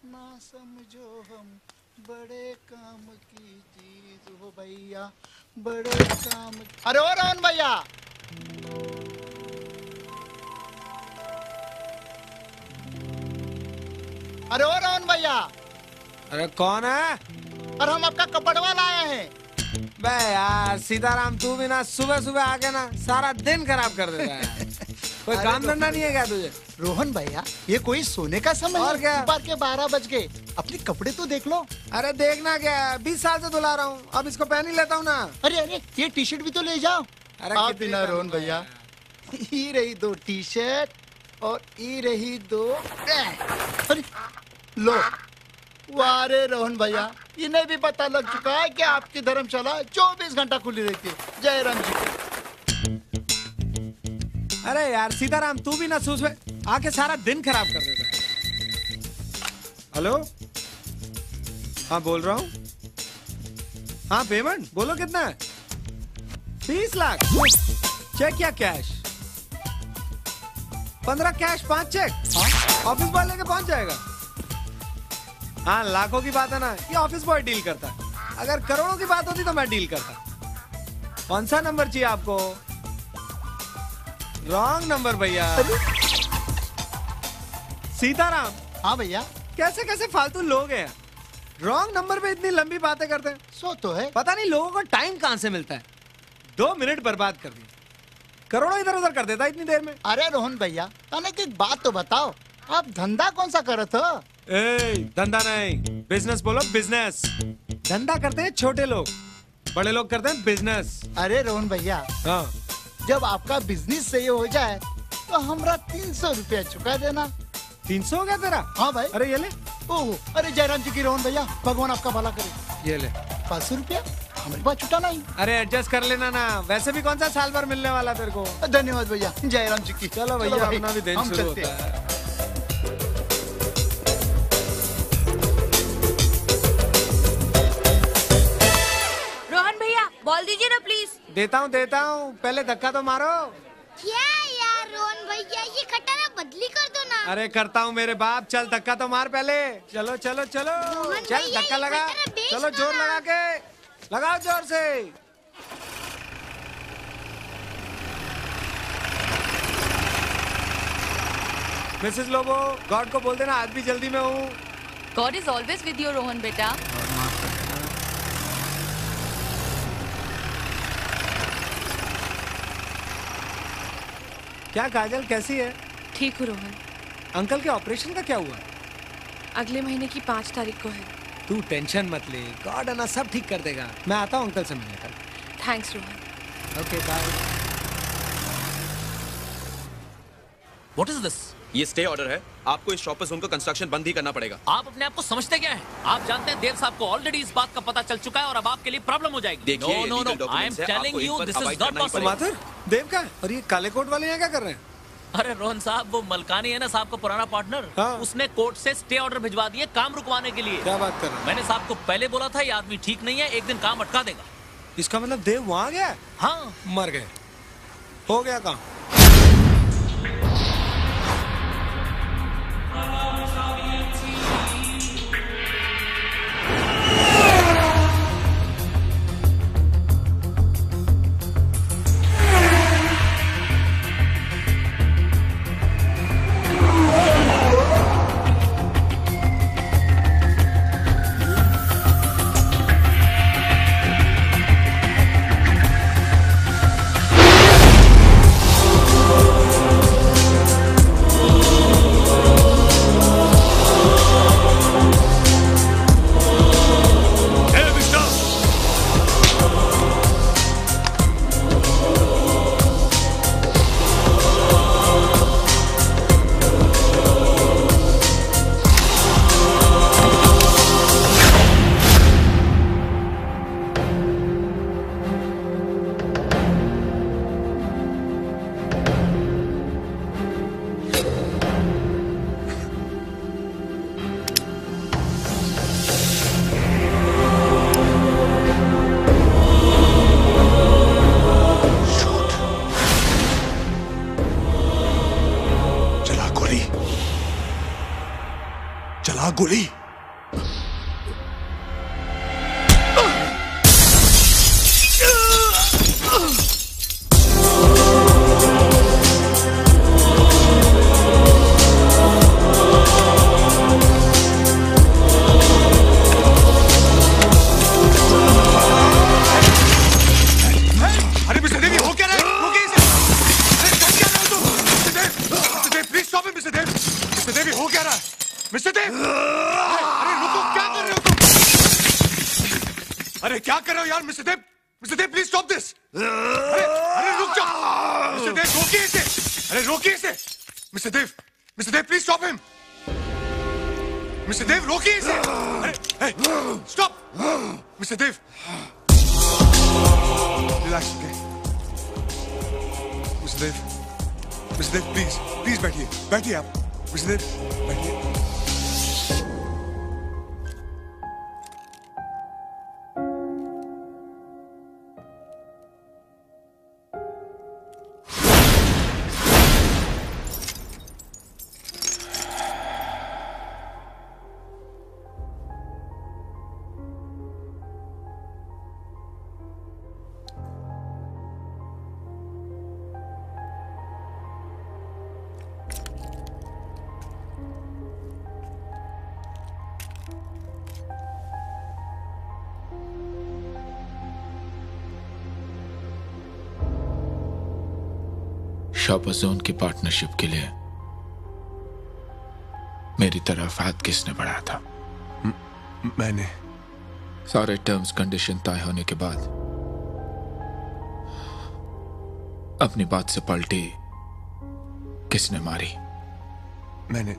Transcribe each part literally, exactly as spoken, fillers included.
ना समझो हम बड़े काम की चीज हो भैया, बड़े काम। अरे ओ रोहन भैया, अरे ओ रोहन भैया। अरे कौन है? और हम आपका कपड़वा लाए हैं। बे यार सीताराम, तू भी ना सुबह सुबह आके ना सारा दिन खराब कर देता है। कोई काम धंधा नहीं है क्या तुझे? रोहन भैया, ये कोई सोने का समय और क्या? बार के बारह बज गए, अपने कपड़े तो देख लो। अरे देखना क्या है, बीस साल से धुला रहा हूँ, अब इसको पहन ही लेता हूँ ना। अरे अरे ये टी शर्ट भी तो ले जाओ। अरे आप बिना रोहन भैया, ये रही दो टी शर्ट और ये रही दो। अरे लो, वारे रोहन भैया, इन्हें भी पता लग चुका है कि आपकी धर्मशाला चौबीस घंटा खुली रहती है। जय राम जी। अरे यार सीताराम, तू भी ना सुबह आके सारा दिन खराब कर देता है। हेलो, हाँ बोल रहा हूँ। हाँ पेमेंट बोलो कितना है? बीस लाख चेक या कैश? पंद्रह कैश पांच चेक। ऑफिस बॉय लेके पहुंच जाएगा। हाँ लाखों की बात है ना, ये ऑफिस बॉय डील करता है। अगर करोड़ों की बात होती तो मैं डील करता। कौन सा नंबर चाहिए आपको? रॉन्ग नंबर भैया। सीताराम। हाँ भैया। कैसे कैसे फालतू लोग हैं, रॉन्ग नंबर पे इतनी लंबी बातें करते हैं। सो तो है, पता नहीं लोगों को टाइम कहाँ से मिलता है। दो मिनट बर्बाद कर दिए, करोड़ों इधर उधर कर देता इतनी देर में। अरे रोहन भैया, तने की बात तो बताओ, आप धंधा कौन सा करत हो? ए, धंधा नहीं, बिजनेस बोलो बिजनेस। धंधा करते हैं छोटे लोग, बड़े लोग करते हैं बिजनेस। अरे रोहन भैया, हाँ जब आपका बिजनेस सही हो जाए तो हमरा तीन सौ रुपया चुका देना। तीन सौ हो गया तेरा? हाँ भाई। अरे ये ले। ओह, अरे जयराम जी की रोहन भैया, भगवान आपका भला करे। ये ले पाँच सौ रुपया, हमारे पास छुटा नहीं। अरे एडजस्ट कर लेना ना, वैसे भी कौन सा साल भर मिलने वाला तेरे को। धन्यवाद भैया, जयराम जी की। चलो भैया, अपना भी दिन शुरू होता है। रोहन भैया बॉल दीजिए ना प्लीज। देता हूँ देता हूँ, पहले धक्का तो मारो। क्या यार रोहन भैया, ये खटारा बदली कर दो ना। अरे करता हूँ मेरे बाप, चल धक्का तो मार पहले। चलो चलो चलो, चल धक्का लगा। चलो जोर लगा के लगाओ, जोर से। मिसेस लोबो, गॉड को बोल देना आज भी जल्दी में हूँ। God is always with you Rohan बेटा। क्या काजल कैसी है? ठीक हूँ रोहन। अंकल के ऑपरेशन का क्या हुआ? अगले महीने की पाँच तारीख को है। तू टेंशन मत ले, गॉड है ना सब ठीक कर देगा। मैं आता हूँ अंकल से मिलने कल। Thanks Rohan. Okay bye. What is this? ये स्टे ऑर्डर है, आपको इस शॉप पर उनको कंस्ट्रक्शन बंद ही करना पड़ेगा। आप अपने आप को समझते क्या हैं? आप जानते हैं देव साहब को ऑलरेडी इस बात का पता चल चुका है और अब आपके लिए प्रॉब्लम हो जाएगी। देखिए, no no no, I am telling you this is not possible. Mathur, Dev का और ये काले कोट वाले यहाँ क्या कर रहे हैं? अरे रोहन साहब, वो मलकानी है ना साहब का पुराना पार्टनर, हाँ। उसने कोर्ट से स्टे ऑर्डर भिजवा दिए काम रुकवाने के लिए। क्या बात कर रहे हैं? मैंने साहब को पहले बोला था ये आदमी ठीक नहीं है, एक दिन काम अटका देगा। इसका मतलब देव वहाँ गया? हाँ मर गए। हो गया काम। गोली। देव, मिस्टर देव, ये हो क्या रहा है? मिस्टर देव, अरे रुको, क्या कर रहे हो तुम? अरे क्या कर रहे हो यार, mister Dev? Mister Dev, please stop this. अरे अरे रुक जाओ, मिस्टर देव, रोकिए इसे। अरे रोकिए इसे, mister Dev, mister Dev, please stop him. Mister Dev, रोकिए इसे। अरे stop, mister Dev. Relax, okay. Mister Dev, mister Dev, please please बैठिए, बैठिए आप। मिस्टर देव, बैठिए। शॉपर जोन की पार्टनरशिप के लिए मेरी तरफ हाथ किसने बढ़ाया था? म, मैंने। सारे टर्म्स कंडीशन तय होने के बाद अपनी बात से पलटी किसने मारी? मैंने।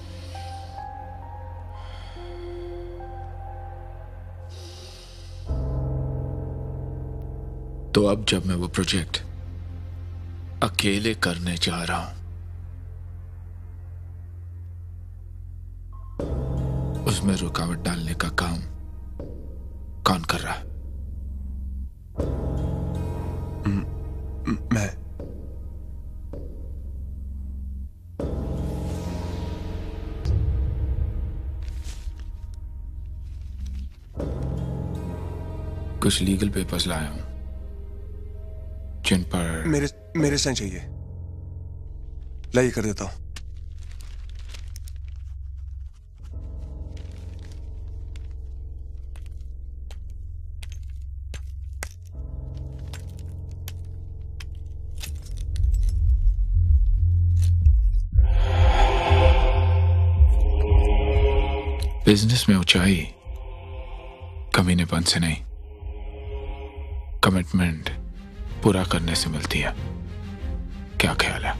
तो अब जब मैं वो प्रोजेक्ट अकेले करने जा रहा हूं, उसमें रुकावट डालने का काम कौन कर रहा है? मैं। कुछ लीगल पेपर्स लाया हूं जिन पर मेरे मेरे साइन चाहिए। लाइए, कर देता हूं। बिजनेस में ऊंचाई कमीनेपन से नहीं, कमिटमेंट पूरा करने से मिलती है। क्या ख्याल है?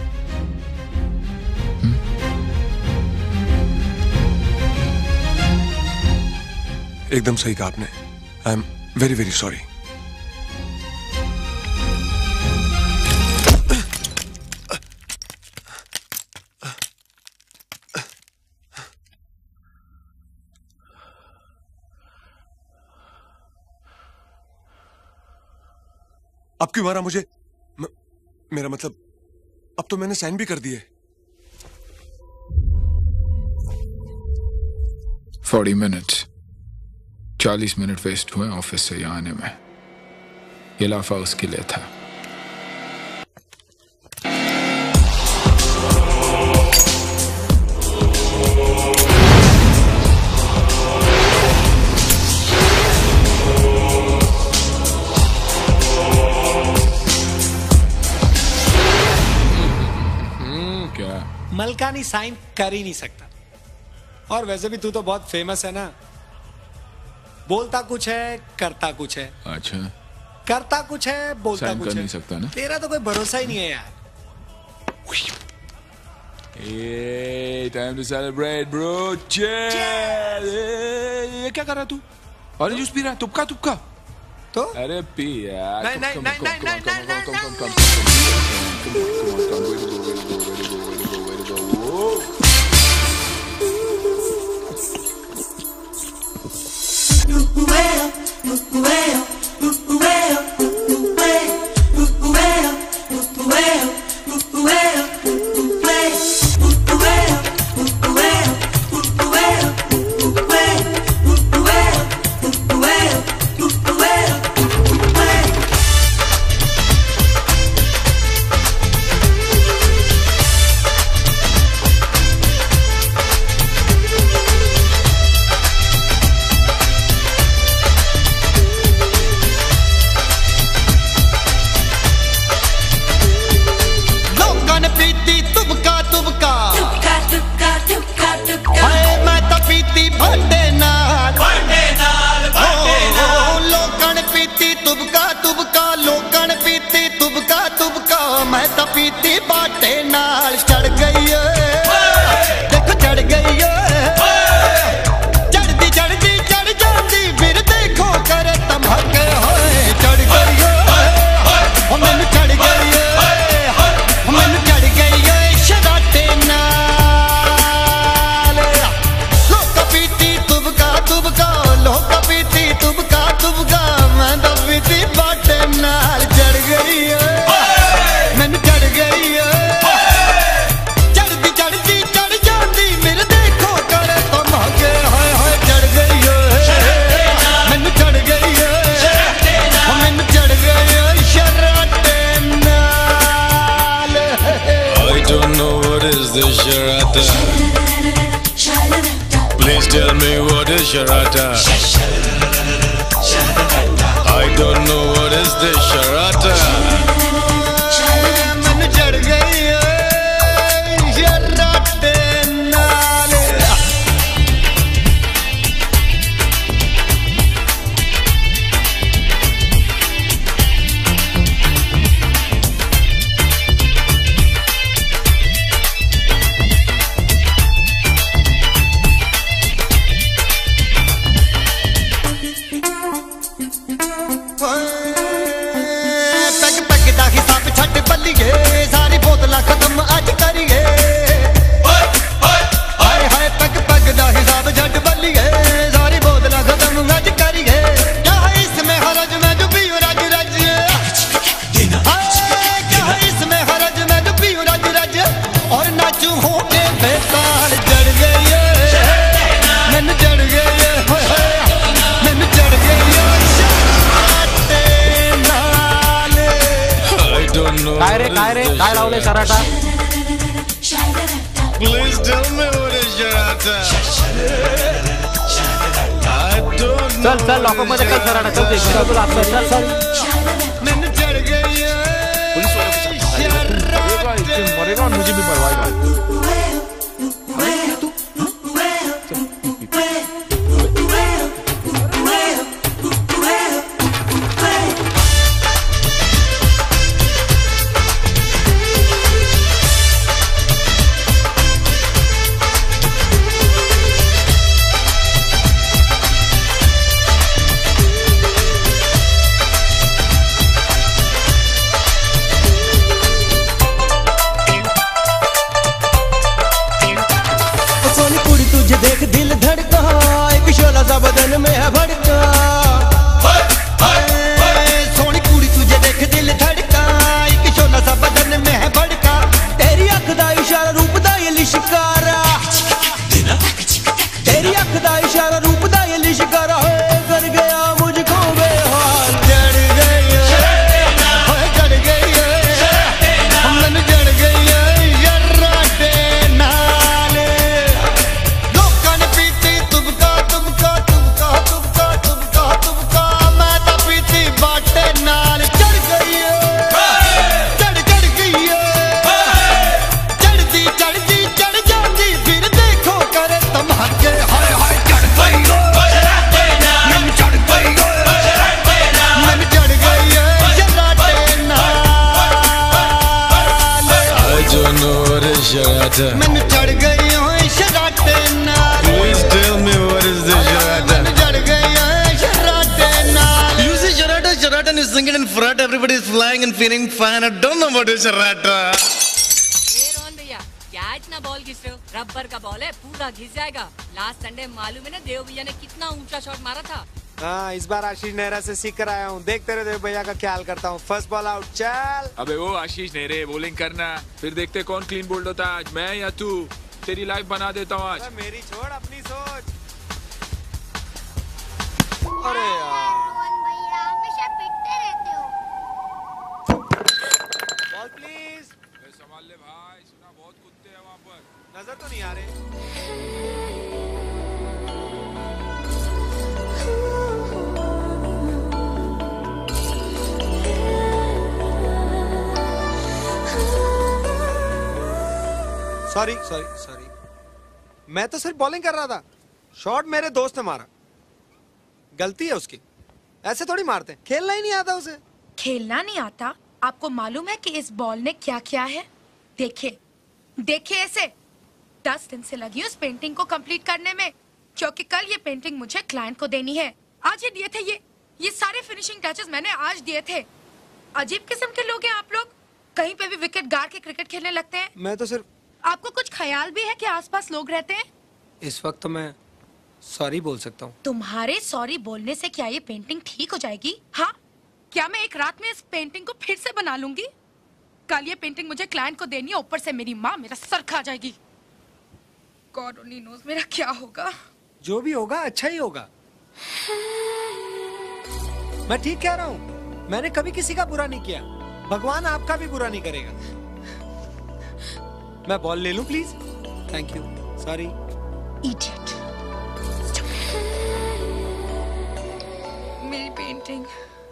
हुँ? एकदम सही कहा आपने। I am very very sorry. अब क्यों मारा मुझे? म, मेरा मतलब अब तो मैंने साइन भी कर दिए। फोर्टी मिनट्स चालीस मिनट वेस्ट हुए ऑफिस से यहाँ आने में। ये लाफा उसके लिए था। मलकानी साइन कर ही नहीं सकता। और वैसे भी तू तो बहुत फेमस है ना। बोलता कुछ है, करता कुछ है। अच्छा, करता कुछ है, बोलता साइन कुछ कर है। नहीं सकता ना? तेरा तो कोई भरोसा ही नहीं है यार। Hey, time to celebrate, bro. Cheers! Cheers! ये क्या कर रहा तू? ऑरेंज जूस पी रहा? तुपका तुपका? तो? अरे पी यार। नहीं नहीं नहीं नहीं नहीं नहीं नहीं। sharata? Please tell me what is sharata? I don't know what is this sharata. मन चढ़ गई शराटे नाले। सारी बोतल खत्म अज करिए। हाय हाय पग पग दा हिसाब झट बलिए। सारी बोतल खत्म अज करिए। क्या है इसमें हरज मैं जो पीऊं रज रज। क्या है इसमें हरज मैं जो पीऊं रज रज। और नाचूं होके बेताल चढ़ गई मैनू चढ़ गई मैनू चढ़ गई। काय रे काय रे काय लावले शराटा? Please tell me what is sharata. I don't know. चल चल लॉकअप मध्ये चल शराटा चल ते तुला आपलं चल चल। मैनू चढ़ गई पुलिस वालों के साथ मरेगा और मुझे भी मरवाएगा। देख दिल धड़का एक शोला सा बदन में है भड़का। सोनी कुड़ी तुझे देख दिल धड़का एक शोला सा बदन में है भड़का। तेरी अख दा इशारा रूप दा ये लिशकारा। तेरी अख दा इशारा रूप दा ये लिशकारा। कर गया मुझको बेहाल चढ़ गई चढ़ गई मन चढ़ गई शराटे नाले। मैंने चढ़ गई हूँ शराटे नाल। Please tell me what is this sharata. मैंने चढ़ गई हूँ शराटे नाल। You say sharata, sharata, and you sing it in frat. Everybody is flying and feeling fine. I don't know what is sharata. ए रोहन भैया, क्या इतना बॉल घिस रहे हो? रबर का बॉल है, पूरा घिस जाएगा। लास्ट संडे मालूम है ना देव भैया ने कितना ऊंचा शॉट मारा था? हाँ इस बार आशीष नेहरा से सीख कर आया हूँ। देख तेरे देव भैया का ख्याल करता हूँ। फर्स्ट बॉल आउट चल। अबे वो आशीष नेहरे बॉलिंग करना, फिर देखते कौन क्लीन बोल्ड होता है आज, मैं या तू। तेरी लाइफ बना देता हूँ आज। मेरी छोड़ अपनी सोच। अरे यार रोहन भैया हमेशा पिटते रहते हो। Ball please. संभाल ले भाई, सुना बहुत कुत्ते हैं वहाँ पर। नजर तो नहीं आ रहे। सॉरी सॉरी सॉरी मैं तो सिर्फ बॉलिंग कर रहा था। शॉट मेरे दोस्त ने मारा, गलती है उसकी। ऐसे थोड़ी मारते, खेलना ही नहीं आता उसे। खेलना नहीं आता? आपको मालूम है कि इस बॉल ने क्या किया है? देखिए देखिए ऐसे दस दिन से लगी उस पेंटिंग को कंप्लीट करने में, क्योंकि कल ये पेंटिंग मुझे क्लाइंट को देनी है। आज ही दिए थे ये ये सारे फिनिशिंग टचेस मैंने आज दिए थे। अजीब किस्म के लोग हैं आप लोग, कहीं पे भी विकेट गाड़ के क्रिकेट खेलने लगते हैं। मैं तो सिर्फ। आपको कुछ ख्याल भी है कि आसपास लोग रहते हैं? इस वक्त तो मैं सॉरी बोल सकता हूँ। तुम्हारे सॉरी बोलने से क्या ये पेंटिंग ठीक हो जाएगी? हाँ, क्या मैं एक रात में इस पेंटिंग को फिर से बना लूंगी? कल ये पेंटिंग मुझे क्लाइंट को देनी है, ऊपर से मेरी माँ मेरा सर खा जाएगी। गॉड ओनली नोज मेरा क्या होगा। जो भी होगा अच्छा ही होगा। मैं ठीक कह रहा हूँ, मैंने कभी किसी का बुरा नहीं किया, भगवान आपका भी बुरा नहीं करेगा। मैं बॉल ले लूं please? Thank you. Sorry. Idiot. मेरी painting.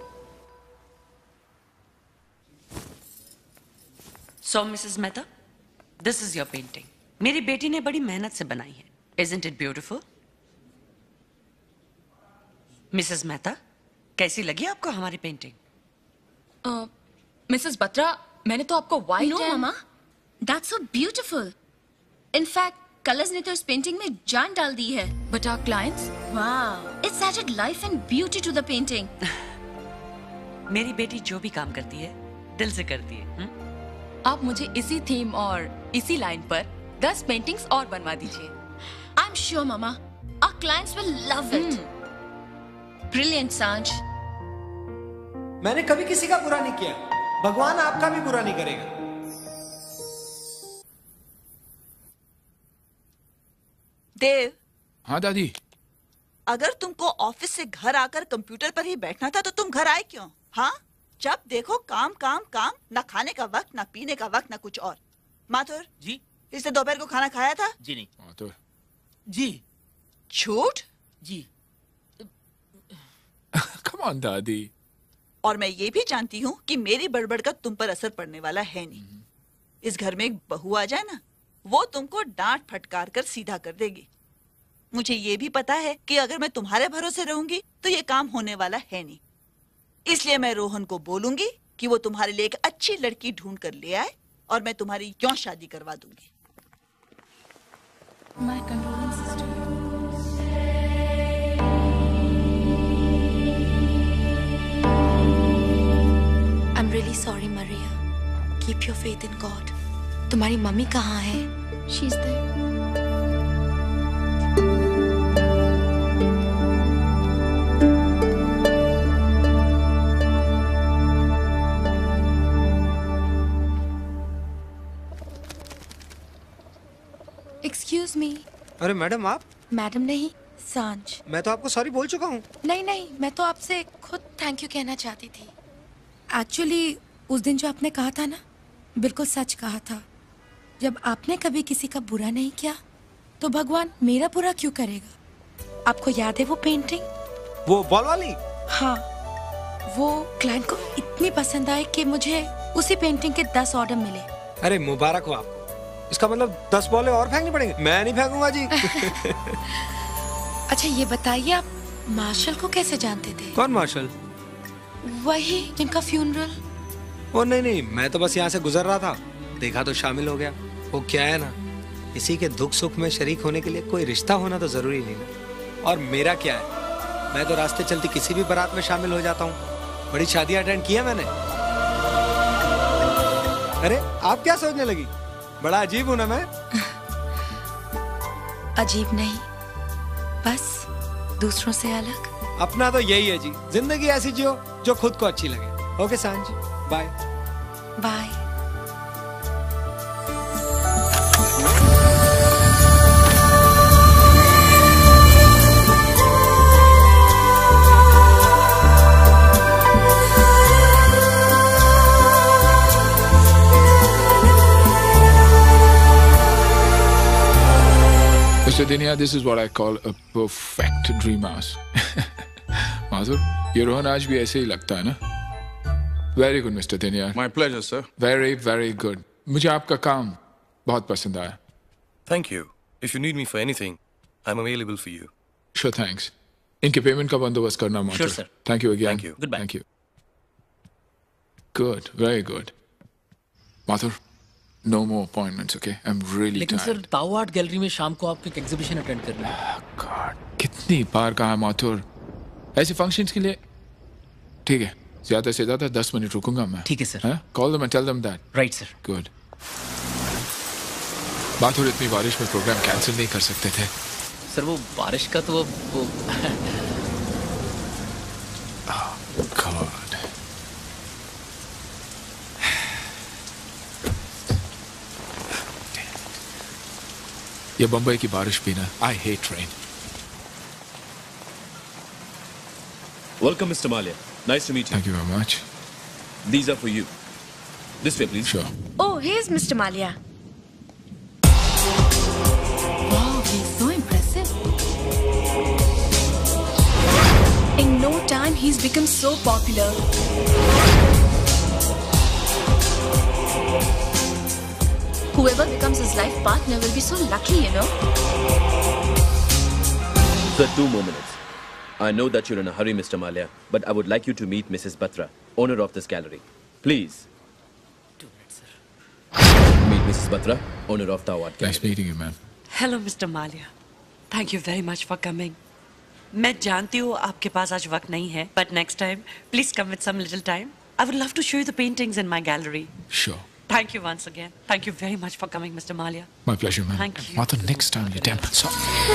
So, Mrs Mehta, this is your painting. मेरी बेटी ने बड़ी मेहनत से बनाई है। Isn't it beautiful? Mrs Mehta, कैसी लगी आपको हमारी पेंटिंग? मिसेस बत्रा, मैंने तो आपको white No, Mama. That's so beautiful. In fact, colours ने तो इस पेंटिंग में जान डाल दी है। But our clients? Wow, it's added life and beauty to the painting. मेरी बेटी जो भी काम करती है, दिल से करती है। हुँ? आप मुझे इसी थीम और इसी लाइन पर दस पेंटिंग्स और बनवा दीजिए। I'm sure, Mama. Our clients will love it. Brilliant, Sanj. मैंने कभी किसी का बुरा नहीं किया, भगवान आपका भी बुरा नहीं करेगा। देव। हाँ दादी। अगर तुमको ऑफिस से घर आकर कंप्यूटर पर ही बैठना था तो तुम घर आए क्यों? हाँ, जब देखो काम काम काम, ना खाने का वक्त, ना पीने का वक्त, ना कुछ और। माथुर जी, इसने दोपहर को खाना खाया था? जी नहीं। माथुर जी। झूठ? जी। Come on, दादी। और मैं ये भी जानती हूँ कि मेरी बड़बड़ का तुम पर असर पड़ने वाला है नहीं। इस घर में एक बहू आ जाए ना, वो तुमको डांट फटकार कर सीधा कर देगी। मुझे ये भी पता है कि अगर मैं तुम्हारे भरोसे रहूंगी तो ये काम होने वाला है नहीं। इसलिए मैं रोहन को बोलूंगी कि वो तुम्हारे लिए एक अच्छी लड़की ढूंढ कर ले आए और मैं तुम्हारी क्यों शादी करवा दूंगी। My condolences to you. I'm really sorry, Maria. Keep your faith in God. तुम्हारी मम्मी कहाँ है? She's there. Excuse me. अरे मैडम आप? मैडम नहीं, सांझ। मैं तो आपको सॉरी बोल चुका हूँ। नहीं नहीं, मैं तो आपसे खुद थैंक यू कहना चाहती थी। एक्चुअली उस दिन जो आपने कहा था ना, बिल्कुल सच कहा था। जब आपने कभी किसी का बुरा नहीं किया तो भगवान मेरा बुरा क्यों करेगा? आपको याद है वो पेंटिंग? वो बॉल वाली? हाँ, वो क्लाइंट को इतनी पसंद आई कि मुझे उसी पेंटिंग के दस ऑर्डर मिले। अरे मुबारक हो आपको। इसका मतलब दस बॉलें और फेंकनी पड़ेंगे? मैं नहीं फेंकूंगा जी। अच्छा ये बताइए, आप मार्शल को कैसे जानते थे? कौन मार्शल? वही जिनका फ्यूनरल। ओ नहीं नहीं, मैं तो बस यहाँ से गुजर रहा था, देखा तो शामिल हो गया। वो क्या है ना, इसी के दुख सुख में शरीक होने के लिए कोई रिश्ता होना तो जरूरी नहीं ना। और मेरा क्या है, मैं तो रास्ते चलती किसी भी बारात में शामिल हो जाता हूँ। बड़ी शादियां अटेंड की है मैंने। अरे आप क्या सोचने लगी? बड़ा अजीब हूं ना मैं? अजीब नहीं, बस दूसरों से अलग। अपना तो यही है जी, जिंदगी ऐसी जियो जो खुद को अच्छी लगे। Okay Saanjh, bye bye. Mister Dinia, this is what I call a perfect dream house. Madhur, ये रोहन आज भी ऐसे ही लगता है ना? Very good, Mister Dinia. My pleasure, sir. Very, very good. मुझे आपका काम बहुत पसंद आया. Thank you. If you need me for anything, I'm available for you. Sure, thanks. इनके पेमेंट का बंदोबस्त करना Madhur. Sure, sir. Thank you again. Thank you. Goodbye. Thank you. Good, very good. Madhur, no more appointments, okay? I'm really लेकिन tired. Sir, Tao art gallery में शाम को आपको एक एग्जीबिशन अटेंड करना है। God, कितनी बार कहा माथुर, ऐसे फंक्शंस के लिए ठीक है, ज्यादा से ज्यादा दस मिनट रुकूंगा मैं। ठीक है सर। Call them and tell them that. Right sir. Good. Mathur, इतनी बारिश में प्रोग्राम कैंसिल नहीं कर सकते थे। सर वो बारिश का तो वो, वो... oh, God. ये बम्बई की बारिश भी ना, I hate rain. Welcome, Mister Mallya. Nice to meet you. Thank you very much. These are for you. This way, please. Sure. Oh, here's Mister Mallya. he's become so popular. Whoever becomes his life partner will be so lucky, you know. Sir, two more minutes. I know that you're in a hurry, Mister Mallya, but I would like you to meet Missus Batra, owner of this gallery. Please. Two minutes, sir. Meet Missus Batra, owner of the art gallery. Nice meeting you, ma'am. Hello, Mister Mallya. Thank you very much for coming. मैं जानती हूँ आपके पास आज वक्त नहीं है, but next time, please come with some little time. I would love to show you the paintings in my gallery. Sure. Thank you once again. Thank you very much for coming, Mister Mallya. My pleasure, ma'am. Thank you. Mother, next time you damn. So.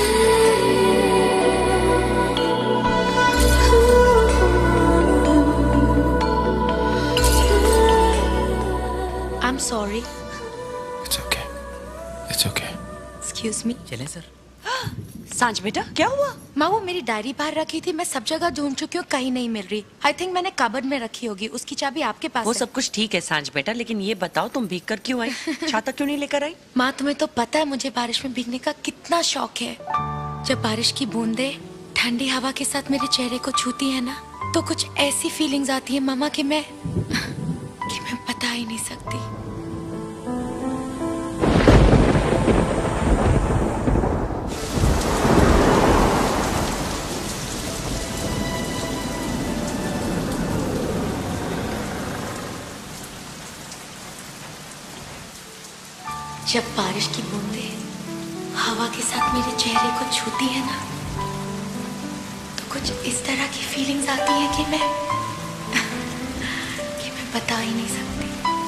I'm sorry. It's okay. It's okay. Excuse me. चलें sir. Sanjh बेटा क्या हुआ? माँ वो मेरी diary बाहर रखी थी, मैं सब जगह ढूंढ चुकी हूँ, कहीं नहीं मिल रही. आई थिंक मैंने कबर्ड में रखी होगी. उसकी चाबी आपके पास वो है. सब कुछ ठीक है सांझ बेटा, लेकिन ये बताओ तुम भीग कर क्यों आई? छाता क्यों नहीं लेकर आई? माँ तुम्हें तो पता है मुझे बारिश में भीगने का कितना शौक है. जब बारिश की बूंदे ठंडी हवा के साथ मेरे चेहरे को छूती है ना, तो कुछ ऐसी फीलिंग्स आती है मामा कि मैं कि मैं बता ही नहीं सकती. जब बारिश की बूंदें हवा के साथ मेरे चेहरे को छूती है ना, तो कुछ इस तरह की फीलिंग्स आती है कि मैं कि मैं बता ही नहीं सकती.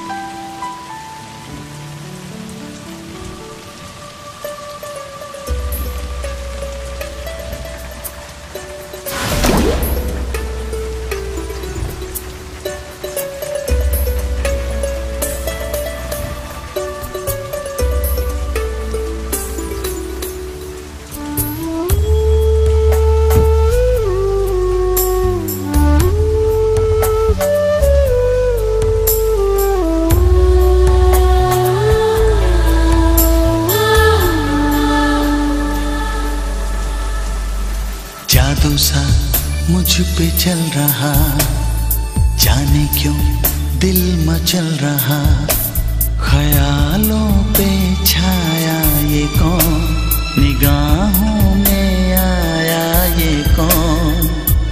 मुझ पे चल रहा, जाने क्यों दिल मचल रहा, ख्यालों पे छाया ये कौन, निगाहों में आया ये कौन.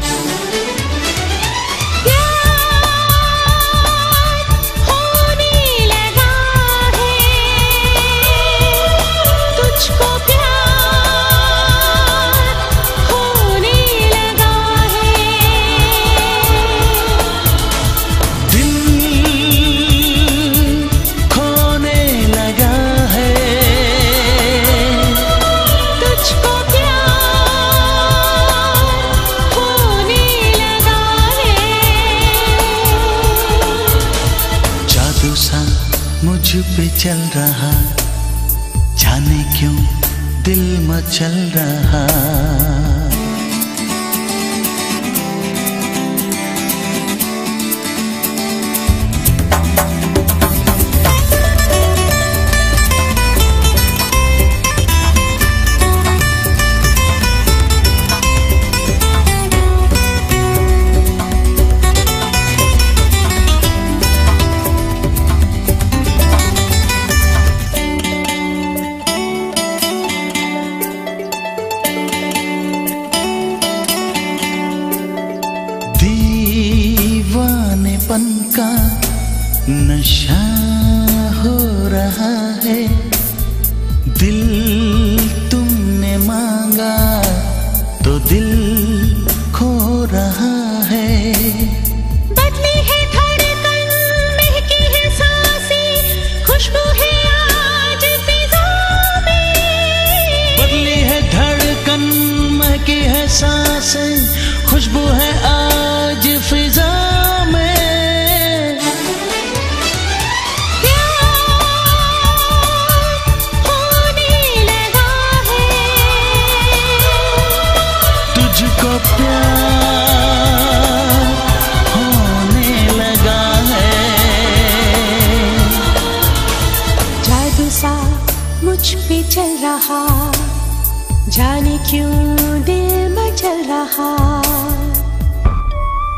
मुझ पे चल रहा, जाने क्यों दिल मचल रहा. पन का नशा हो रहा है, दिल तुमने मांगा तो दिल खो रहा है. बदली है धड़कन, महकी है सांसें, खुशबू है आज फिजा में. बदली है धड़कन, महकी है सांसें, खुशबू है आज फिजा में. प्यार होने लगा है, जादू सा मुझ पे चल रहा, जाने क्यों दिल मचल रहा.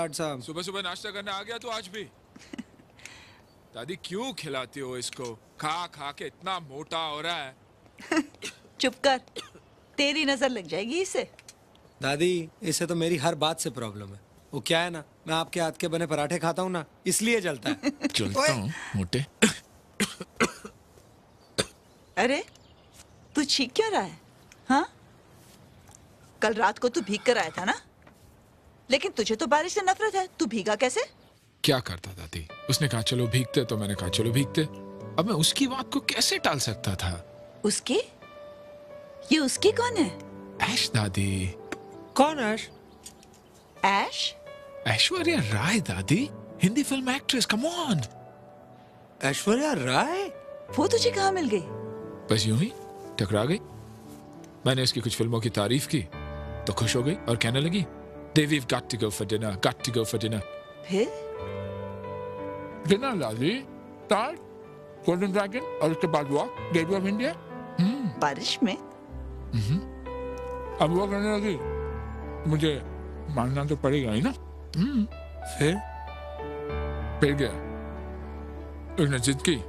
डैड साहब। सुबह सुबह नाश्ता करने आ गया तो आज भी। दादी क्यों खिलाती हो इसको? खा खा के इतना मोटा हो रहा है। चुप कर, तेरी नजर लग जाएगी इसे। दादी इसे तो मेरी हर बात से प्रॉब्लम है। वो क्या है ना, मैं आपके हाथ के बने पराठे खाता हूँ ना, इसलिए जलता है। जलता हूँ मोटे? अरे तू छींक क्यों रहा है? हाँ, कल रात को तू भीग कर आया था ना, लेकिन तुझे तो बारिश से नफरत है, तू भीगा कैसे? क्या करता दादी? उसने कहा चलो भीगते, तो मैंने कहा चलो भीगते। अब मैं उसकी बात को कैसे टाल सकता था? उसकी? ये उसकी कौन है? ऐश दादी। कौन ऐश? ऐश? ऐश्वर्या राय दादी, Hindi film actress. Come on. Aishwarya Rai? वो तुझे कहाँ मिल गई? बस यूं ही टकरा गई। मैंने इसकी कुछ फिल्मों की तारीफ की तो खुश हो गई और कहने लगी Dave, we've got to go for dinner, got to go for dinner. फिर? डिनर दादी, टार्ट, गोल्डन ड्रैगन और उसके बाद वॉक, गेटवे ऑफ इंडिया। बारिश में? अब वो कहने लगी मुझे मानना तो पड़ेगा ही ना। फिर? फिर गया, उसने जिद की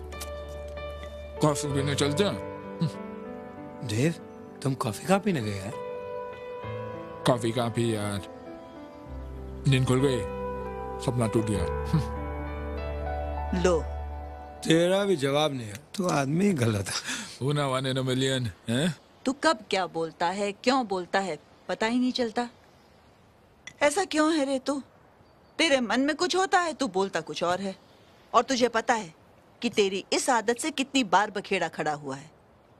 कॉफी पीने चलते हैं। देव, तुम कॉफी कहाँ पीने गए यार? कॉफी कहाँ पी यार, नींद खुल गई, सपना टूट गया। लो, तेरा भी जवाब नहीं है, तू आदमी गलत है। Una one in a million, हैं? तू कब क्या बोलता है, क्यों बोलता है, पता ही नहीं चलता। ऐसा क्यों है रे तू? तेरे मन में कुछ होता है, तू बोलता कुछ और है। और तुझे पता है कि तेरी इस आदत से कितनी बार बखेड़ा खड़ा हुआ है।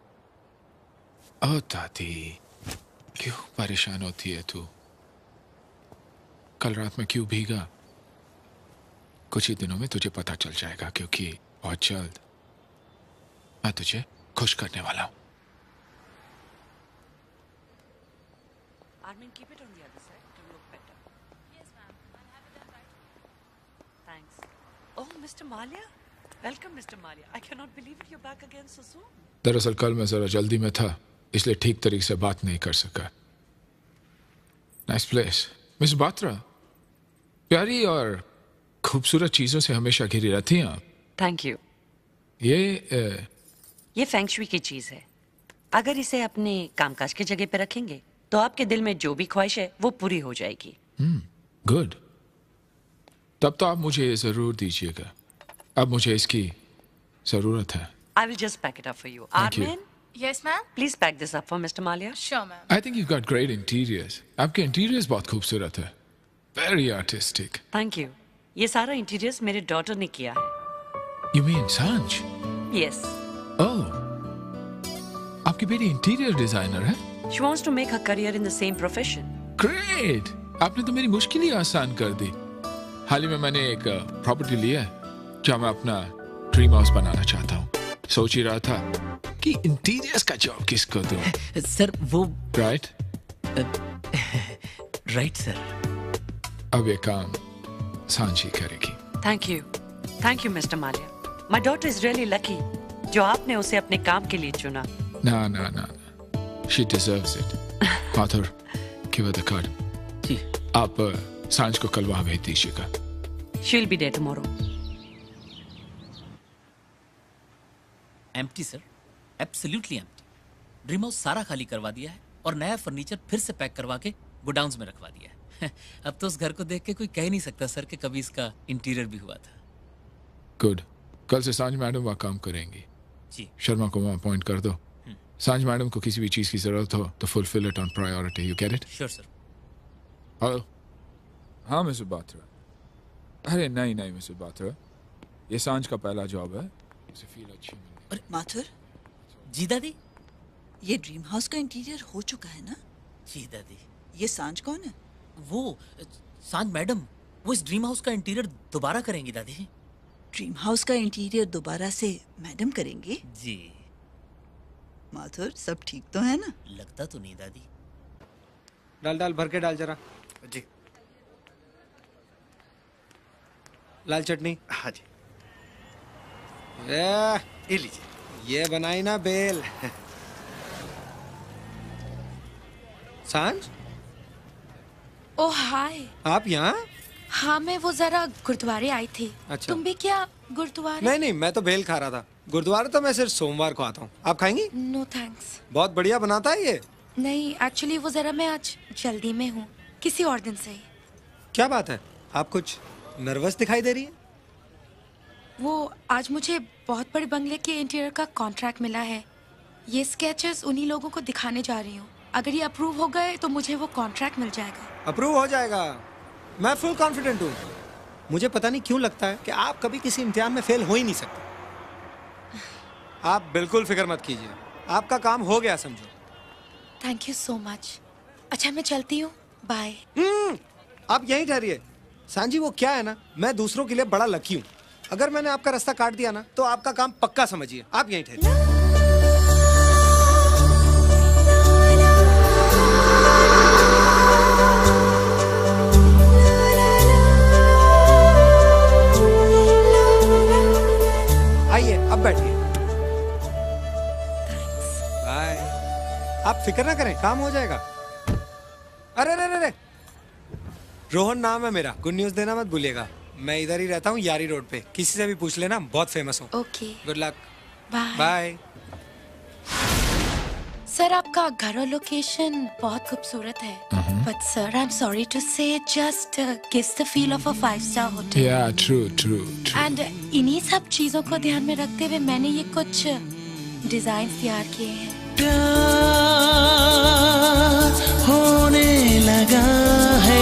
ओ दादी, क्यों परेशान होती है तू? कल रात में क्यों भीगा? कुछ ही दिनों में तुझे पता चल जाएगा, क्योंकि बहुत जल्द मैं तुझे खुश करने वाला हूँ। Armin, keep it on the other side to look better. Yes, ma'am. I'll have it done right. Thanks. Oh, Mister Mallya. Welcome, Mister Mallya. I cannot believe it. You're back again so soon. दरअसल कल मैं जरा जल्दी में था, इसलिए ठीक तरीके से बात नहीं कर सका। Nice place, miss Batra. प्यारी और खूबसूरत चीजों से हमेशा घिरी रहती हैं आप। Thank you. ये ए... ये फेंग शुई की चीज है। अगर इसे अपने कामकाज की जगह पे रखेंगे तो आपके दिल में जो भी ख्वाहिश है वो पूरी हो जाएगी। गुड। तब तो आप मुझे ये जरूर दीजिएगा, अब मुझे इसकी जरूरत है। I will just pack it up for you. Thank you. Armin, Yes, ma'am. please pack this up for Mister Mallya. Sure, ma'am. I think you've got great interiors. आपके interiors बहुत खूबसूरत है। Very artistic. Thank you. ये सारा interiors मेरे daughter ने किया है। You mean Sanj? Yes. Oh. आपकी बेटी इंटीरियर डिजाइनर है? She wants to make her career in the same profession. Great. आपने तो मेरी मुश्किल ही आसान कर दी। हाल ही में मैंने एक प्रॉपर्टी लिया है जहाँ मैं अपना ड्रीम हाउस बनाना चाहता हूँ। सोच ही रहा था कि इंटीरियर्स का जॉब किसको दूँ। सर वो राइट राइट सर। अब ये काम सांची करेगी। Thank you. Thank you, Mister Mallya. My daughter is really lucky जो आपने उसे अपने काम के लिए चुना। ना ना ना, she deserves it. Mathur, give her the card. जी। आप सांझ को कल वहाँ भेज दीजिएगा। She'll be there tomorrow. Empty sir, absolutely empty. Dream house सारा खाली करवा दिया है और नया फर्नीचर फिर से पैक करवा के गोडाउन्स में रखवा दिया है। अब तो उस घर को देख के कोई कह नहीं सकता सर कि कभी इसका इंटीरियर भी हुआ था। गुड। कल से सांझ मैडम वहाँ काम करेंगी। जी। शर्मा को वहाँ अपॉइंट कर दो। सांझ मैडम को किसी भी चीज की जरूरत हो तो fulfil it on priority. You get it? Sure sir. Hello. हाँ मिस्टर बात्रा। अरे नहीं नहीं मिस्टर बात्रा, ये सांझ का पहला जॉब है, उसे फील अच्छी मिल। और माथुर जी दादी, ये ड्रीम हाउस का इंटीरियर हो चुका है ना? जी दादी। ये सांझ कौन है? वो सांझ मैडम, वो इस ड्रीम हाउस का इंटीरियर दोबारा करेंगी दादी। ड्रीम हाउस का इंटीरियर दोबारा से मैडम करेंगे? जी। माथुर सब ठीक तो है ना? लगता तो नहीं दादी। डाल डाल भर के डाल जरा। जी। लाल चटनी। हाँ जी। ये लीजिए। ये बनाई ना बेल। सांझ? ओह हाय। आप यहाँ? हाँ, मैं वो जरा गुरुद्वारे आई थी। अच्छा। तुम भी क्या गुरुद्वारे? नहीं नहीं, मैं तो भेल खा रहा था। गुरुद्वारे तो मैं सिर्फ सोमवार को आता हूँ। आप खाएंगी? No thanks. बहुत बढ़िया बनाता है ये। नहीं, एक्चुअली वो जरा मैं आज जल्दी में हूँ, किसी और दिन से ही। क्या बात है, आप कुछ नर्वस दिखाई दे रही है? वो आज मुझे बहुत बड़े बंगले के इंटीरियर का कॉन्ट्रैक्ट मिला है। ये स्केचेस उन्हीं लोगों को दिखाने जा रही हूँ। अगर ये अप्रूव हो गए तो मुझे वो कॉन्ट्रैक्ट मिल जाएगा। अप्रूव हो जाएगा, मैं फुल कॉन्फिडेंट हूँ। मुझे पता नहीं क्यों लगता है कि आप कभी किसी इम्तिहान में फेल हो ही नहीं सकते। आप बिल्कुल फिक्र मत कीजिए, आपका काम हो गया समझो। Thank you so much. अच्छा, मैं चलती हूँ, बाय। आप यहीं ठहरिए। सांजी, वो क्या है ना, मैं दूसरों के लिए बड़ा लकी हूँ। अगर मैंने आपका रास्ता काट दिया ना तो आपका काम पक्का समझिए। आप यहीं ठहरिए। आइए, अब बैठिए। बाय। आप फिक्र ना करें, काम हो जाएगा। अरे अरे अरे, रोहन नाम है मेरा। गुड न्यूज देना मत भूलिएगा। मैं इधर ही रहता हूँ, यारी रोड पे। किसी से भी पूछ लेना, बहुत फेमस हूँ। Okay, good luck. Bye bye. Sir, आपका घर और लोकेशन बहुत खूबसूरत है, but sir I am sorry to say just gives the feel of a five star hotel. Yeah true true true. And इन्हीं सब चीजों को ध्यान में रखते हुए मैंने ये कुछ डिजाइन तैयार किए हैं। प्यार होने लगा है,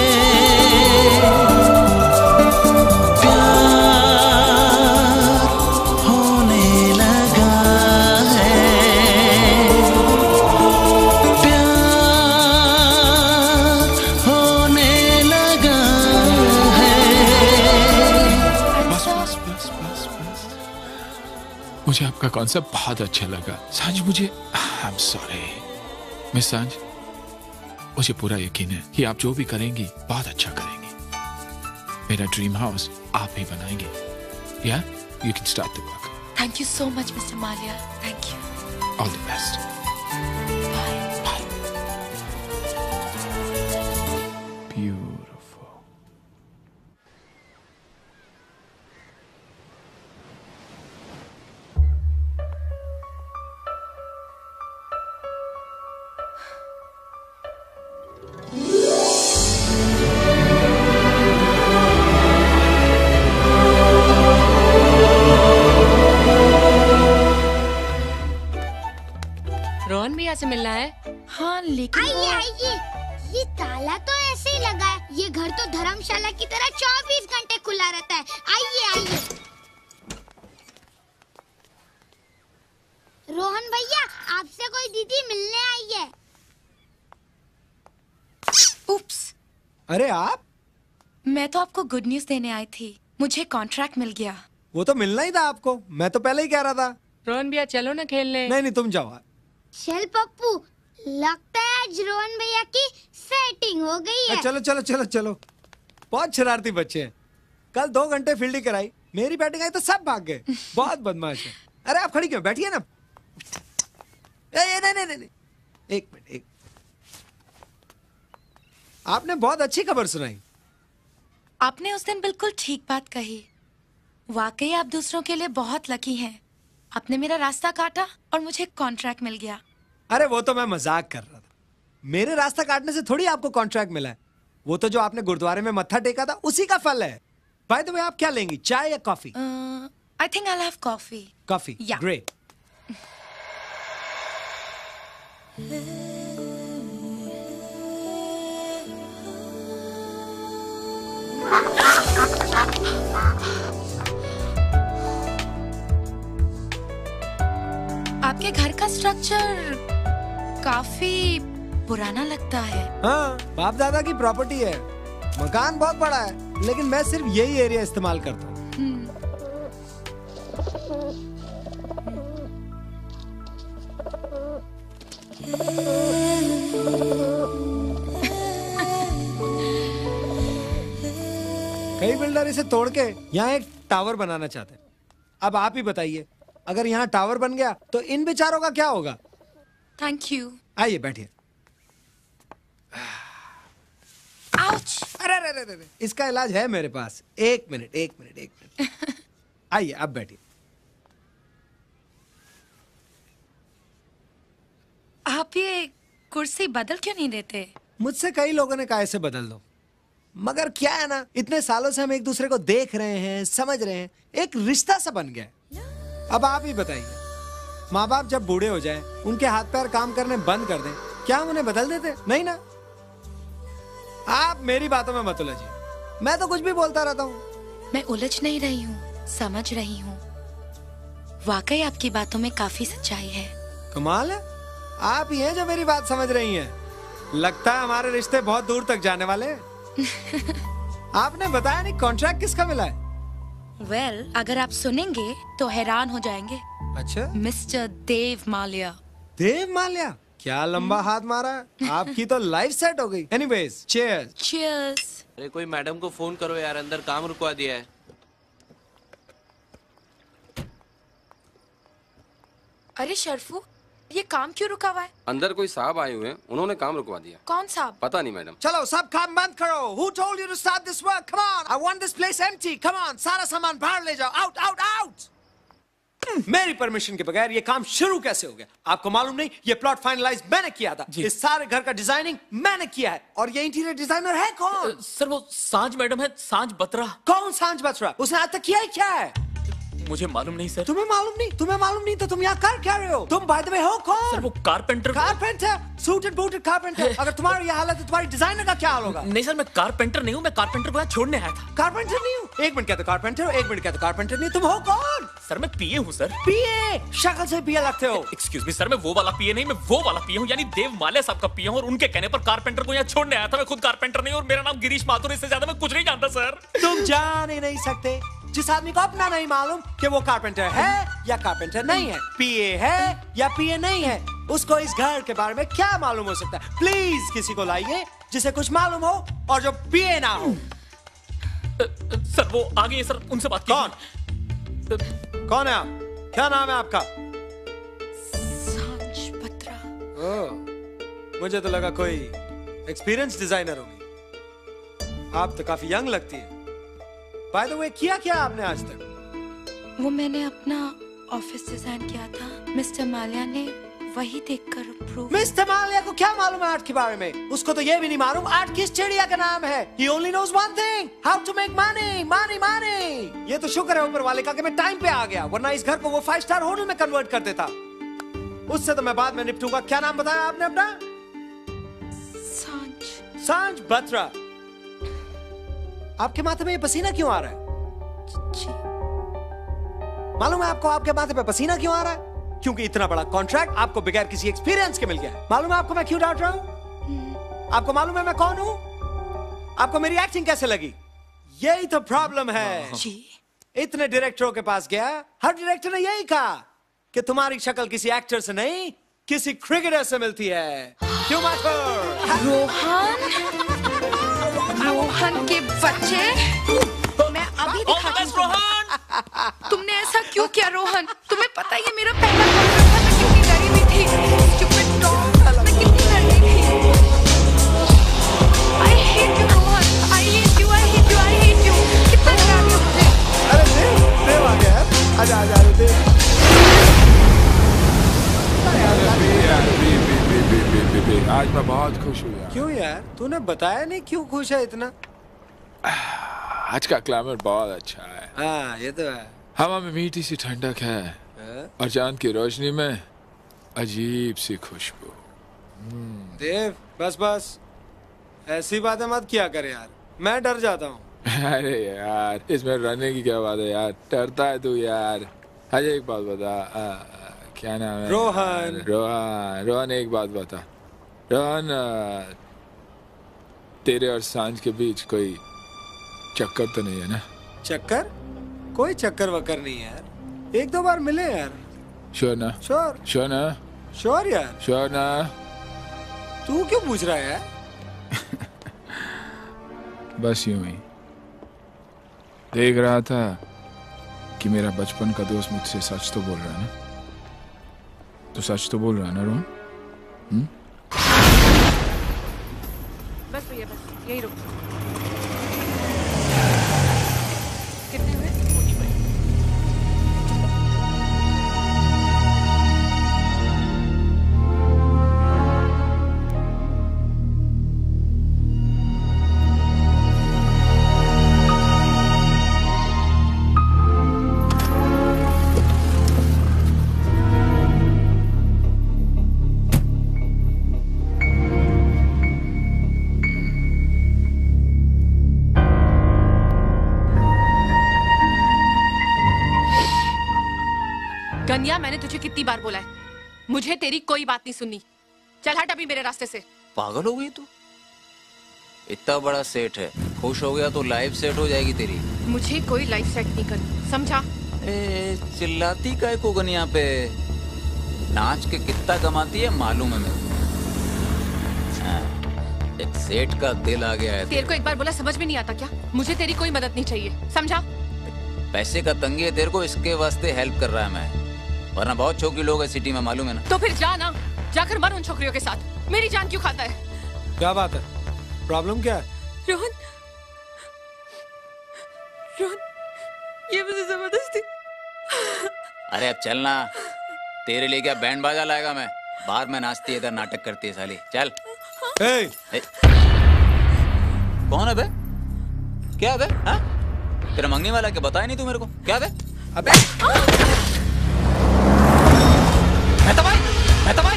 प्यार होने लगा है, प्यार होने लगा है। बस बस बस बस बस। मुझे आपका कॉन्सेप्ट बहुत अच्छा लगा सांज। मुझे आई एम सॉरी मिस सांज, मुझे पूरा यकीन है कि आप जो भी करेंगी बहुत अच्छा करेंगी। मेरा ड्रीम हाउस आप ही बनाएंगे। Yeah you can start the work. Thank you so much mister Mallya, thank you. All the best. Beautiful. Rohan भैया से मिलना है? हाँ, लेकिन आइए आइए, ये ताला तो ऐसे ही लगा है। ये घर तो धर्मशाला की तरह चौबीस घंटे खुला रहता है। आइए आइए। रोहन भैया, आपसे कोई दीदी मिलने आई है। उप्स। अरे आप? मैं तो आपको गुड न्यूज देने आई थी, मुझे कॉन्ट्रैक्ट मिल गया। वो तो मिलना ही था आपको, मैं तो पहले ही कह रहा था। रोहन भैया चलो ना खेलने। नहीं नहीं, तुम जाओ। चल पप्पू, लगता है आज रोहन भैया की सेटिंग हो गई है। चलो चलो चलो चलो, बहुत शरारती बच्चे हैं। कल दो घंटे फील्डिंग कराई, मेरी बैटिंग आई तो सब भाग गए। बहुत बदमाश है। अरे आप खड़ी क्यों, बैठिए ना। नहीं नहीं नहीं नहीं, एक मिनट एक। आपने बहुत अच्छी खबर सुनाई। आपने उस दिन बिल्कुल ठीक बात कही। वाकई आप दूसरों के लिए बहुत लकी हैं। आपने मेरा रास्ता काटा और मुझे कॉन्ट्रैक्ट मिल गया। अरे वो तो मैं मजाक कर रहा था। मेरे रास्ता काटने से थोड़ी आपको कॉन्ट्रैक्ट मिला है। वो तो जो आपने गुरुद्वारे में मत्था टेका था उसी का फल है। बाय द वे, आप क्या लेंगी, चाय या coffee? I think I will have coffee. Coffee, great. आपके घर का स्ट्रक्चर काफी पुराना लगता है। हाँ, बाप दादा की प्रॉपर्टी है। मकान बहुत बड़ा है, लेकिन मैं सिर्फ यही एरिया इस्तेमाल करता हूँ। कई बिल्डर इसे तोड़ के यहाँ एक टावर बनाना चाहते हैं। अब आप ही बताइए, अगर यहाँ टावर बन गया तो इन बेचारों का क्या होगा? Thank you. आइए बैठिए। आउच। अरे अरे अरे अरे इसका इलाज है मेरे पास। एक मिनट एक मिनट एक मिनट आइए अब बैठिए। आप ये कुर्सी बदल क्यों नहीं देते? मुझसे कई लोगों ने कहा इसे बदल दो, मगर क्या है ना, इतने सालों से हम एक दूसरे को देख रहे हैं, समझ रहे हैं, एक रिश्ता सा बन गया। अब आप ही बताइए, माँ बाप जब बूढ़े हो जाए, उनके हाथ पैर काम करने बंद कर दें, क्या हम उन्हें बदल देते? नहीं ना। आप मेरी बातों में मत उलझिए, मैं तो कुछ भी बोलता रहता हूँ। मैं उलझ नहीं रही हूँ, समझ रही हूँ। वाकई आपकी बातों में काफी सच्चाई है। कमाल है, आप ही हैं जो मेरी बात समझ रही हैं। लगता है हमारे रिश्ते बहुत दूर तक जाने वाले हैं। आपने बताया नहीं कॉन्ट्रैक्ट किसका मिला है? वेल well, अगर आप सुनेंगे तो हैरान हो जाएंगे। अच्छा, मिस्टर देव माल्या। देव माल्या, क्या लंबा हाथ मारा है। आपकी तो लाइफ सेट हो गई। Anyways, cheers. चीयर्स। अरे कोई मैडम को फोन करो यार, अंदर काम रुकवा दिया है। अरे शर्फू, ये काम क्यों रुका हुआ है? अंदर कोई साहब आए हुए हैं, उन्होंने काम रुकवा दिया। कौन साहब? पता नहीं मैडम। चलो सब काम बंद करो। Who told you to start this work? Come on, I want this place empty. Come on, सारा सामान बाहर ले जाओ। Out, out, out. मेरी परमिशन के बगैर ये काम शुरू कैसे हो गया? आपको मालूम नहीं, ये प्लॉट फाइनलाइज मैंने किया था। इस सारे घर का डिजाइनिंग मैंने किया है। और ये इंटीरियर डिजाइनर है कौन? सर वो सांझ मैडम है, सांझ बत्रा। कौन सांझ बत्रा? उसने आज तक किया ही क्या है? मुझे मालूम नहीं सर। तुम्हें मालूम नहीं? तुम्हें मालूम नहीं तो तुम यहाँ कर क्या रहे हो? तुम बाय द वे हो कौन? सर वो carpenter. Carpenter, suited booted carpenter. अगर तुम्हारी यह हालत है, तुम्हारी डिजाइनर का क्या हाल होगा? नहीं सर, मैं कारपेंटर नहीं हूँ, मैं कारपेंटर को यहाँ छोड़ने आया था। कारपेंटर नहीं हूँ? एक मिनट कहते कारपेंटर, एक मिनट कहते कारपेंटर नहीं। तुम हो कौन? सर मैं पीए हूँ सर। पीए? शक्ल से पीए लगते हो। एक्सक्यूज मी सर, मैं वो वाला पीए नहीं, मैं वो वाला पीए हूँ, यानी देव माल्या साहब का पीए हूँ। और उनके कहने पर कारपेंटर को यहाँ छोड़ने आया था। मैं खुद कारपेंटर नहीं हूँ और मेरा नाम गिरीश माथुर, इससे ज्यादा मैं कुछ नहीं जानता सर। तुम जान ही नहीं सकते। जिस आदमी को अपना नहीं मालूम कि वो कारपेंटर है या कारपेंटर नहीं है, पीए है या पीए नहीं है, उसको इस घर के बारे में क्या मालूम हो सकता है? प्लीज किसी को लाइए जिसे कुछ मालूम हो और जो पीए ना हो। सर वो आ गए सर, उनसे बात कौन? कौन है आप? क्या नाम है आपका? सांझ बत्रा। ओह, मुझे तो लगा कोई एक्सपीरियंस डिजाइनर होगी। आप तो काफी यंग लगती है। बाय द वे, किया क्या आपने आज तक? वो मैंने अपना ऑफिस डिजाइन किया था, मिस्टर माल्या ने वही देखकर अप्रूव। मिस्टर माल्या को क्या मालूम है आर्ट के बारे में? उसको तो ये भी नहीं मालूम आर्ट किस चिड़िया का नाम है। He only knows one thing, how to make money, money, money। ये तो शुक्र है ऊपर वाले का कि मैं टाइम पे आ गया, वरना इस घर को वो फाइव स्टार होटल में कन्वर्ट कर देता। उससे तो मैं बाद में निपटूंगा। क्या नाम बताया आपने अपना? सांझ। सांझ बत्रा। आपके माथे में ये पसीना क्यों आ रहा है? मालूम है आपको आपके माथे पे पसीना क्यों आ रहा है? क्योंकि इतना बड़ा कॉन्ट्रैक्ट आपको बगैर किसी एक्सपीरियंस के मिल गया है। मालूम है आपको मैं क्यों डांट रहा हूँ? आपको मालूम है मैं कौन हूँ? आपको मेरी एक्टिंग कैसे लगी? यही तो प्रॉब्लम है। जी। इतने डायरेक्टरों के पास गया, हर डायरेक्टर ने यही कहा कि तुम्हारी शक्ल किसी एक्टर से नहीं, किसी क्रिकेटर से मिलती है। क्यों माथुर? रोहन, रोहन के बच्चे, मैं अभी दिखाती हूँ। तुमने ऐसा क्यों किया रोहन? तुम्हें पता है ये मेरा पहला कॉन्ट्रैक्ट था, मैं कितनी डरी हुई थी। Stupid dog, मैं कितनी डरी थी। I hate you Rohan, I hate you, I hate you, I hate you। कितना डरा दिया मुझे। अरे देव, देव आ गया है। आजा आजा देव। आज मैं बहुत खुश हूँ यार। क्यों यार? तूने बताया नहीं क्यों खुश है इतना? आज का क्लाइमेट बहुत अच्छा है। हाँ ये तो है। हवा में मीठी सी ठंडक है, है? और चांद की रोशनी में अजीब सी खुशबू। देव बस बस ऐसी बातें मत किया कर यार, मैं डर जाता हूँ। अरे यार इसमें डरने की क्या बात है यार, डरता है तू यार। अजय एक बात बता, आ, आ, क्या नाम है? रोहन। रोहन रोहन एक बात बता रोहन, तेरे और सांझ के बीच कोई चक्कर तो नहीं है ना? चक्कर? कोई चक्कर वक्कर नहीं है यार, एक दो बार मिले यार। श्योर ना? श्योर। श्योर ना? श्योर यार। श्योर ना? तू क्यों पूछ रहा है यार? बस यूं ही देख रहा था कि मेरा बचपन का दोस्त मुझसे सच तो बोल रहा है ना? तो सच तो बोल रहा है ना रोहन? बस भैया बस यही रुक। गनिया, मैंने तुझे कितनी बार बोला है, मुझे तेरी कोई बात नहीं सुननी। चल हट अभी मेरे रास्ते से। पागल हो गई तू? इतना बड़ा सेट है, खुश हो गया तो लाइफ सेट हो जाएगी तेरी। मुझे कोई लाइफ सेट नहीं करनी, समझा? ए, चिल्लाती काय को गनिया पे? नाच के कितना कमाती है मालूम है मेरे को। एक सेठ का दिल आ गया है। तेरे को एक बार बोला समझ में नहीं आता क्या? मुझे तेरी कोई मदद नहीं चाहिए, समझा? पैसे का तंगी है तेरे को, इसके वास्ते हेल्प कर रहा है मैं, वरना बहुत छोकरी लोग है सिटी में, मालूम है ना? तो फिर जा ना, जाकर मर उन छोकरियों के साथ। मेरी जान क्यों खाता है? क्या बात है? प्रॉब्लम क्या है? रोहन, रोहन, ये मुझे जबरदस्ती। अरे अब चलना, तेरे लिए क्या बैंड बाजा लाएगा मैं? बाहर में नाचती है, इधर नाटक करती है साली। चल। ए! ए, कौन है बे? क्या है बे? हाँ? तेरा मंगनी वाला क्या बताया नहीं तू मेरे को? क्या बे? अबे! मैं तबाई, मैं तबाई।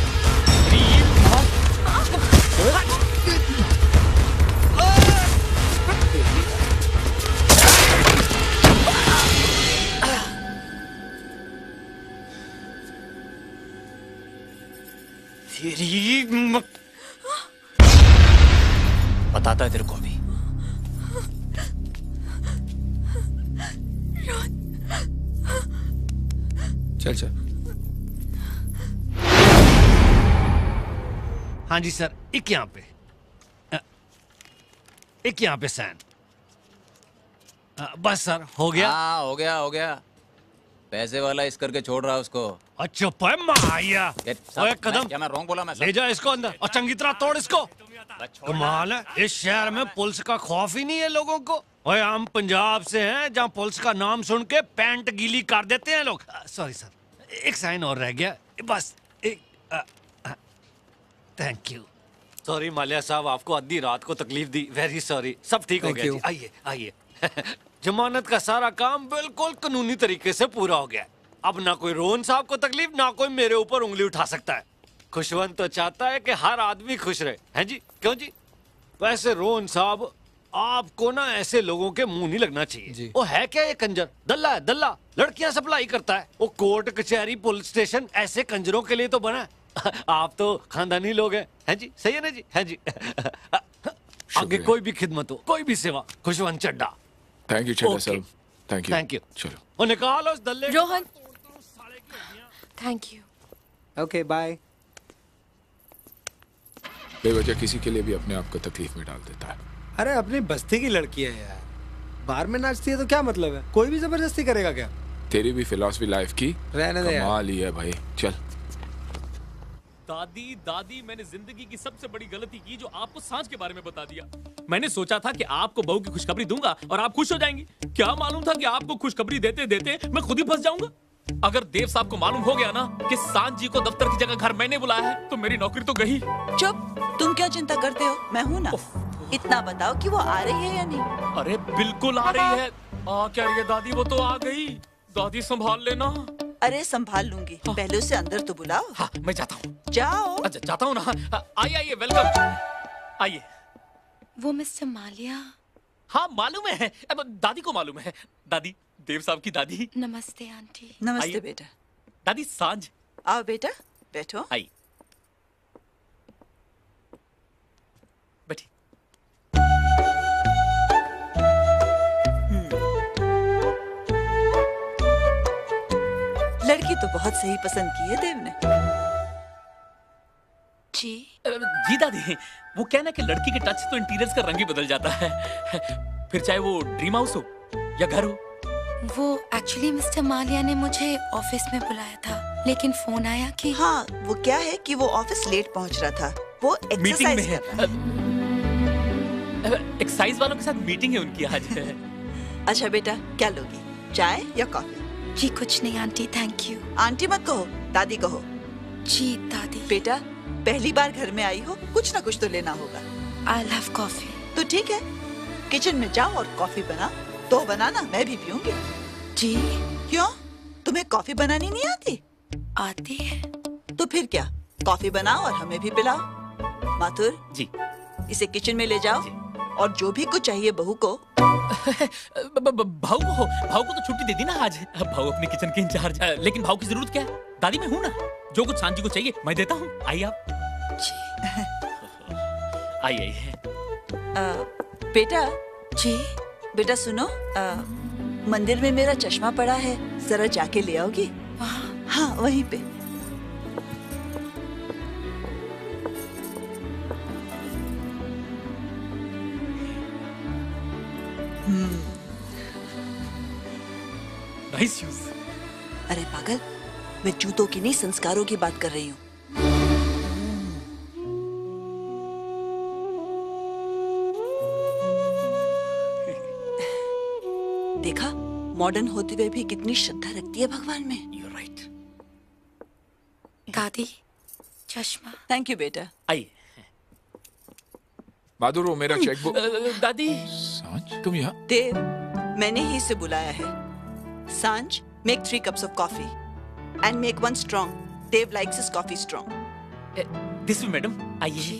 तेरी बताता है तेरे को अभी। चल चल। हाँ जी सर, एक यहाँ पे, एक यहाँ पे सैन। बस सर, हो गया। हाँ हो गया हो गया। पैसे वाला इस करके छोड़ रहा उसको। अच्छा पे माया। ओए कदम, क्या मैं रॉन्ग बोला? मैं ले जा इसको अंदर और चंगी तरह तोड़ इसको। कमाल है, इस शहर में पुलिस का खौफ ही नहीं है लोगों को। ओए हम पंजाब से हैं, जहाँ पुलिस का नाम सुन के पैंट गीली कर देते हैं लोग। सॉरी सर, एक साइन और रह गया बस। एक थैंक यू। सॉरी माल्या साहब, आपको आधी रात को तकलीफ दी, वेरी सॉरी। सब ठीक हो गया। आइए आइए। जमानत का सारा काम बिल्कुल कानूनी तरीके से पूरा हो गया। अब ना कोई रोहन साहब को तकलीफ, ना कोई मेरे ऊपर उंगली उठा सकता है। खुशवंत तो चाहता है कि हर आदमी खुश रहे, हैं जी? क्यों जी? वैसे रोहन साहब, आपको ना ऐसे लोगों के मुंह नहीं लगना चाहिए। वो है क्या ये कंजर? दल्ला है दल्ला, लड़कियां सप्लाई करता है। वो कोर्ट कचहरी पुलिस स्टेशन ऐसे कंजरों के लिए तो बना है। आप तो खानदानी लोग हैं, हैं जी? सही है ना जी? हैं जी? आगे कोई भी खिदमत हो, कोई भी सेवा, खुशवंत चड्डा। थैंक यू चड्डा साहब, थैंक यू। Thank you. चलो वो निकालो उस दल्ले। Rohan, thank you. Okay bye. बेवजह किसी के लिए भी अपने आप को तकलीफ में डाल देता है। अरे अपनी बस्ती की लड़की है यार, बार में नाचती है तो क्या मतलब है? कोई भी जबरदस्ती करेगा क्या? तेरी भी फिलॉसफी लाइफ की रहने दे यार। कमाल ही है भाई। चल। दादी दादी, मैंने जिंदगी की सबसे बड़ी गलती की जो आपको सांझ के बारे में बता दिया। मैंने सोचा था कि आपको बहू की खुशखबरी दूंगा और आप खुश हो जाएंगी। क्या मालूम था कि आपको खुशखबरी देते देते मैं खुद ही फंस जाऊंगा। अगर देव साहब को मालूम हो गया ना कि सांझ जी को दफ्तर की जगह घर मैंने बुलाया है, तो मेरी नौकरी तो गई। चुप, तुम क्या चिंता करते हो? मैं हूँ ना। इतना बताओ कि वो आ रही है या नहीं? अरे बिल्कुल आ रही है। आ क्या रही है दादी? वो तो आ गई। दादी संभाल लेना। अरे संभाल लूंगी, पहले उसे अंदर तो बुलाओ। हाँ मैं जाता हूँ। जाओ। अच्छा जाता हूँ ना। आइए आइए, वेलकम। आइए। वो मिस्टर माल्या। हाँ मालूम है, अब दादी को मालूम है। दादी, देव साहब की दादी। नमस्ते आंटी। नमस्ते बेटा। दादी सांझ। आओ बेटा, बैठो। आई। बैठी। लड़की तो बहुत सही पसंद की है देव ने। जी जी दादी, वो कहना कि लड़की के टच से तो इंटीरियर्स का रंग ही बदल जाता है। फिर चाहे वो ड्रीम हाउस हो या घर हो। वो एक्चुअली मिस्टर माल्या ने मुझे ऑफिस में बुलाया था, लेकिन फोन आया कि हाँ, वो क्या है कि वो ऑफिस लेट पहुंच रहा था, वो मीटिंग में है। है। एक्साइज वालों के साथ मीटिंग है उनकी आज। अच्छा बेटा, क्या लोगी, चाय या कॉफी? जी कुछ नहीं आंटी, थैंक यू। आंटी मत कहो, दादी कहो। जी दादी। बेटा, पहली बार घर में आई हो, कुछ ना कुछ तो लेना होगा। I love coffee. तो ठीक है, किचन में जाओ और कॉफी बना। तो बनाना, मैं भी पीऊंगी। जी। क्यों, तुम्हें कॉफी बनानी नहीं आती? आती है। तो फिर क्या, कॉफी बनाओ और हमें भी पिलाओ। माथुर जी, इसे किचन में ले जाओ और जो भी कुछ चाहिए बहू को। भाऊ को भाऊ को तो छुट्टी दे दी ना आज। अब भाऊ अपने किचन के इंचार्ज, लेकिन भाऊ की जरूरत क्या है? दादी मैं हूँ ना, जो कुछ सांची को चाहिए मैं देता हूँ। आइए आप। आइए आइए। बेटा जी, बेटा सुनो, आ, मंदिर में मेरा चश्मा पड़ा है, जरा जाके ले आओगी? हाँ वहीं पे। Nice shoes. अरे पागल, मैं जूतों की नहीं संस्कारों की बात कर रही हूँ। देखा, मॉडर्न होते हुए भी कितनी श्रद्धा रखती है भगवान में। You're right. दादी चश्मा। थैंक यू बेटा। आइए। बहादुर वो मेरा चेकबुक। दादी सांच तुम यहाँ? देव, मैंने ही इसे बुलाया है। Sanjh, make three cups of coffee and make one strong. Dev likes his coffee strong. This way madam, आइए।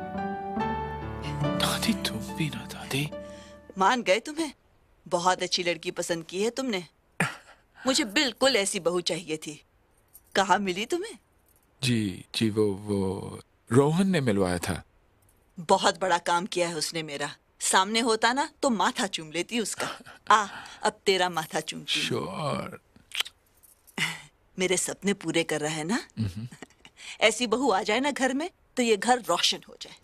दादी तुम भी ना दादी। मान गए तुम्हें? बहुत अच्छी लड़की पसंद की है तुमने। मुझे बिल्कुल ऐसी बहू चाहिए थी। कहाँ मिली तुम्हें? जी जी वो वो रोहन ने मिलवाया था। बहुत बड़ा काम किया है उसने मेरा। सामने होता ना तो माथा चूम लेती उसका। आ, अब तेरा माथा चूमती। श्योर। मेरे सपने पूरे कर रहा है ना? ऐसी बहू आ जाए ना घर में तो ये घर रोशन हो जाए।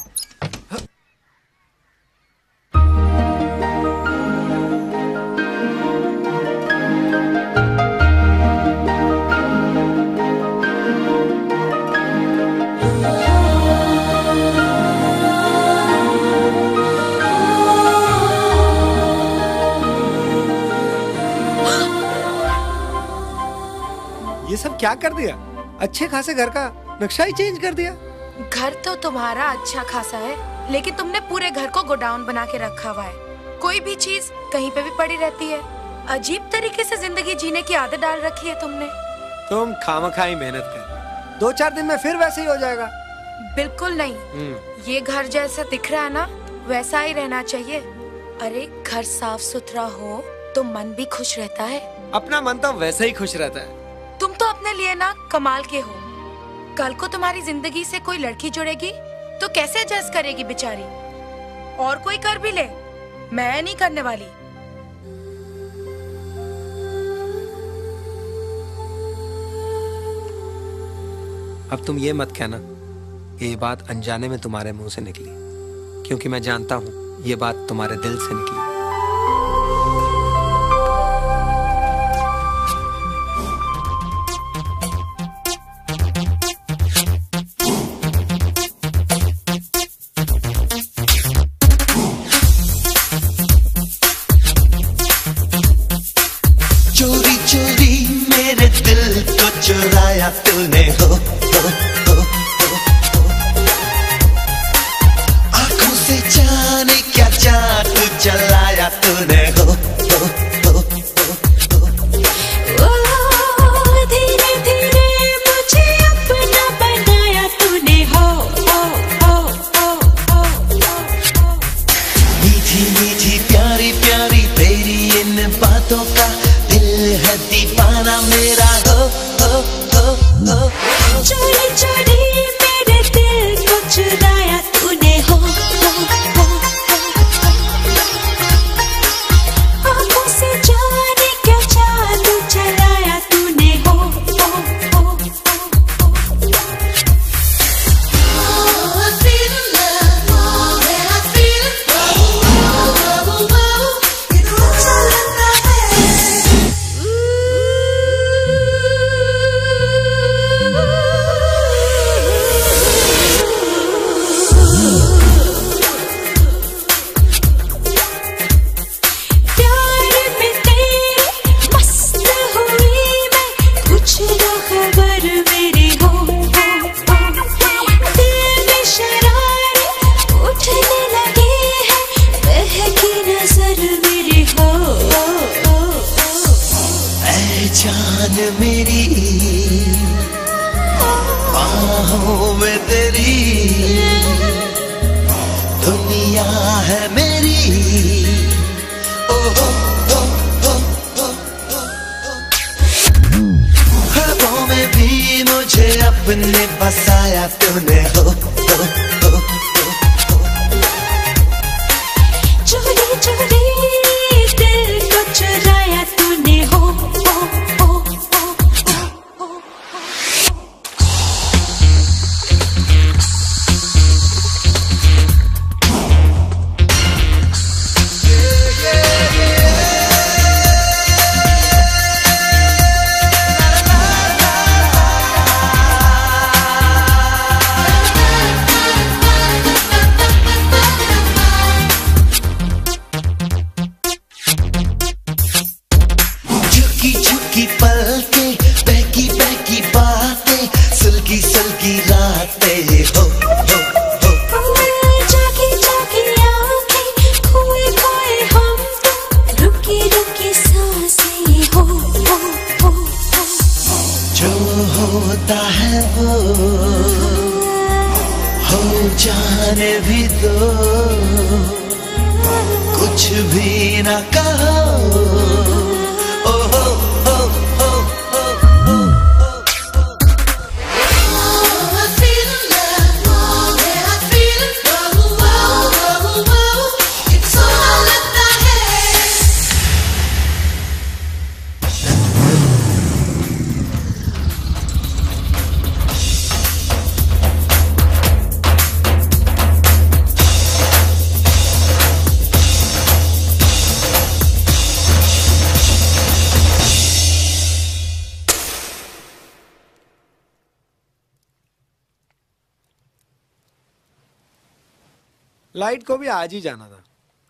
ये सब क्या कर दिया? अच्छे खासे घर का नक्शा ही चेंज कर दिया। घर तो तुम्हारा अच्छा खासा है, लेकिन तुमने पूरे घर को गोडाउन बना के रखा हुआ है। कोई भी चीज कहीं पे भी पड़ी रहती है। अजीब तरीके से जिंदगी जीने की आदत डाल रखी है तुमने। तुम खामखाई मेहनत कर, दो चार दिन में फिर वैसे ही हो जाएगा। बिल्कुल नहीं, ये घर जैसा दिख रहा है ना, वैसा ही रहना चाहिए। अरे घर साफ सुथरा हो तो मन भी खुश रहता है। अपना मन तो वैसे ही खुश रहता है। तुम तो अपने लिए ना कमाल के हो। कल को तुम्हारी जिंदगी से कोई लड़की जुड़ेगी तो कैसे एडजस्ट करेगी बेचारी? और कोई कर भी ले, मैं नहीं करने वाली। अब तुम ये मत कहना कि ये बात अनजाने में तुम्हारे मुंह से निकली, क्योंकि मैं जानता हूँ ये बात तुम्हारे दिल से निकली। चोरी चोरी मेरे दिल को चुराया तूने हो, हो, हो, हो, हो। आंखों से जाने क्या जादू चलाया तूने हो, हो, हो, हो, हो। धीरे धीरे मुझे अपना बनाया तूने हो, हो, हो, हो, हो। मीठी मीठी प्यारी प्यारी तेरी इन बातों का दिल है दीवाना मेरा हो, हो, हो, हो। चोरी चोरी मेरे दिल को चुराया तूने हो, हो, हो, आंखों से जाने क्या जादू चलाया तूने हो, हो, हो, हो। I feel love more than I feel it. Oh, oh, oh, oh, you know अच्छा लगता है। प्यार में तेरे मस्त हुई मैं, कुछ ना खबर मेरी हो, हो, हो। दिल में शरारें उठने लगी है, बहकी नजर मेरी हो, हो, हो, हो। ऐ जान मेरी बाहों में तेरी दुनिया है मेरी। ओ हो हो हो हो ख्वाबों में भी मुझे अपने बसाया तूने हो हो हो चोरी चोरी दिल को चुराया तूने हो हो हो हो। झुकी झुकी पलकें, बहकी बहकी बातें, सुलगी सुलगी रातें हो हो हो। जागी जागी आँखें, खोए खोए हम तो, रुकी रुकी सांसें हो हो हो हो। जो होता है वो हो जाने भी दो, कुछ भी ना कहो। ओ हो हो हो हो हो। I feel love, yeah I feel it, oh oh oh oh, it's all लगता है। लाइट को भी आज ही जाना था।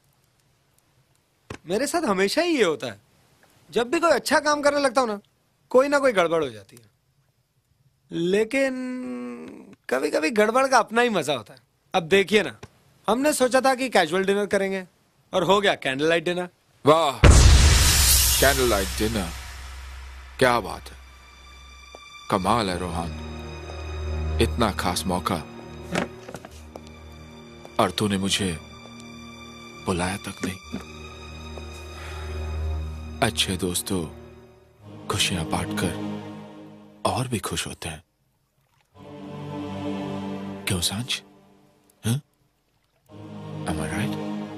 मेरे साथ हमेशा ही ये होता है, जब भी कोई अच्छा काम करने लगता हूं ना, कोई ना कोई गड़बड़ हो जाती है। लेकिन कभी कभी गड़बड़ का अपना ही मजा होता है। अब देखिए ना, हमने सोचा था कि कैजुअल डिनर करेंगे और हो गया कैंडल लाइट डिनर। वाह, कैंडल लाइट डिनर, क्या बात है, कमाल है रोहन, इतना खास मौका और तूने मुझे बुलाया तक नहीं। अच्छे दोस्तों खुशियां बांटकर और भी खुश होते हैं, क्यों सांझ? हाँ? Am I right?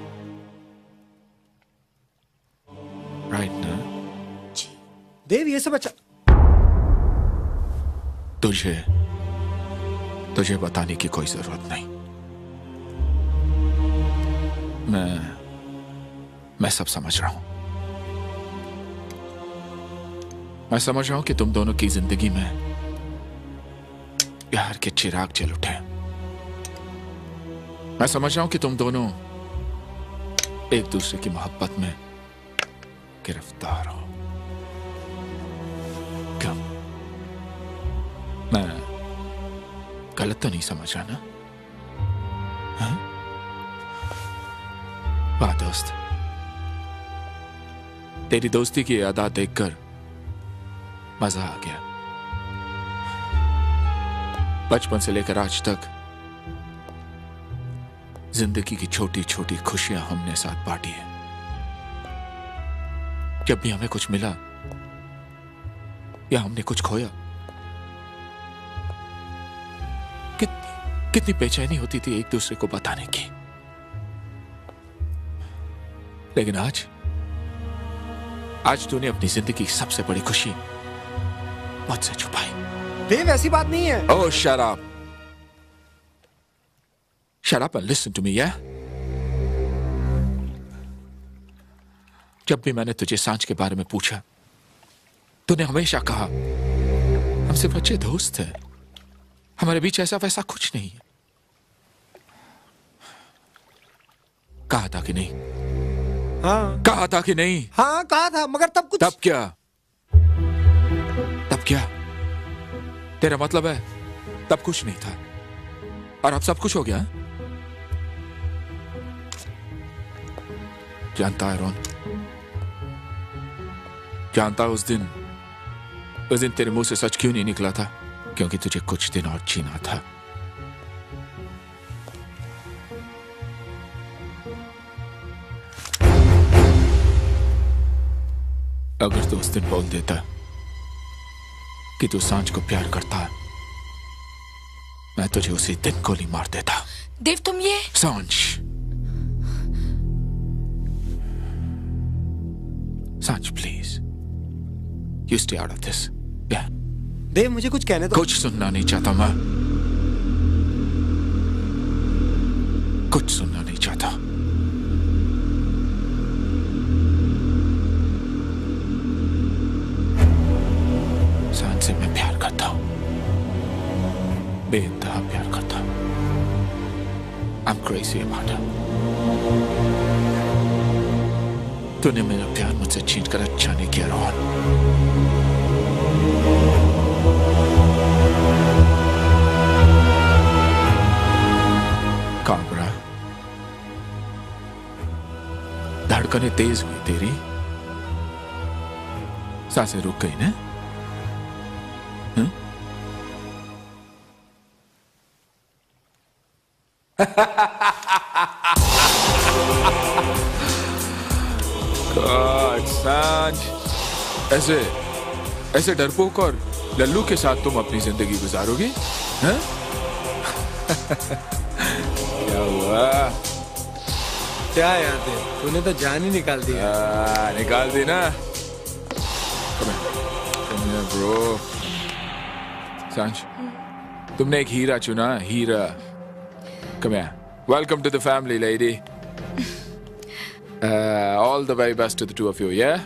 Right ना? देव ये सब अच्छा। तुझे तुझे बताने की कोई जरूरत नहीं। मैं मैं सब समझ रहा हूं। मैं समझ रहा हूं कि तुम दोनों की जिंदगी में प्यार के चिराग जल उठे। मैं समझ रहा हूं कि तुम दोनों एक दूसरे की मोहब्बत में गिरफ्तार हो। क्यों? मैं गलत तो नहीं समझ रहा ना? हाँ? वाह दोस्त, तेरी दोस्ती की अदा देखकर मजा आ गया। बचपन से लेकर आज तक जिंदगी की छोटी छोटी खुशियां हमने साथ बांटी है। जब भी हमें कुछ मिला या हमने कुछ खोया, कितनी कितनी बेचैनी होती थी एक दूसरे को बताने की। लेकिन आज आज तूने अपनी जिंदगी की सबसे बड़ी खुशी मुझसे छुपाई। देव ऐसी बात नहीं है। Oh, shut up. Shut up and listen to me, yeah? जब भी मैंने तुझे सांझ के बारे में पूछा, तूने हमेशा कहा हम सिर्फ अच्छे दोस्त हैं, हमारे बीच ऐसा वैसा कुछ नहीं है। कहा था कि नहीं? हाँ कहा था कि नहीं? हाँ कहा था, मगर तब कुछ। तब क्या? तब क्या? तेरा मतलब है तब कुछ नहीं था और अब सब कुछ हो गया? जानता है रोन, जानता है उस दिन उस दिन तेरे मुंह से सच क्यों नहीं निकला था? क्योंकि तुझे कुछ दिन और जीना था। अगर तू उस दिन बोल देता कि तू सांझ को प्यार करता है, मैं तुझे उसी दिन गोली मार देता। देव तुम ये Sanjh, Sanjh please, you stay out of this. या देव मुझे कुछ कहने दो। कुछ सुनना नहीं चाहता मैं, कुछ सुनना नहीं चाहता। सांझ से मैं प्यार करता हूं, बेइंतहा प्यार करता हूं। I'm crazy about her. तूने मेरा प्यार मुझसे छीन कर अच्छा नहीं किया रोहन। काबरा, धड़कनें तेज हुई तेरी, सांसें रुक गई ना? हुँ? God, सांझ, ऐसे ऐसे डरपोक और लल्लू के साथ तुम अपनी जिंदगी गुजारोगे? हैं? क्या हुआ? क्या याद है, तूने तो जान ही निकाल दी। आ, निकाल दी ना? Come here. Come here, bro. सांझ, तुमने एक हीरा चुना, हीरा। Come here. Welcome to the family, lady. Uh, all the very best to the two of you, yeah?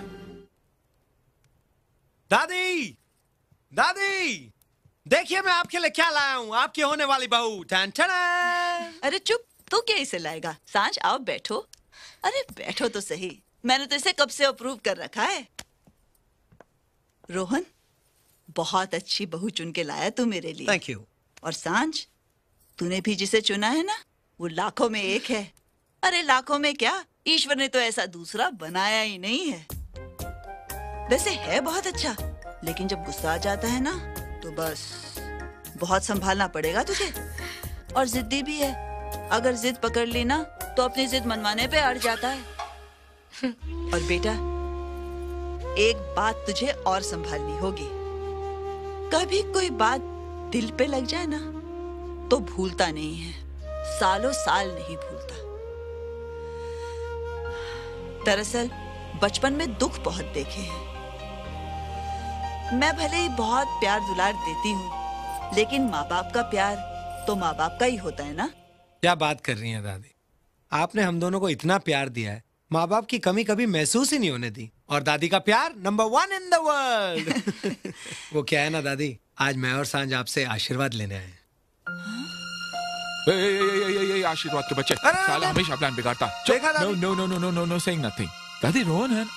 दादी, दादी, देखिए मैं आपके लिए क्या लाया हूँ, आपकी होने वाली बहू। टन टन। अरे चुप, तू क्या इसे लाएगा? सांझ आओ बैठो। अरे बैठो तो सही, मैंने तो इसे कब से अप्रूव कर रखा है। रोहन, बहुत अच्छी बहू चुन के लाया तू मेरे लिए। Thank you. और सांझ, तूने भी जिसे चुना है ना, वो लाखों में एक है। अरे लाखों में क्या, ईश्वर ने तो ऐसा दूसरा बनाया ही नहीं है। वैसे है बहुत अच्छा, लेकिन जब गुस्सा आ जाता है ना तो बस बहुत संभालना पड़ेगा तुझे। और जिद्दी भी है, अगर जिद पकड़ ली ना तो अपनी जिद मनवाने पे अड़ जाता है। और बेटा, एक बात तुझे और संभालनी होगी, कभी कोई बात दिल पे लग जाए ना तो भूलता नहीं है, सालों साल नहीं भूलता। दरअसल बचपन में दुख बहुत देखे हैं। मैं भले ही बहुत प्यार दुलार देती हूँ, लेकिन माँ बाप का प्यार तो माँ बाप का ही होता है ना। क्या बात कर रही हैं दादी, आपने हम दोनों को इतना प्यार दिया है, माँ बाप की कमी कभी महसूस ही नहीं होने दी। और दादी का प्यार number one in the world. वो क्या है ना दादी, आज मैं और सांझ आपसे आशीर्वाद लेने आए हैं। ए, ए, ए, ए, ए, आशीर्वाद के बच्चे, साला हमेशा प्लान बिगाड़ता। No no no no no no no saying nothing. दादी रोहन है।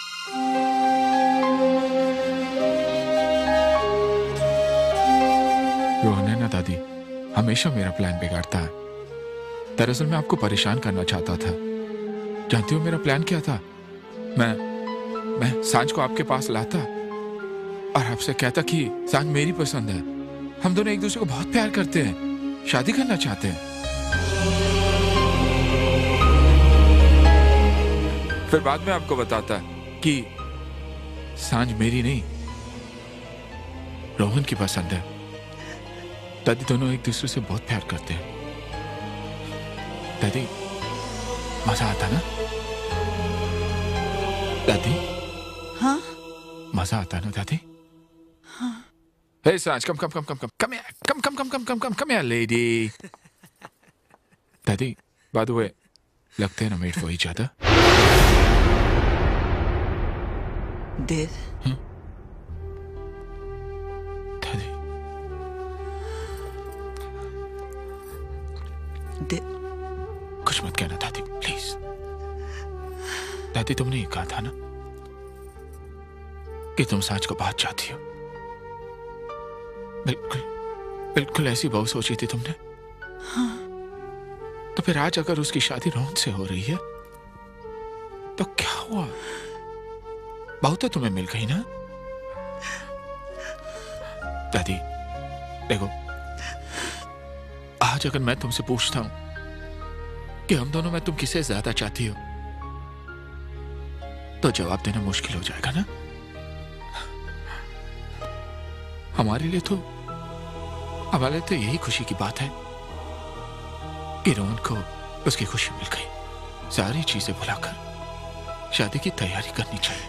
रोहन है ना दादी, हमेशा मेरा प्लान बिगाड़ता है। दरअसल मैं आपको परेशान करना चाहता था। जानती हो मेरा प्लान क्या था? मैं मैं सांझ को आपके पास लाता और आपसे कहता कि सांझ मेरी पसंद है, हम दोनों एक दूसरे को बहुत प्यार करते हैं, शादी करना चाहते हैं। फिर बाद में आपको बताता कि सांझ मेरी नहीं, रोहन की पसंद है। दादी दोनों एक दूसरे से बहुत प्यार करते हैं। दादी मजा आता ना? दादी हाँ मजा आता ना दादी? हाँ। Hey सांझ, come come come come come come here, come come come come come come come here lady. दादी, by the way, लगते हैं ना made for each other? देव। हम्म? दादी। देव। कुछ मत कहना दादी, प्लीज। दादी तुमने ये कहा था ना कि तुम सांझ को बहुत चाहती हो। बिल्कुल बिल्कुल ऐसी बहू सोची थी तुमने। हाँ। तो फिर आज अगर उसकी शादी रोहन से हो रही है तो क्या हुआ? बहू तो तुम्हें मिल गई ना? दादी देखो, आज अगर मैं तुमसे पूछता हूं कि हम दोनों में तुम किसे ज्यादा चाहती हो, तो जवाब देना मुश्किल हो जाएगा ना? हमारे लिए तो हमारे लिए तो यही खुशी की बात है कि रोहन को उसकी खुशी मिल गई। सारी चीजें भुलाकर शादी की तैयारी करनी चाहिए।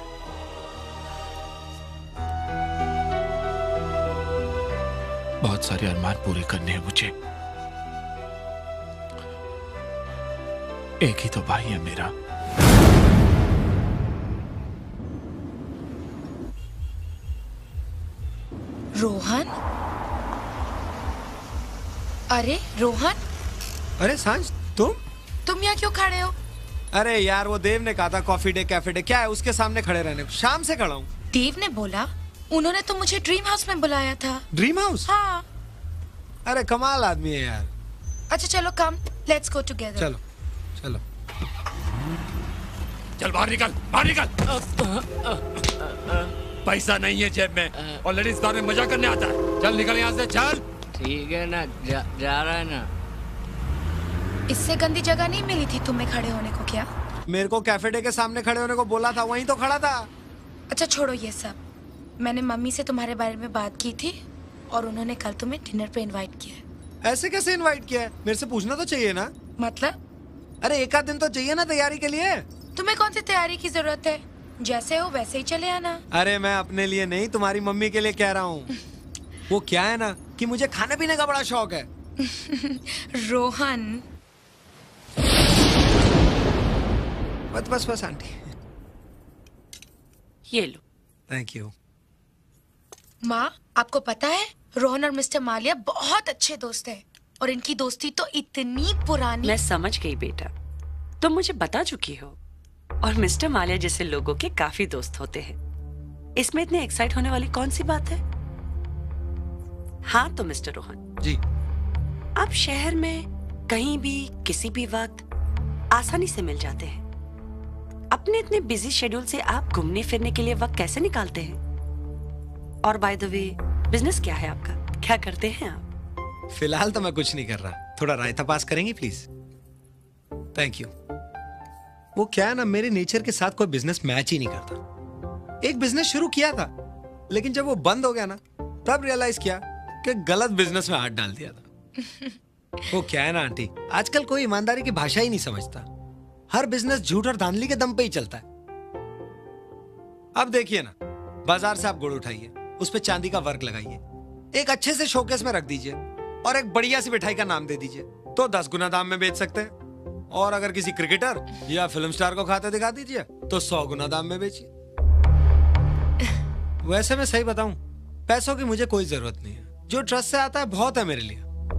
बहुत सारे अरमान पूरे करने हैं मुझे। एक ही तो भाई है मेरा। रोहन? अरे रोहन, अरे सांझ, तुम तुम यहाँ क्यों खड़े हो? अरे यार, वो देव ने कहा था कॉफी डे कैफे डे, क्या है उसके सामने खड़े रहने को। शाम से खड़ा हूँ। देव ने बोला? उन्होंने तो मुझे ड्रीम हाउस में बुलाया था। Dream house? हाँ। अरे कमाल आदमी है यार। अच्छा चलो, कम लेट्स गो टुगेदर। चलो चलो चल बाहर निकल, बाहर निकल। पैसा नहीं है जेब में और लेडीज बार में मजा करने आता है। चल निकल यहाँ से, चल। ठीक है ना, जा, जा रहा है ना। इससे गंदी जगह नहीं मिली थी तुम्हें खड़े होने को क्या? मेरे को कैफे डे के सामने खड़े होने को बोला था, वहीं तो खड़ा था। अच्छा छोड़ो ये सब। मैंने मम्मी से तुम्हारे बारे में बात की थी और उन्होंने कल तुम्हें डिनर पे इनवाइट किया है। ऐसे कैसे इनवाइट किया है? मेरे से पूछना तो चाहिए ना। मतलब? अरे एक आध दिन तो चाहिए ना तैयारी के लिए। तुम्हें कौन सी तैयारी की जरूरत है? जैसे हो वैसे ही चले आना। अरे मैं अपने लिए नहीं, तुम्हारी मम्मी के लिए कह रहा हूँ। वो क्या है ना कि मुझे खाने पीने का बड़ा शौक है। रोहन। बस बस बस आंटी। ये लो। Thank you. माँ, आपको पता है रोहन और मिस्टर माल्या बहुत अच्छे दोस्त हैं और इनकी दोस्ती तो इतनी पुरानी। मैं समझ गई बेटा, तुम मुझे बता चुकी हो। और मिस्टर माल्या जैसे लोगों के काफी दोस्त होते हैं। इसमें इतने एक्साइट होने वाली कौन सी बात है? हाँ तो मिस्टर रोहन जी, आप शहर में कहीं भी किसी भी वक्त आसानी से मिल जाते हैं। अपने इतने बिजी शेड्यूल से आप घूमने फिरने के लिए वक्त कैसे निकालते हैं? और बाय द वे, बिजनेस क्या है आपका? क्या करते हैं आप? फिलहाल तो मैं कुछ नहीं कर रहा। थोड़ा रायता पास करेंगी प्लीज? Thank you. वो क्या है ना, मेरे नेचर के साथ कोई बिजनेस मैच ही नहीं करता। एक बिजनेस शुरू किया था, लेकिन जब वो बंद हो गया ना, तब रियलाइज किया कि गलत बिजनेस में हाथ डाल दिया था। वो क्या है ना आंटी, आजकल कोई ईमानदारी की भाषा ही नहीं समझता। हर बिजनेस झूठ और धांधली के दम पे ही चलता है। अब देखिए ना, बाजार से आप गुड़ उठाइए, उस पे चांदी का वर्क लगाइए, एक अच्छे से शोकेस में रख दीजिए और एक बढ़िया सी मिठाई का नाम दे दीजिए, तो दस गुना दाम में बेच सकते हैं। और अगर किसी क्रिकेटर या फिल्म स्टार को खाते दिखा दीजिए तो सौ गुना दाम में बेचिए। वैसे मैं सही बताऊं, पैसों की मुझे कोई जरूरत नहीं है। जो ट्रस्ट से आता है बहुत है मेरे लिए।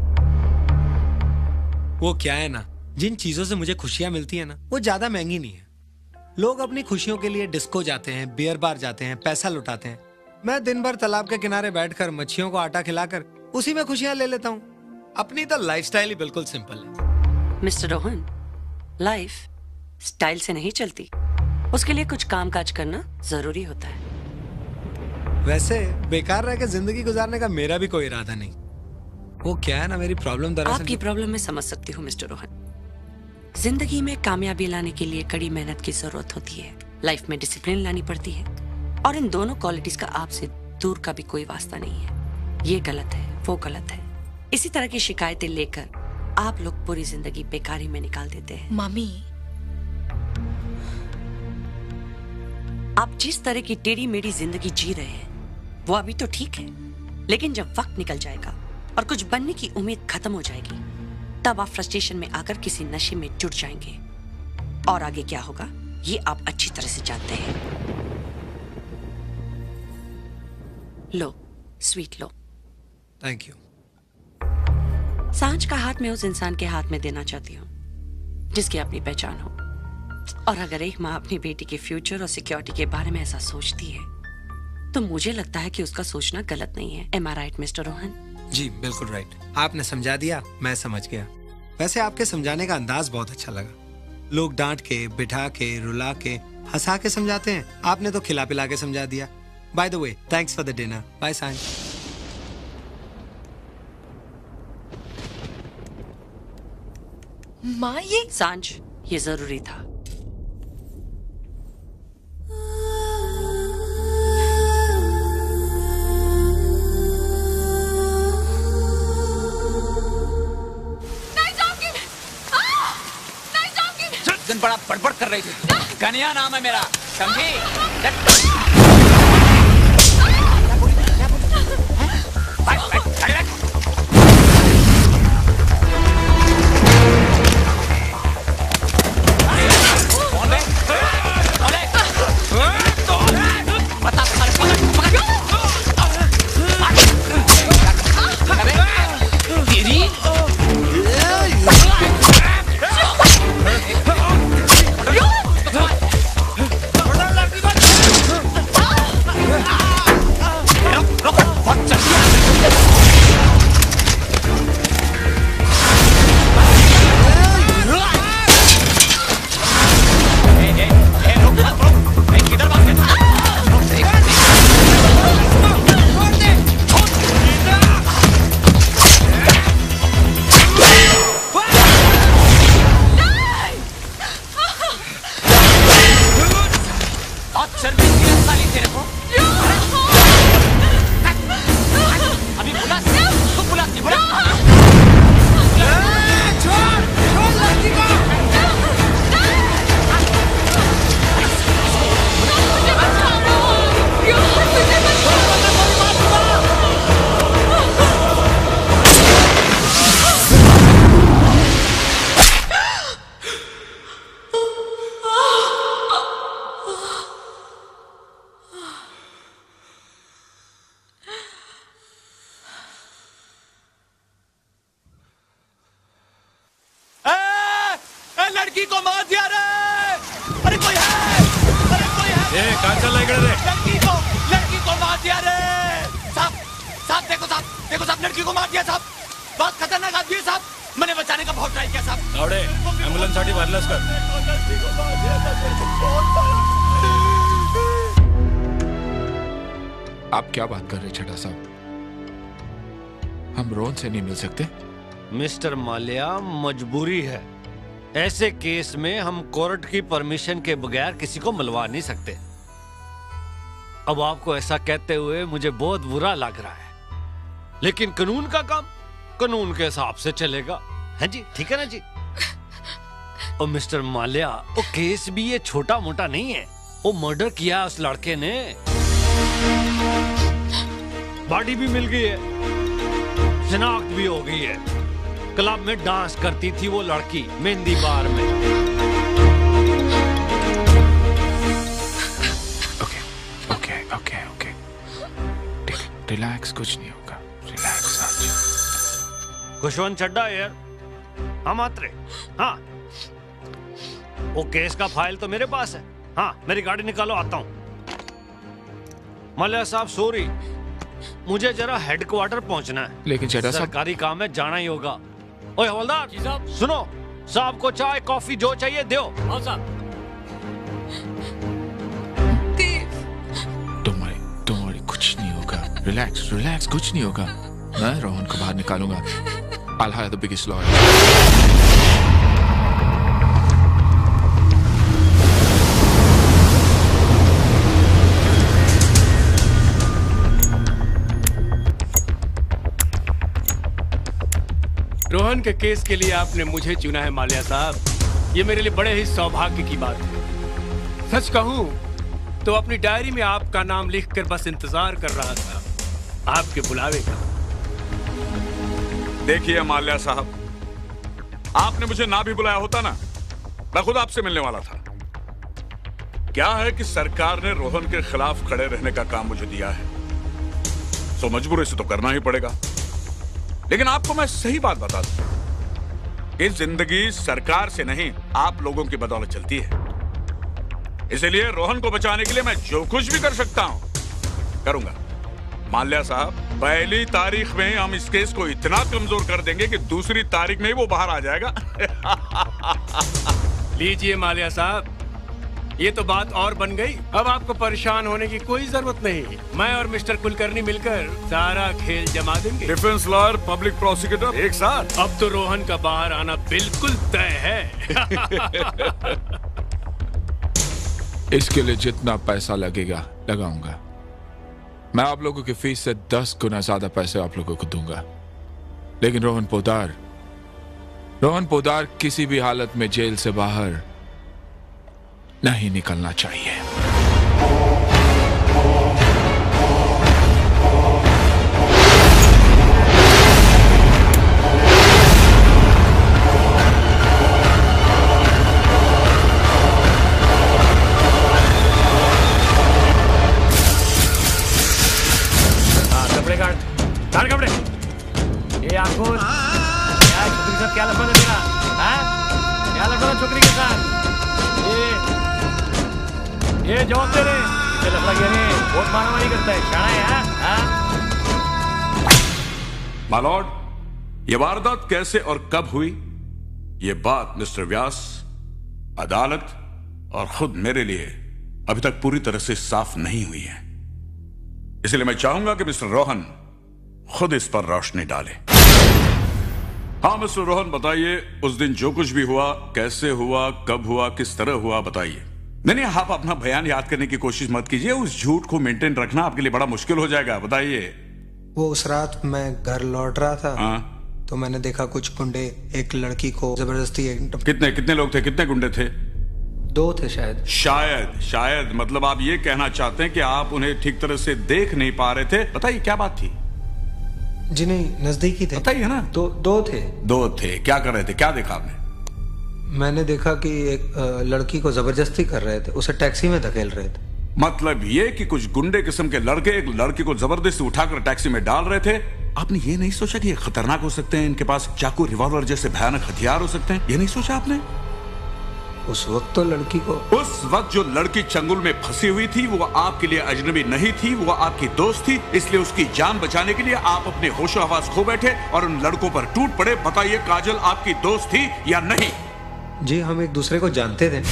वो क्या है ना, जिन चीजों से मुझे खुशियां मिलती है ना, वो ज्यादा महंगी नहीं है। लोग अपनी खुशियों के लिए डिस्को जाते हैं, बियर बार जाते हैं, पैसा लुटाते हैं। मैं दिन भर तालाब के किनारे बैठकर मच्छियों को आटा खिलाकर उसी में खुशियां ले लेता हूँ। अपनी तो लाइफस्टाइल ही बिल्कुल सिंपल है। मिस्टर रोहन, लाइफ स्टाइल से नहीं चलती, उसके लिए कुछ काम काज करना जरूरी होता है। वैसे बेकार रह के जिंदगी गुजारने का मेरा भी कोई इरादा नहीं। वो क्या है ना, मेरी प्रॉब्लम दरअसल आपकी प्रॉब्लम मैं समझ सकती हूँ मिस्टर रोहन। जिंदगी में कामयाबी लाने के लिए कड़ी मेहनत की जरूरत होती है, लाइफ में डिसिप्लिन लानी पड़ती है, और इन दोनों क्वालिटीज का आपसे दूर का भी कोई वास्ता नहीं है। ये गलत है, वो गलत है। इसी तरह की शिकायतें लेकर आप लोग पूरी जिंदगी बेकारी में निकाल देते हैं। मम्मी, आप जिस तरह की टेढ़ी मेढ़ी जिंदगी जी रहे हैं वो अभी तो ठीक है, लेकिन जब वक्त निकल जाएगा और कुछ बनने की उम्मीद खत्म हो जाएगी, तब आप फ्रस्ट्रेशन में आकर किसी नशे में जुट जाएंगे, और आगे क्या होगा ये आप अच्छी तरह से जानते हैं। लो स्वीट लो। Thank you. सांझ का हाथ मैं उस इंसान के हाथ में देना चाहती हूँ जिसकी अपनी पहचान हो। और अगर एक माँ अपनी बेटी के फ्यूचर और सिक्योरिटी के बारे में ऐसा सोचती है तो मुझे लगता है कि उसका सोचना गलत नहीं है। Am I right mister Rohan? जी बिल्कुल राइट। आपने समझा दिया, मैं समझ गया। वैसे आपके समझाने का अंदाज बहुत अच्छा लगा। लोग डांट के, बिठा के, रुला के, हंसा के समझाते हैं, आपने तो खिला पिला के समझा दिया। By the way, thanks for the dinner. Bye Sanjh. माँ ये सांझ, ये जरूरी था। रही थी। कन्या नाम है मेरा, समझी? आप क्या बात कर रहे छठा साहब? हम रोहन से नहीं मिल सकते? मिस्टर माल्या, मजबूरी है। ऐसे केस में हम कोर्ट की परमिशन के बगैर किसी को मिलवा नहीं सकते। अब आपको ऐसा कहते हुए मुझे बहुत बुरा लग रहा है, लेकिन कानून का काम कानून के हिसाब से चलेगा। है जी, ठीक है ना जी? और मिस्टर माल्या, वो केस भी ये छोटा मोटा नहीं है। वो मर्डर किया उस लड़के ने, बॉडी भी मिल गई है, शिनाख्त भी हो गई है। क्लब में डांस करती थी वो लड़की मेहंदी बार में। Okay okay okay okay relax, कुछ नहीं होगा, रिलैक्स। आज खुशवंत चड्डा यार, हम आत्रे। हाँ, वो केस का फाइल तो मेरे पास है। हाँ, मेरी गाड़ी निकालो, आता हूँ। मल्या साहब सॉरी, मुझे जरा हेडक्वार्टर पहुंचना है। लेकिन चड्डा साहब, सरकारी काम है, जाना ही होगा। ओए हवलदार, सुनो, साहब को चाय कॉफी जो चाहिए दो। हाँ साहब। Don't worry, don't worry, कुछ नहीं होगा। रिलैक्स रिलैक्स, कुछ नहीं होगा। मैं रोहन को बाहर निकालूंगा। I'll hire the biggest lawyer. Rohan के केस के लिए आपने मुझे चुना है माल्या साहब, ये मेरे लिए बड़े ही सौभाग्य की बात है। सच कहूं तो अपनी डायरी में आपका नाम लिखकर बस इंतजार कर रहा था आपके बुलावे का। देखिए माल्या साहब, आपने मुझे ना भी बुलाया होता ना, मैं खुद आपसे मिलने वाला था। क्या है कि सरकार ने रोहन के खिलाफ खड़े रहने का काम मुझे दिया है, तो मजबूरी से तो करना ही पड़ेगा। लेकिन आपको मैं सही बात बता दूं, ये जिंदगी सरकार से नहीं, आप लोगों की बदौलत चलती है। इसलिए रोहन को बचाने के लिए मैं जो कुछ भी कर सकता हूं, करूंगा। माल्या साहब, पहली तारीख में हम इस केस को इतना कमजोर कर देंगे कि दूसरी तारीख में ही वो बाहर आ जाएगा। लीजिए माल्या साहब, ये तो बात और बन गई। अब आपको परेशान होने की कोई जरूरत नहीं। मैं और मिस्टर कुलकर्णी मिलकर सारा खेल जमा देंगे। डिफेंस लॉयर, पब्लिक प्रोसिक्यूटर एक साथ। अब तो रोहन का बाहर आना बिल्कुल तय है। इसके लिए जितना पैसा लगेगा लगाऊंगा। मैं आप लोगों की फीस से दस गुना ज्यादा पैसे आप लोगों को दूंगा। लेकिन रोहन पोदार, रोहन पोदार किसी भी हालत में जेल से बाहर नहीं निकलना चाहिए। कपड़े काट काट कपड़े। ये आपको यार छोकरी के साथ क्या लफड़ा है तेरा? हाँ? क्या लफड़ा है छोकरी के साथ? ये ये जवाब दे रहे ये लफड़ा क्या रे? बहुत मारामारी करता है शाना है। हाँ? हाँ? माय लॉर्ड, ये वारदात कैसे और कब हुई, ये बात मिस्टर व्यास, अदालत और खुद मेरे लिए अभी तक पूरी तरह से साफ नहीं हुई है। इसलिए मैं चाहूंगा कि मिस्टर रोहन खुद इस पर रोशनी डाले। हाँ मिस्टर रोहन, बताइए उस दिन जो कुछ भी हुआ, कैसे हुआ, कब हुआ, किस तरह हुआ, बताइए। नहीं नहीं, आप अपना बयान याद करने की कोशिश मत कीजिए, उस झूठ को मेंटेन रखना आपके लिए बड़ा मुश्किल हो जाएगा। बताइए। वो उस रात मैं घर लौट रहा था। हाँ? तो मैंने देखा कुछ गुंडे एक लड़की को जबरदस्ती एकदम। कितने कितने लोग थे, कितने गुंडे थे? दो थे शायद। शायद शायद मतलब आप ये कहना चाहते हैं कि आप उन्हें ठीक तरह से देख नहीं पा रहे थे। बताइए क्या बात थी? जी नहीं, नजदीकी थे। बताइए ना। दो दो थे। दो थे, क्या कर रहे थे, क्या देखा आपने? मैंने देखा कि एक लड़की को जबरदस्ती कर रहे थे, उसे टैक्सी में धकेल रहे थे। मतलब ये कि कुछ गुंडे किस्म के लड़के एक लड़की को जबरदस्ती उठाकर टैक्सी में डाल रहे थे। आपने ये नहीं सोचा कि ये खतरनाक हो सकते हैं, इनके पास चाकू, रिवॉल्वर जैसे भयानक हथियार हो सकते हैं? ये नहीं सोचा आपने? उस वक्त तो लड़की को उस वक्त जो लड़की चंगुल में फंसी हुई थी वो आपके लिए अजनबी नहीं थी, वो आपकी दोस्त थी। इसलिए उसकी जान बचाने के लिए आप अपने होशो हवास खो बैठे और उन लड़कों पर टूट पड़े। बताइए काजल आपकी दोस्त थी या नहीं? जी हम एक दूसरे को जानते थे।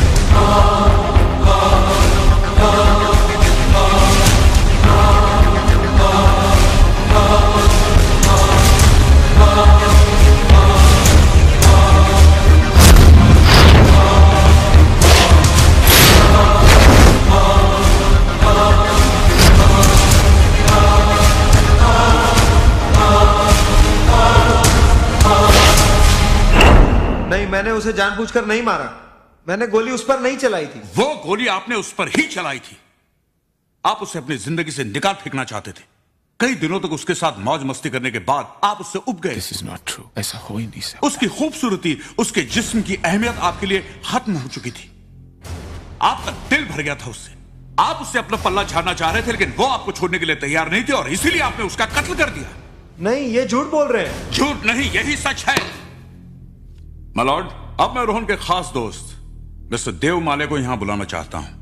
नहीं, मैंने उसे जानबूझकर नहीं मारा। मैंने गोली उस पर नहीं चलाई थी। वो गोली आपने उस पर ही चलाई थी। आप उसे अपनी जिंदगी से निकाल फेंकना चाहते थे। कई दिनों तक उसके साथ मौज मस्ती करने के बाद आप उससे उब गए। This is not true. ऐसा हो ही नहीं सकता। उसकी खूबसूरती, उसके जिस्म की अहमियत आपके लिए खत्म हो चुकी थी। आपका दिल भर गया था उससे। आप उससे अपना पल्ला झाड़ना चाह रहे थे, लेकिन वो आपको छोड़ने के लिए तैयार नहीं थे और इसीलिए आपने उसका कत्ल कर दिया। नहीं, ये झूठ बोल रहे हैं। झूठ नहीं, यही सच है। मलॉर्ड, अब मैं रोहन के खास दोस्त मिस्टर देव माल्या को यहां बुलाना चाहता हूं।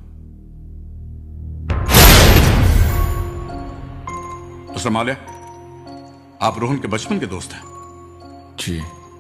मिस्टर माल्या, आप रोहन के बचपन के दोस्त हैं। जी।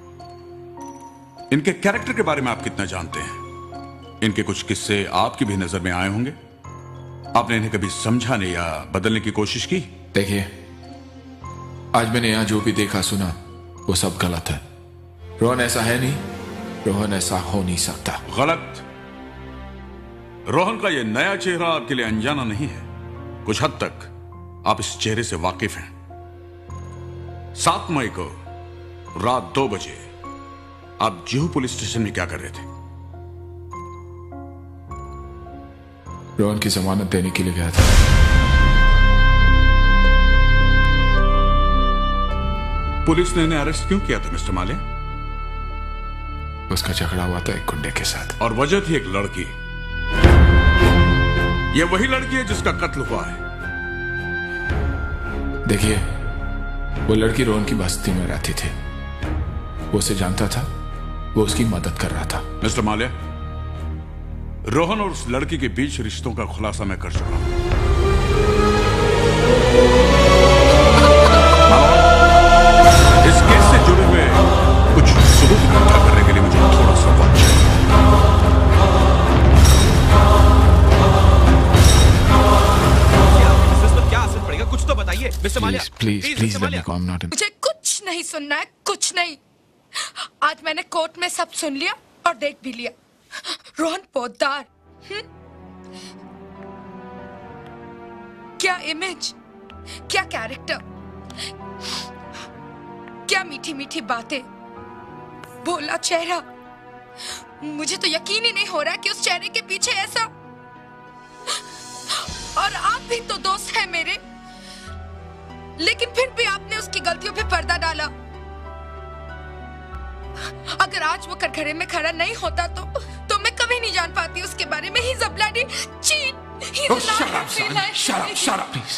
इनके कैरेक्टर के बारे में आप कितना जानते हैं? इनके कुछ किस्से आपकी भी नजर में आए होंगे। आपने इन्हें कभी समझाने या बदलने की कोशिश की? देखिए, आज मैंने यहां जो भी देखा सुना वो सब गलत है। रोहन ऐसा है नहीं, रोहन ऐसा हो नहीं सकता। गलत? रोहन का यह नया चेहरा आपके लिए अनजाना नहीं है। कुछ हद तक आप इस चेहरे से वाकिफ हैं। सात मई को रात दो बजे आप जुहू पुलिस स्टेशन में क्या कर रहे थे? रोहन की जमानत देने के लिए गया था। पुलिस ने इन्हें अरेस्ट क्यों किया था मिस्टर माल्या? उसका झगड़ा हुआ था एक गुंडे के साथ। और वजह थी एक लड़की। यह वही लड़की है जिसका कत्ल हुआ है। देखिए, वो लड़की रोहन की बस्ती में रहती थी। वो उसे जानता था, वो उसकी मदद कर रहा था। मिस्टर माल्या, रोहन और उस लड़की के बीच रिश्तों का खुलासा मैं कर चुका हूं। इस केस से जुड़े हुए कुछ सबूत इकट्ठा करने के लिए मुझे थोड़ा सा वक्त चाहिए। क्या असर पड़ेगा, कुछ तो बताइए mister Mallya. Please please let me go, I am not in. मुझे कुछ नहीं सुनना है, कुछ नहीं। आज मैंने कोर्ट में सब सुन लिया और देख भी लिया। रोहन पोद्दार, क्या इमेज, क्या कैरेक्टर, क्या मीठी मीठी बातें, भोला चेहरा, मुझे तो यकीन ही नहीं हो रहा कि उस चेहरे के पीछे ऐसा। और आप भी तो दोस्त हैं मेरे, लेकिन फिर भी आपने उसकी गलतियों पे पर्दा डाला। अगर आज वो कटघरे में खड़ा नहीं होता तो तो मैं कभी नहीं जान पाती उसके बारे में। He's a bloody cheat. He's Oh, a shut up, liar. son. Shut up, shut up, please.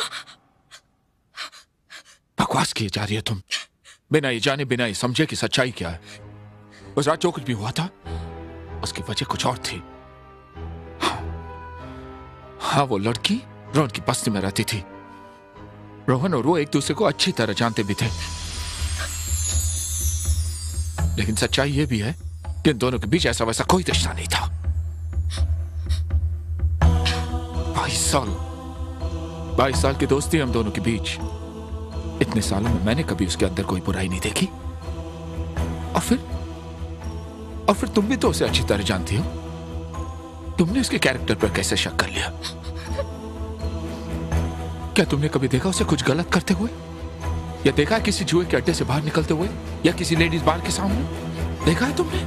बकवास किए जा रही है तुम, बिना ये जाने बिना ये समझे कि सच्चाई क्या है। उस रात जो कुछ भी हुआ था उसकी वजह कुछ और थी। हाँ, हाँ वो लड़की रोहन की बस्ती में रहती थी। रोहन और वो एक दूसरे को अच्छी तरह जानते भी थे, लेकिन सच्चाई ये भी है कि इन दोनों के बीच ऐसा वैसा कोई रिश्ता नहीं था। बाईस साल बाईस साल की दोस्ती हम दोनों के बीच। इतने सालों में मैंने कभी उसके अंदर कोई बुराई नहीं देखी। और फिर और फिर तुम भी तो उसे अच्छी तरह जानती हो। तुमने उसके कैरेक्टर पर कैसे शक कर लिया? क्या तुमने कभी देखा उसे कुछ गलत करते हुए, या देखा है किसी जुए के अड्डे से बाहर निकलते हुए, या किसी लेडीज बार के सामने? देखा है तुमने?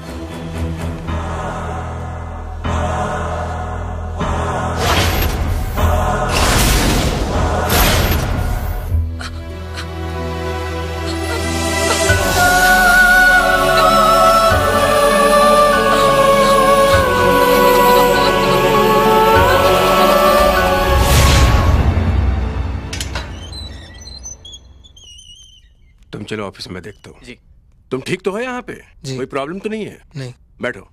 चलो ऑफिस में देखता हूँ। जी। तुम ठीक तो है यहाँ पे? जी। कोई प्रॉब्लम तो नहीं है? नहीं। बैठो,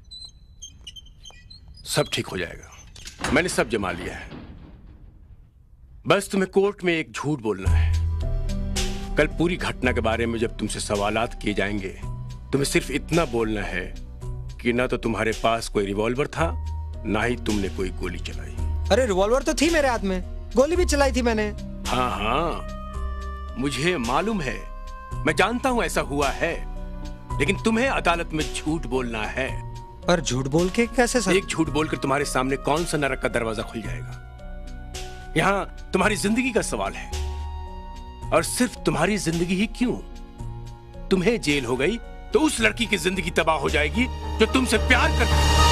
सब ठीक हो जाएगा। मैंने सब जमा लिया है, बस तुम्हें कोर्ट में एक झूठ बोलना है। कल पूरी घटना के बारे में जब तुमसे सवालात किए जाएंगे, तुम्हें सिर्फ इतना बोलना है कि ना तो तुम्हारे पास कोई रिवॉल्वर था, ना ही तुमने कोई गोली चलाई। अरे रिवॉल्वर तो थी मेरे हाथ में, गोली भी चलाई थी मैंने। हाँ हाँ मुझे मालूम है, मैं जानता हूं ऐसा हुआ है, लेकिन तुम्हें अदालत में झूठ बोलना है। पर झूठ बोल के कैसे सर? एक झूठ बोलकर तुम्हारे सामने कौन सा नरक का दरवाजा खुल जाएगा? यहाँ तुम्हारी जिंदगी का सवाल है, और सिर्फ तुम्हारी जिंदगी ही क्यों, तुम्हें जेल हो गई तो उस लड़की की जिंदगी तबाह हो जाएगी जो तुमसे प्यार करती है।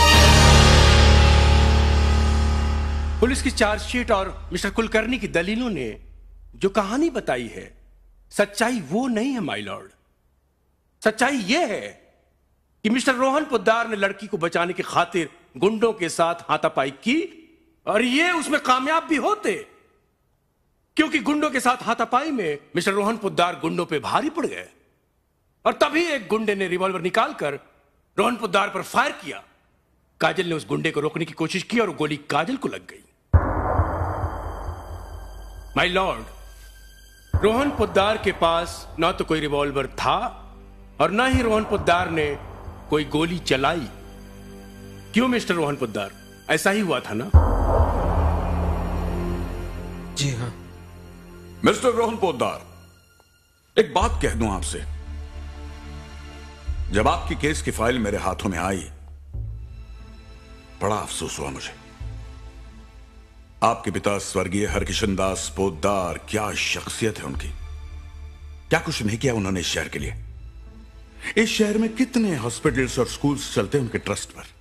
पुलिस की चार्जशीट और मिस्टर कुलकर्णी की दलीलों ने जो कहानी बताई है, सच्चाई वो नहीं है माय लॉर्ड। सच्चाई ये है कि मिस्टर रोहन पोद्दार ने लड़की को बचाने की खातिर गुंडों के साथ हाथापाई की, और ये उसमें कामयाब भी होते, क्योंकि गुंडों के साथ हाथापाई में मिस्टर रोहन पोद्दार गुंडों पे भारी पड़ गए, और तभी एक गुंडे ने रिवॉल्वर निकालकर रोहन पोद्दार पर फायर किया। काजल ने उस गुंडे को रोकने की कोशिश की और गोली काजल को लग गई। माय लॉर्ड, रोहन पोद्दार के पास ना तो कोई रिवॉल्वर था और ना ही रोहन पोद्दार ने कोई गोली चलाई। क्यों मिस्टर रोहन पोद्दार, ऐसा ही हुआ था ना? जी हाँ। मिस्टर रोहन पोद्दार, एक बात कह दूं आपसे। जब आपकी केस की फाइल मेरे हाथों में आई, बड़ा अफसोस हुआ मुझे। आपके पिता स्वर्गीय हरकिशन दास पोद्दार, क्या शख्सियत है उनकी। क्या कुछ नहीं किया उन्होंने इस शहर के लिए। इस शहर में कितने हॉस्पिटल्स और स्कूल्स चलते हैं उनके ट्रस्ट पर।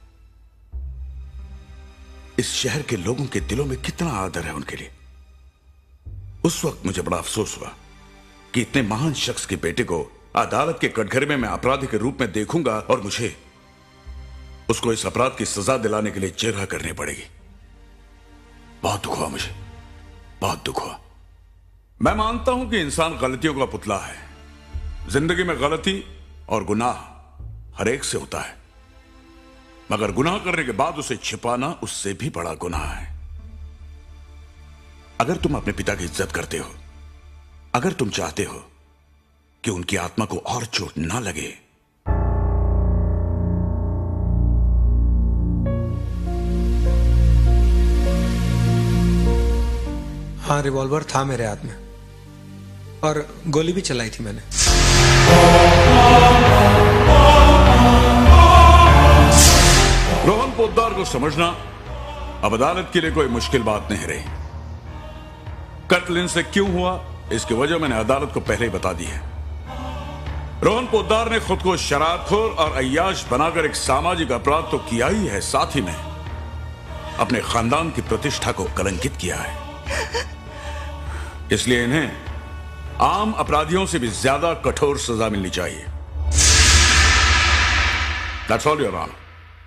इस शहर के लोगों के दिलों में कितना आदर है उनके लिए। उस वक्त मुझे बड़ा अफसोस हुआ कि इतने महान शख्स के बेटे को अदालत के कटघरे में मैं अपराधी के रूप में देखूंगा, और मुझे उसको इस अपराध की सजा दिलाने के लिए जिरह करनी पड़ेगी। बहुत दुख हुआ मुझे, बहुत दुख हुआ। मैं मानता हूं कि इंसान गलतियों का पुतला है। जिंदगी में गलती और गुनाह हर एक से होता है, मगर गुनाह करने के बाद उसे छिपाना उससे भी बड़ा गुनाह है। अगर तुम अपने पिता की इज्जत करते हो, अगर तुम चाहते हो कि उनकी आत्मा को और चोट ना लगे, हाँ रिवॉल्वर था मेरे हाथ में और गोली भी चलाई थी मैंने। रोहन पोद्दार को समझना अब अदालत के लिए कोई मुश्किल बात नहीं रही। कत्ल इनसे क्यों हुआ, इसकी वजह मैंने अदालत को पहले ही बता दी है। रोहन पोद्दार ने खुद को शरारतखोर और अय्याश बनाकर एक सामाजिक अपराध तो किया ही है, साथ ही में अपने खानदान की प्रतिष्ठा को कलंकित किया है। इसलिए इन्हें आम अपराधियों से भी ज्यादा कठोर सजा मिलनी चाहिए। That's all, Your Honor.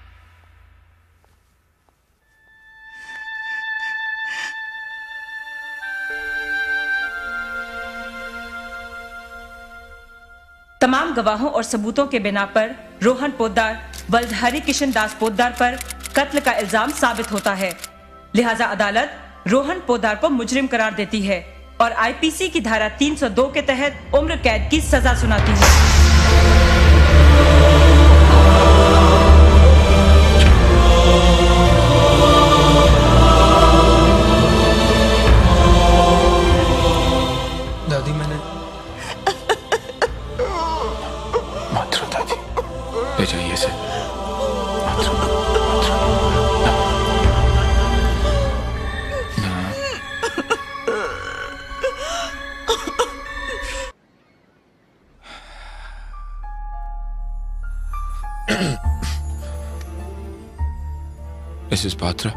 तमाम गवाहों और सबूतों के बिना पर रोहन पोद्दार वल्द हरि किशन दास पोद्दार पर कत्ल का इल्जाम साबित होता है। लिहाजा अदालत रोहन पोद्दार को मुजरिम करार देती है और आईपीसी की धारा तीन सौ दो के तहत उम्र कैद की सजा सुनाती है। दादी मैंने मात्र दादी ले जाइए इसे। मिसेस बात्रा,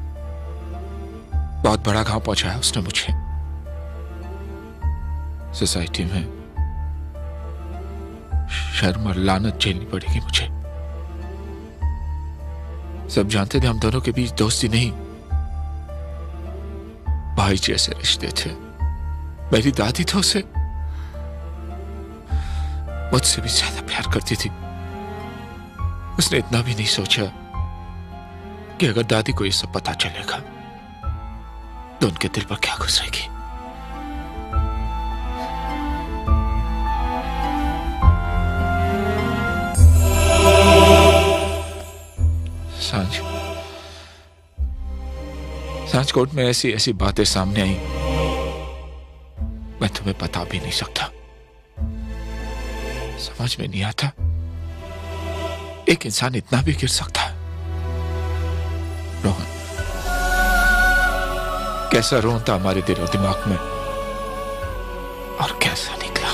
बहुत बड़ा घाव पहुंचाया उसने मुझे। सोसाइटी में शर्म और लानत झेलनी पड़ेगी मुझे। सब जानते थे हम दोनों के बीच दोस्ती नहीं, भाई जैसे रिश्ते थे। मेरी दादी तो उसे मुझसे भी ज्यादा प्यार करती थी। उसने इतना भी नहीं सोचा कि अगर दादी को ये सब पता चलेगा तो उनके दिल पर क्या गुजरेगी। सांझ सांझ कोर्ट में ऐसी ऐसी बातें सामने आई, मैं तुम्हें बता भी नहीं सकता। समझ में नहीं आता एक इंसान इतना भी गिर सकता है। रोहन कैसा रोहन था हमारे दिल और दिमाग में, और कैसा निकला।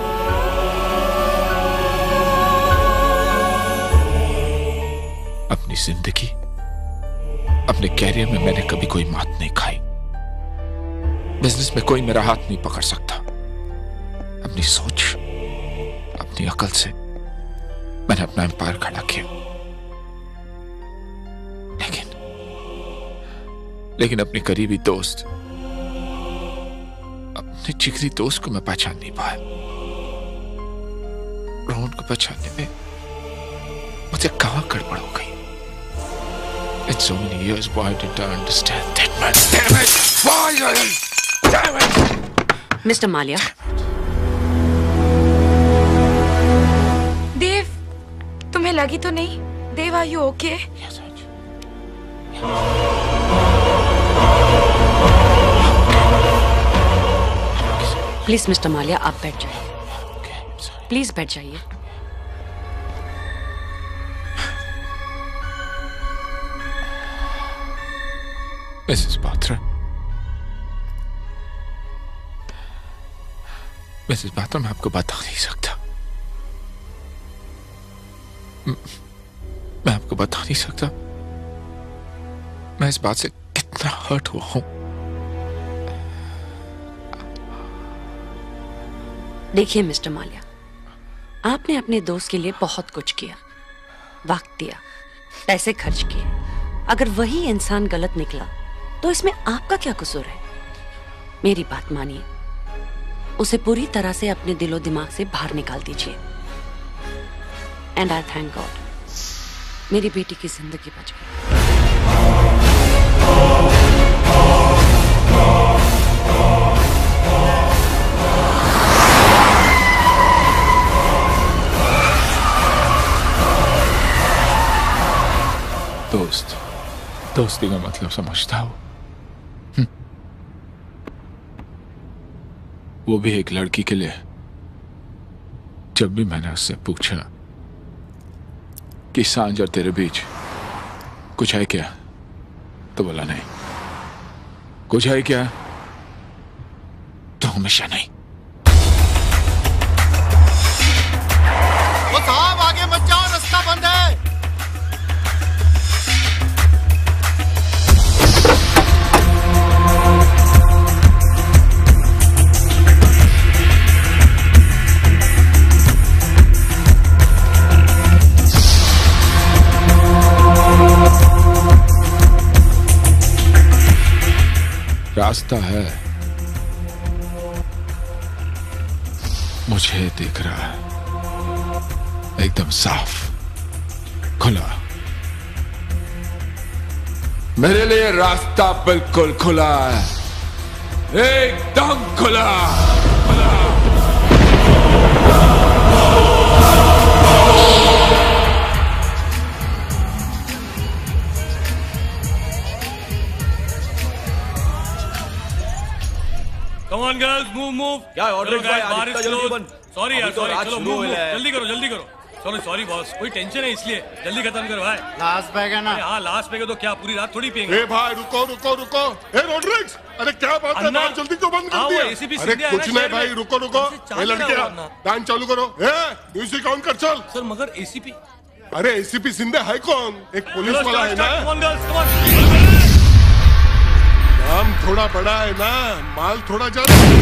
अपनी जिंदगी अपने कैरियर में मैंने कभी कोई मात नहीं खाई। बिजनेस में कोई मेरा हाथ नहीं पकड़ सकता। अपनी सोच अपनी अकल से मैंने अपना एम्पायर खड़ा किया। लेकिन लेकिन अपने करीबी दोस्त, अपने जिगरी दोस्त को मैं पहचान नहीं पाया। रोहन को पहचानने में मुझे कहां गड़बड़ हो गई। In so many years, why didn't I understand that man? Damn it! Why? Damn it! Mister Mallya, Dev, तुम्हें लगी तो नहीं? Dev, are you okay? Please mister Mallya, आप बैठ जाइए। प्लीज बैठ जाइए। मिसेस बात्रा, मिसेस बात्रा, मैं आपको बता नहीं सकता। मैं आपको बता नहीं सकता मैं इस बात से कितना हर्ट हुआ हूं। देखिए मिस्टर माल्या, आपने अपने दोस्त के लिए बहुत कुछ किया, वक्त दिया, पैसे खर्च किए। अगर वही इंसान गलत निकला तो इसमें आपका क्या कसूर है? मेरी बात मानिए, उसे पूरी तरह से अपने दिलो दिमाग से बाहर निकाल दीजिए। एंड आई थैंक गॉड, मेरी बेटी की जिंदगी बच गई। दोस्त, दोस्ती का मतलब समझता हो? वो भी एक लड़की के लिए। जब भी मैंने उससे पूछा कि सांझ और तेरे बीच कुछ है क्या, तो बोला नहीं। कुछ है क्या, तो हमेशा नहीं। रास्ता है, मुझे दिख रहा है, एकदम साफ, खुला। मेरे लिए रास्ता बिल्कुल खुला है, एकदम खुला, खुला। Come on girls, move, move. क्या ऑर्डर चलो guys, बारिश close. Sorry यार, sorry. चलो move, move. जल्दी करो, जल्दी करो. चलो सॉरी बॉस, कोई टेंशन है इसलिए जल्दी खत्म करो भाई। लास्ट बैग है ना? हाँ लास्ट बैग है तो क्या पूरी रात थोड़ी पिएंगे। ए भाई रुको रुको रुको, ए रोड्रिक्स, अरे क्या बात है, दान जल्दी क्यों बंद कर दिया? अरे कुछ नहीं भाई, रुको रुको, ए लड़कियां दान चालू करो। ए म्यूजिक ऑन कर चल। सर मगर एसीपी, अरे एसीपी सिंधे है कौन? एक पुलिस वाला है ना। नाम थोड़ा बड़ा है ना, माल थोड़ा ज्यादा।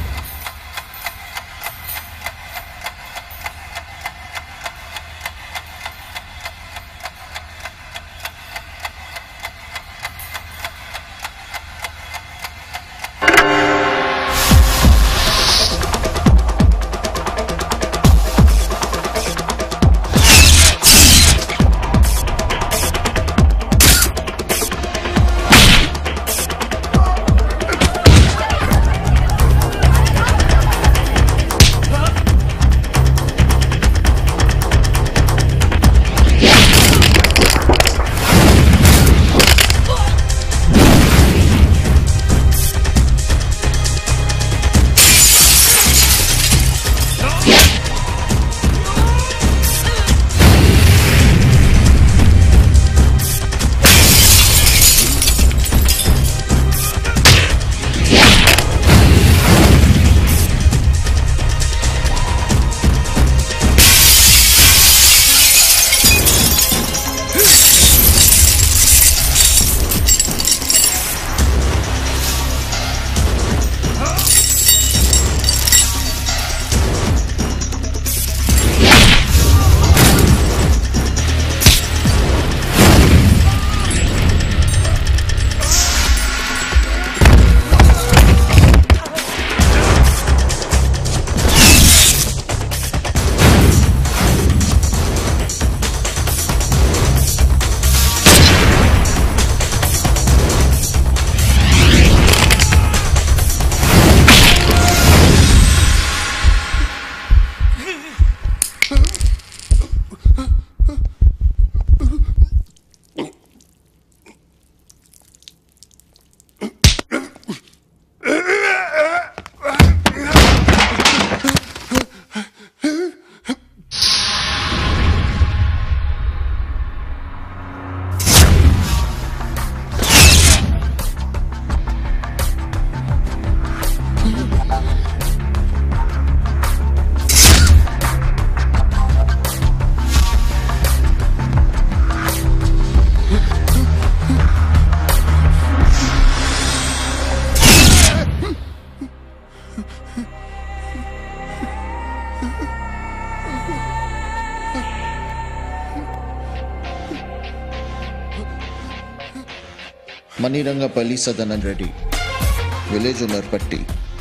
Manirangappally, Southern Reddy, Village Unarpatti,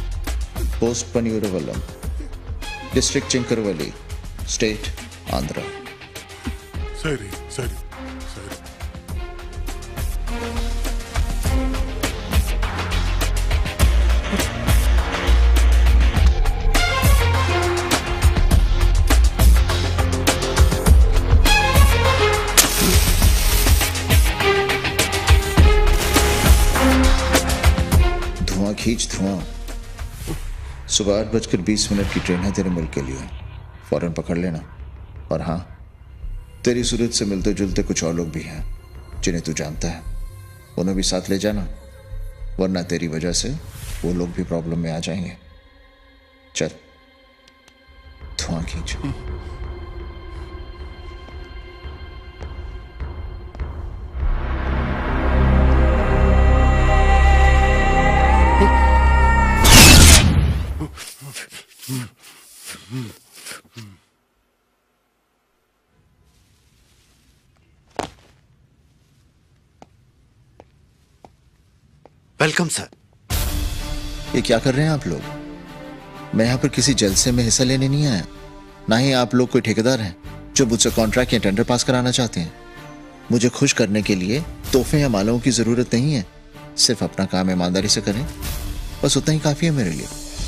Post Panuravalam, District Chinkarvalli, State Andhra. Sorry, sorry, sorry. खींच धुआं। सुबह आठ बजकर बीस मिनट की ट्रेन है तेरे मुल्क के लिए, फौरन पकड़ लेना। और हाँ, तेरी सूरत से मिलते जुलते कुछ और लोग भी हैं जिन्हें तू जानता है, उन्हें भी साथ ले जाना, वरना तेरी वजह से वो लोग भी प्रॉब्लम में आ जाएंगे। चल धुआं खींच। Welcome sir. ये क्या कर रहे हैं आप लोग? मैं यहाँ पर किसी जलसे में हिस्सा लेने नहीं आया, ना ही आप लोग कोई ठेकेदार हैं जो मुझसे कॉन्ट्रैक्ट या टेंडर पास कराना चाहते हैं। मुझे खुश करने के लिए तोहफे या मालाओं की जरूरत नहीं है, सिर्फ अपना काम ईमानदारी से करें, बस उतना ही काफी है मेरे लिए।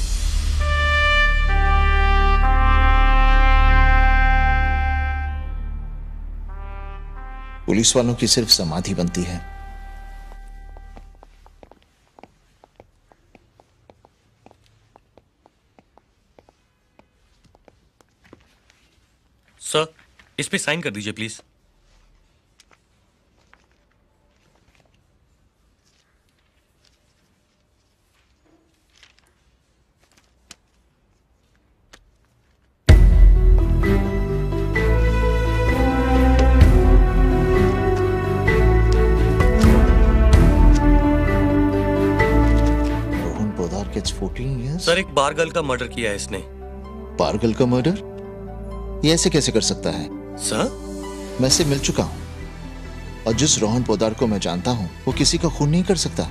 पुलिस वालों की सिर्फ समाधि बनती है। सर, इस पे साइन कर दीजिए प्लीज। सर, एक बार गर्ल का मर्डर किया है इसने। बार गर्ल का मर्डर? ये ऐसे कैसे कर सकता है? सर, मैं इससे मिल चुका हूं और जिस रोहन पोदार को मैं जानता हूं वो किसी का खून नहीं कर सकता।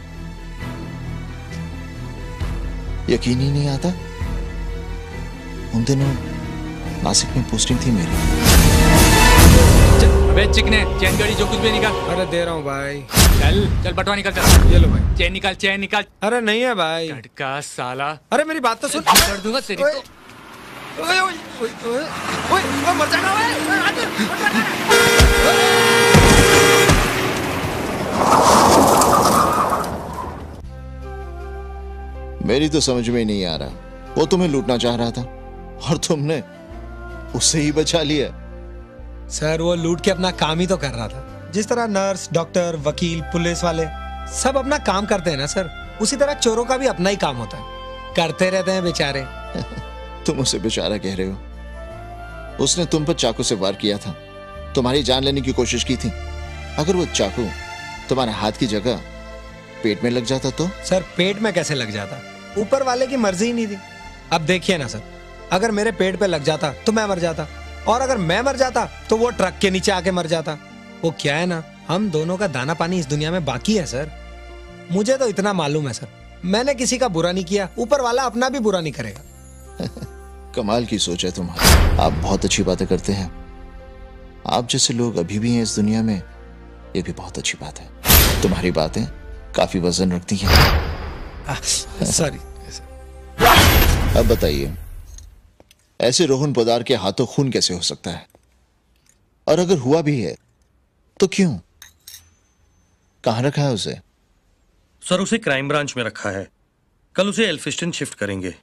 यकीन ही नहीं आता। उन दिनों नासिक में पोस्टिंग थी मेरी। अबे चिकने, चैन गाड़ी जो कुछ भी निकाल। अरे दे रहा हूँ भाई। चल चल बटवा निकाल चल। ये लो भाई। चैन निकाल, चैन निकाल। अरे नहीं है भाई। का साला। अरे मेरी बात तो सुन। कर दूंगा तेरी को। ओए ओए ओए ओए ओए मर जाना ओए। मेरी तो समझ में नहीं आ रहा, वो तुम्हें लूटना चाह रहा था और तुमने उससे ही बचा लिया। सर, वो लूट के अपना काम ही तो कर रहा था। जिस तरह नर्स, डॉक्टर, वकील, पुलिस वाले सब अपना काम करते हैं ना सर, उसी तरह चोरों का भी अपना ही काम होता है, करते रहते हैं बेचारे। तुम उसे बेचारा कह रहे हो? उसने तुम पर चाकू से वार किया था, तुम्हारी जान लेने की कोशिश की थी। अगर वो चाकू तुम्हारे हाथ की जगह पेट में लग जाता तो? सर, पेट में कैसे लग जाता? ऊपर वाले की मर्जी ही नहीं थी। अब देखिए ना सर, अगर मेरे पेट पे लग जाता तो मैं मर जाता, और अगर मैं मर जाता तो वो ट्रक के नीचे आके मर जाता। वो क्या है ना, हम दोनों का दाना पानी इस दुनिया में बाकी है सर। मुझे तो इतना मालूम है सर, मैंने किसी का बुरा नहीं किया, ऊपर वाला अपना भी बुरा नहीं करेगा। कमाल की सोच है तुम्हारी। आप बहुत अच्छी बातें करते हैं। आप जैसे लोग अभी भी हैं इस दुनिया में, ये भी बहुत अच्छी बात है। तुम्हारी बातें काफी वजन रखती हैं। सॉरी। अब बताइए, ऐसे रोहन पोदार के हाथों खून कैसे हो सकता है? और अगर हुआ भी है तो क्यों? कहां रखा है उसे? सर, उसे क्राइम ब्रांच में रखा है। कल उसे एल्फिस्टन शिफ्ट करेंगे।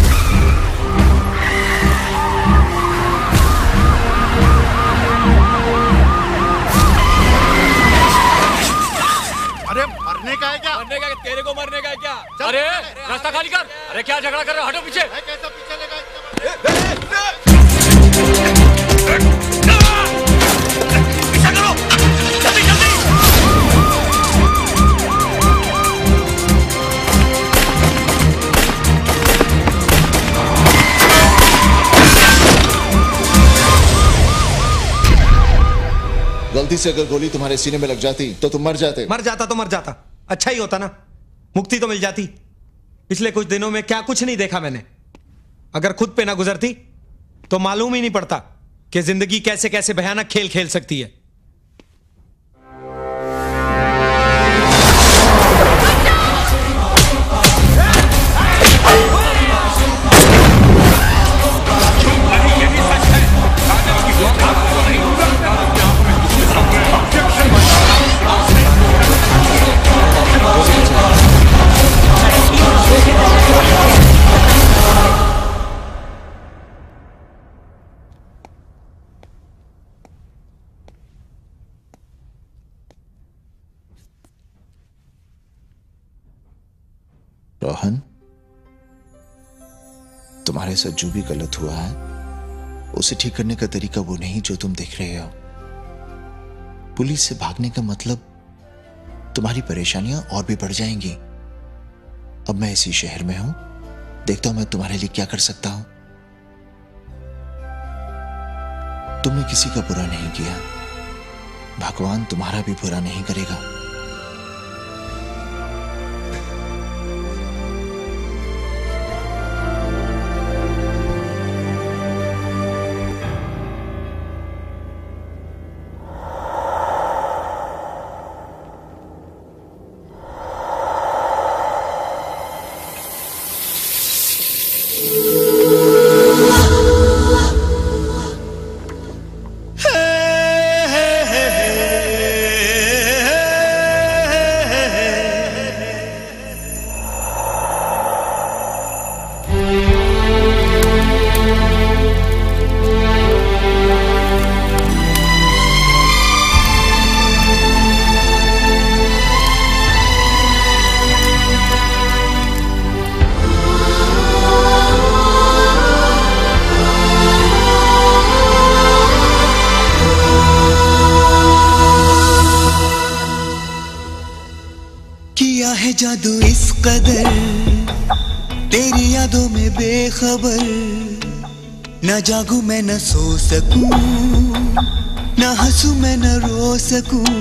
अरे मरने का है क्या? मरने का है, तेरे को मरने का है क्या? अरे रास्ता खाली कर। अरे क्या झगड़ा कर रहे हो? हटो पीछे। कैसा पीछे लगा? पीछा करो, जल्दी जल्दी। गलती से अगर गोली तुम्हारे सीने में लग जाती तो तुम मर जाते। मर जाता तो मर जाता, अच्छा ही होता ना, मुक्ति तो मिल जाती। पिछले कुछ दिनों में क्या कुछ नहीं देखा मैंने। अगर खुद पे ना गुजरती तो मालूम ही नहीं पड़ता कि जिंदगी कैसे कैसे भयानक खेल खेल सकती है। रोहन, तुम्हारे साथ जो भी गलत हुआ है उसे ठीक करने का तरीका वो नहीं जो तुम देख रहे हो। पुलिस से भागने का मतलब तुम्हारी परेशानियां और भी बढ़ जाएंगी। अब मैं इसी शहर में हूं, देखता हूं मैं तुम्हारे लिए क्या कर सकता हूं। तुमने किसी का बुरा नहीं किया, भगवान तुम्हारा भी बुरा नहीं करेगा। जादू इस कदर तेरी यादों में बेखबर, न जागूं मैं न सो सकूं, न हंसूं मैं न रो सकूं।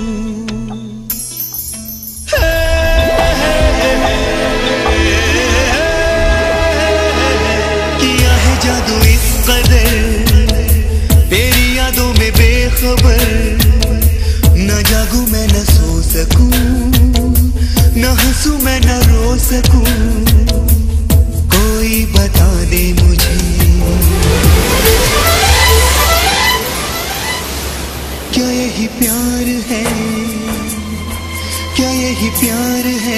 किया है जादू इस कदर तेरी यादों में बेखबर, न जागूं मैं न सो सकूं, न हंसूं मैं न रो सकूं। कोई बता दे मुझे क्या यही प्यार है, क्या यही प्यार है।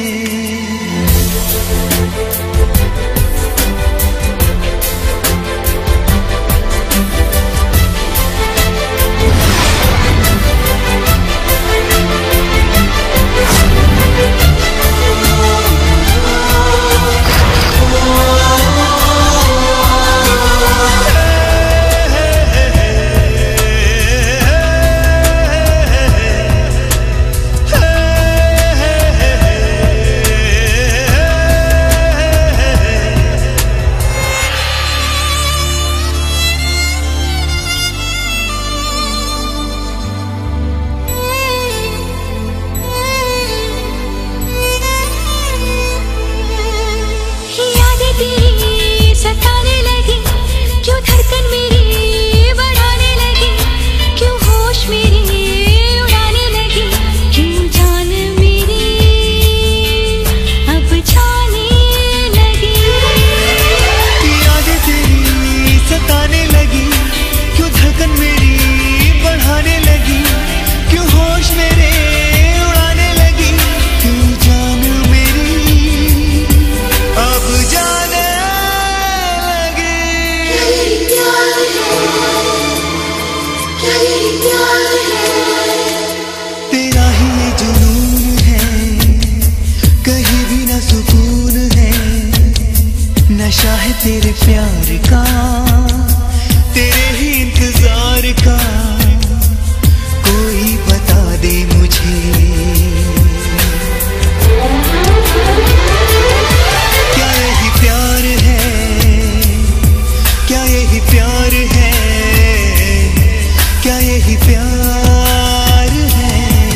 नशा है तेरे प्यार का, तेरे ही इंतजार का। कोई बता दे मुझे क्या यही प्यार है, क्या यही प्यार है, क्या यही प्यार है।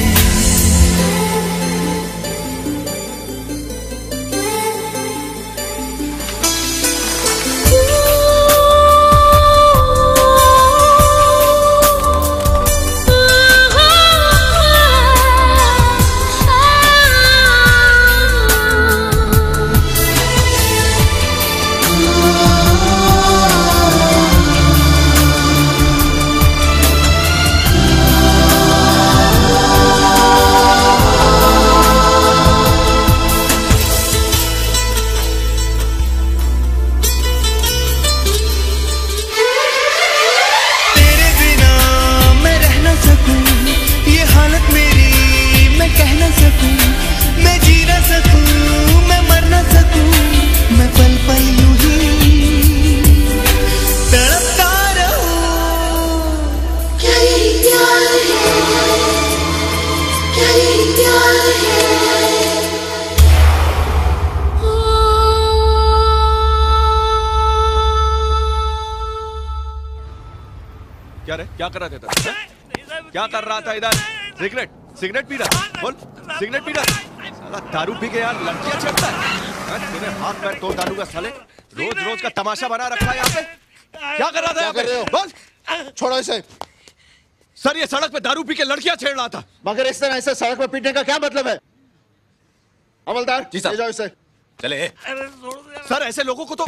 क्या रे क्या कर रहा था इधर? क्या कर रहा था इधर? सिगरेट सिगरेट पी रहा? बोल सिगरेट पी रहा? साला दारू पी के यार लड़कियां छेड़ता है। तूने हाथ पैर तोड़ डालूंगा साले। रोज रोज का तमाशा बना रखा है यहाँ पे। क्या कर रहा था यहाँ पे? बोल छोड़ो इसे। सर ये सड़क पे दारू पी के लड़कियां छेड़ रहा था। मगर इस तरह ऐसे सड़क पे पीटने का क्या मतलब है? हवलदार जी साहब। ले जाओ इसे। चले सर ऐसे लोगों को तो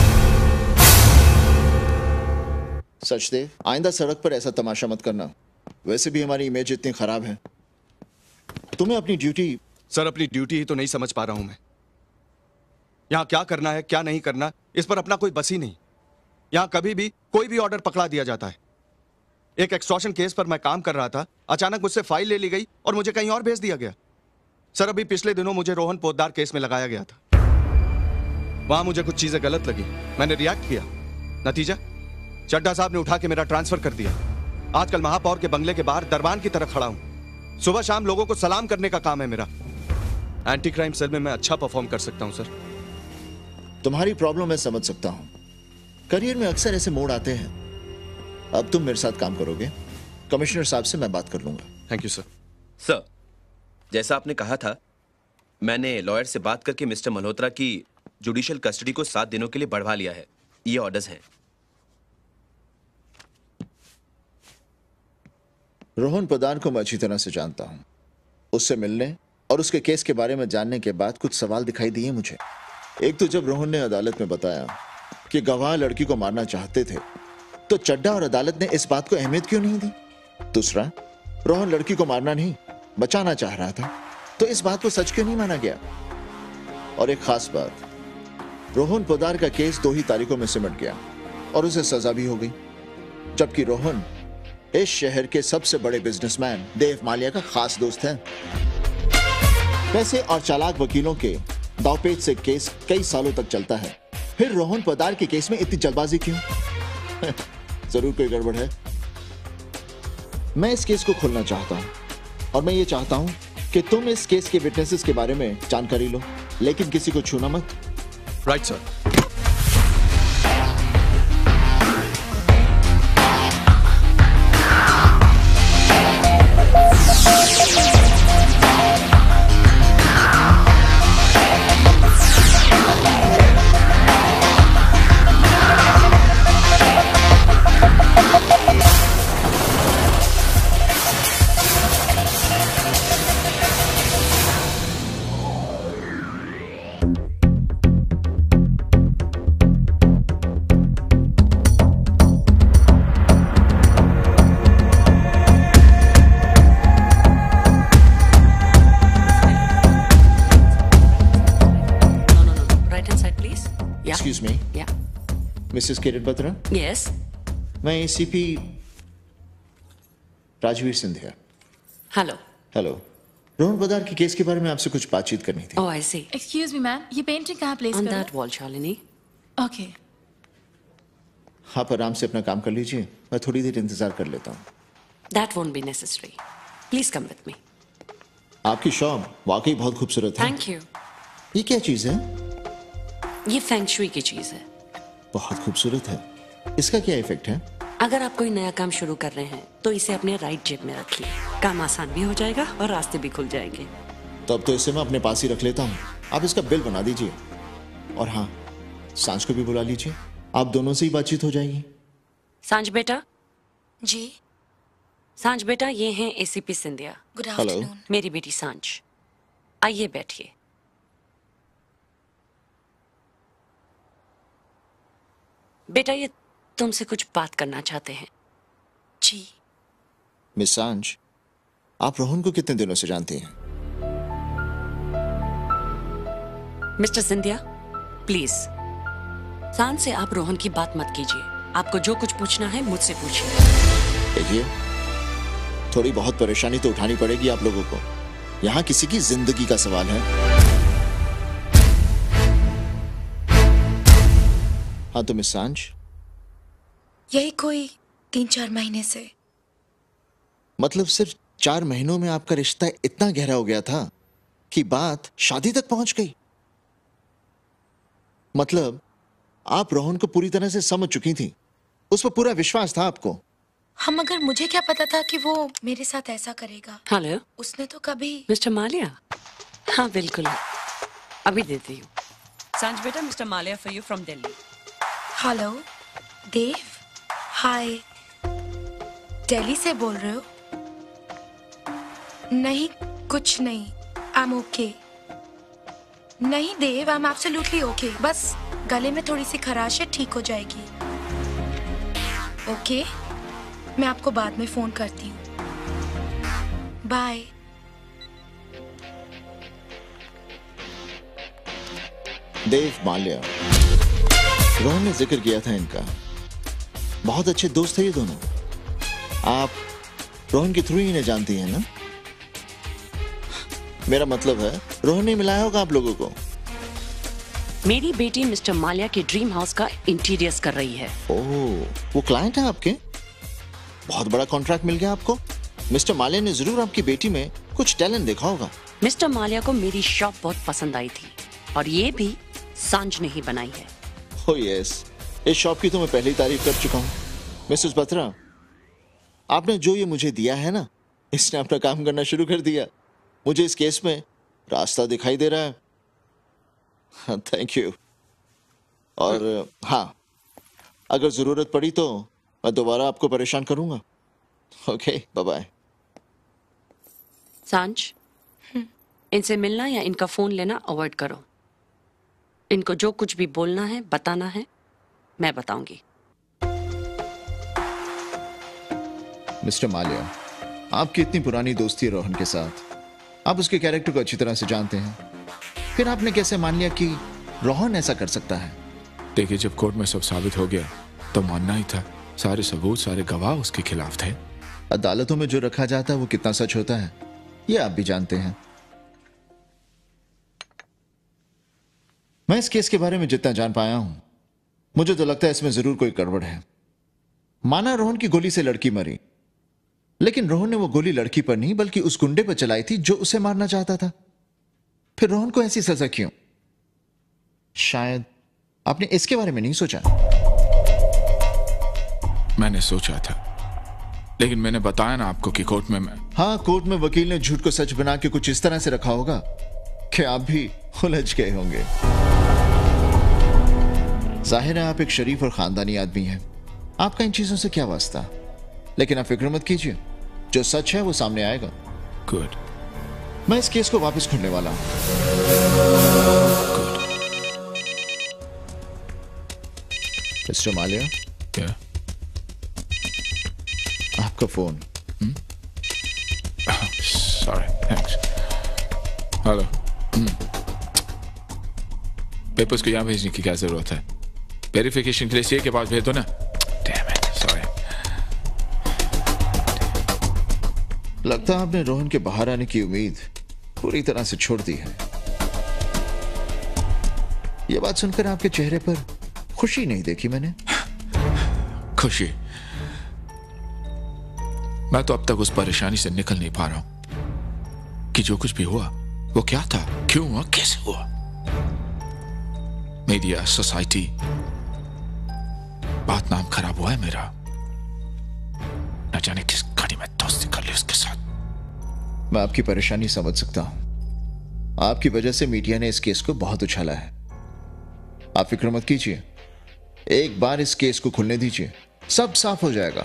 सच दे, आइंदा सड़क पर ऐसा तमाशा मत करना। वैसे भी हमारी इमेज इतनी खराब है। तुम्हें अपनी ड्यूटी सर अपनी ड्यूटी ही तो नहीं समझ पा रहा हूं मैं। यहाँ क्या करना है क्या नहीं करना इस पर अपना कोई बस ही नहीं। यहाँ कभी भी कोई भी ऑर्डर पकड़ा दिया जाता है। एक एक्सटॉर्शन केस पर मैं काम कर रहा था, अचानक मुझसे फाइल ले ली गई और मुझे कहीं और भेज दिया गया। सर अभी पिछले दिनों मुझे रोहन पोद्दार केस में लगाया गया था। वहां मुझे कुछ चीजें गलत लगी, मैंने रिएक्ट किया। नतीजा चड्ढा साहब ने उठा के मेरा ट्रांसफर कर दिया। आजकल महापौर के बंगले के बाहर दरबान की तरह खड़ा हूं। सुबह शाम लोगों को सलाम करने का काम है मेरा। एंटी क्राइम सेल में मैं अच्छा परफॉर्म कर सकता हूं सर। तुम्हारी प्रॉब्लम मैं समझ सकता हूं। करियर में अक्सर ऐसे मोड़ आते हैं। अब तुम मेरे साथ काम करोगे? कमिश्नर साहब से मैं बात कर लूंगा। Thank you sir. सर, जैसा आपने कहा था, मैंने लॉयर से बात करके मिस्टर मल्होत्रा की जुडिशियल कस्टडी को सात दिनों के लिए बढ़वा लिया है। ये ऑर्डर्स हैं। रोहन पोद्दार को मैं अच्छी तरह से जानता हूं। उससे मिलने और उसके केस के बारे में जानने के बाद कुछ सवाल दिखाई दिए मुझे। एक तो जब रोहन ने अदालत में बताया कि गवाह लड़की को मारना चाहते थे, तो चड्डा और अदालत ने इस बात को अहमियत क्यों नहीं दी? दूसरा, रोहन लड़की को मारना नहीं बचाना चाह रहा था, तो इस बात को सच क्यों नहीं माना गया? और एक खास बात, रोहन पोद्दार का केस दो ही तारीखों में सिमट गया और उसे सजा भी हो गई, जबकि रोहन इस शहर के सबसे बड़े बिजनेसमैन देव माल्या का खास दोस्त है। पैसे और चालाक वकीलों के दावपेच से केस कई सालों तक चलता है, फिर रोहन पोद्दार के केस में इतनी जल्दबाजी क्यों? जरूर कोई गड़बड़ है। मैं इस केस को खोलना चाहता हूं और मैं ये चाहता हूं कि तुम इस केस के विटनेसेस के बारे में जानकारी लो, लेकिन किसी को छूना मत। Right sir. Missus Kiran Batra? Yes. मैं ACP Rajveer Scindia. Hello. Hello. Rohan Poddar के केस के बारे में आपसे कुछ बातचीत करनी थी। Oh I see. Excuse me ma'am, ये पेंटिंग कहाँ प्लेस ऑन करूं? That wall Shalini. ओके। आप आराम से अपना काम कर लीजिए, मैं थोड़ी देर इंतजार कर लेता हूँ। That won't be necessary. Please come with me. आपकी शॉप वाकई बहुत खूबसूरत है। Thank you. ये क्या चीज है? ये फेंग शुई की चीज है। बहुत खूबसूरत है। इसका क्या इफेक्ट है? अगर आप कोई नया काम शुरू कर रहे हैं तो इसे अपने राइट जेब में रखिए। काम आसान भी हो जाएगा और रास्ते भी खुल जाएंगे। तब तो इसे मैं अपने पास ही रख लेता हूँ। आप इसका बिल बना दीजिए। और हाँ, सांझ को भी बुला लीजिए, आप दोनों से ही बातचीत हो जाएगी। सांझ बेटा। जी। सांझ बेटा, ये हैं एसीपी सिंधिया। Good afternoon. मेरी बेटी सांझ। आइए बैठिए। बेटा, ये तुमसे कुछ बात करना चाहते हैं। जी। मिस सांझ, आप रोहन को कितने दिनों से जानती हैं? मिस्टर सिंधिया, प्लीज सांझ से आप रोहन की बात मत कीजिए। आपको जो कुछ पूछना है मुझसे पूछिए। देखिए, थोड़ी बहुत परेशानी तो उठानी पड़ेगी आप लोगों को। यहाँ किसी की जिंदगी का सवाल है। हाँ तो मिस सांझ, यही कोई तीन चार महीने से। मतलब सिर्फ चार महीनों में आपका रिश्ता इतना गहरा हो गया था कि बात शादी तक पहुंच गई? मतलब आप रोहन को पूरी तरह से समझ चुकी थी, उस पर पूरा विश्वास था आपको? हम मगर मुझे क्या पता था कि वो मेरे साथ ऐसा करेगा। हेलो। उसने तो कभी। मिस्टर माल्या? हाँ बिल्कुल, अभी देती हूँ। सांझ बेटा, mister Mallya for you from Delhi. Hello Dev. Hi. Delhi से बोल रहे हो? नहीं, कुछ नहीं, आई एम ओके। नहीं Dev, I am absolutely okay. बस गले में थोड़ी सी खराश है, ठीक हो जाएगी। ओके, मैं आपको बाद में फोन करती हूँ। बाय। देव माल्या, रोहन ने जिक्र किया था इनका। बहुत अच्छे दोस्त थे ये दोनों। आप रोहन के थ्रू ही इन्हें जानती हैं ना? मेरा मतलब है रोहन ने मिलाया होगा आप लोगों को। मेरी बेटी मिस्टर माल्या के ड्रीम हाउस का इंटीरियर्स कर रही है। ओह, वो क्लाइंट है आपके? बहुत बड़ा कॉन्ट्रैक्ट मिल गया आपको। मिस्टर माल्या ने जरूर आपकी बेटी में कुछ टैलेंट देखा होगा। मिस्टर माल्या को मेरी शॉप बहुत पसंद आई थी और ये भी सांझ ने ही बनाई है। ओह यस, इस शॉप की तो मैं पहले ही तारीफ कर चुका हूँ। मिसेस बत्रा, आपने जो ये मुझे दिया है ना, इसने अपना काम करना शुरू कर दिया। मुझे इस केस में रास्ता दिखाई दे रहा है। Thank you. और हाँ, अगर जरूरत पड़ी तो मैं दोबारा आपको परेशान करूंगा। Okay, bye bye. सांझ, इनसे मिलना या इनका फोन लेना अवॉइड करो। इनको जो कुछ भी बोलना है, बताना है, मैं बताऊंगी। मिस्टर माल्या, आपकी इतनी पुरानी दोस्ती है रोहन के साथ, आप उसके कैरेक्टर को अच्छी तरह से जानते हैं, फिर आपने कैसे मान लिया कि रोहन ऐसा कर सकता है? देखिए, जब कोर्ट में सब साबित हो गया तो मानना ही था। सारे सबूत, सारे गवाह उसके खिलाफ थे। अदालतों में जो रखा जाता है वो कितना सच होता है, ये आप भी जानते हैं। मैं इस केस के बारे में जितना जान पाया हूं, मुझे तो लगता है इसमें जरूर कोई गड़बड़ है। माना रोहन की गोली से लड़की मरी, लेकिन रोहन ने वो गोली लड़की पर नहीं बल्कि उस गुंडे पर चलाई थी जो उसे मारना चाहता था। फिर रोहन को ऐसी सजा क्यों? शायद आपने इसके बारे में नहीं सोचा। मैंने सोचा था, लेकिन मैंने बताया ना आपको कि कोर्ट में मैं हाँ, कोर्ट में वकील ने झूठ को सच बना के कुछ इस तरह से रखा होगा कि आप भी उलझ गए होंगे। जाहिर है आप एक शरीफ और खानदानी आदमी हैं, आपका इन चीजों से क्या वास्ता। लेकिन आप फिक्र मत कीजिए, जो सच है वो सामने आएगा। गुड। मैं इस केस को वापस खोलने वाला हूं। मिस्टर माल्या, क्या? आपका phone. Sorry, thanks. Hello. Papers को यहाँ भेजने की क्या जरूरत है? वेरिफिकेशन के लिए सीए के पास भेज दो ना। Damn it, sorry. लगता है आपने रोहन के बाहर आने की उम्मीद पूरी तरह से छोड़ दी है। यह बात सुनकर आपके चेहरे पर खुशी नहीं देखी मैंने। खुशी? मैं तो अब तक उस परेशानी से निकल नहीं पा रहा हूं कि जो कुछ भी हुआ वो क्या था, क्यों हुआ, कैसे हुआ। मीडिया, सोसाइटी, बात नाम खराब हुआ है मेरा। न जाने किस घड़ी में दोस्ती कर ली उसके साथ। मैं आपकी परेशानी समझ सकता हूं। आपकी वजह से मीडिया ने इस केस को बहुत उछाला है। आप फिक्र मत कीजिए, एक बार इस केस को खुलने दीजिए, सब साफ हो जाएगा।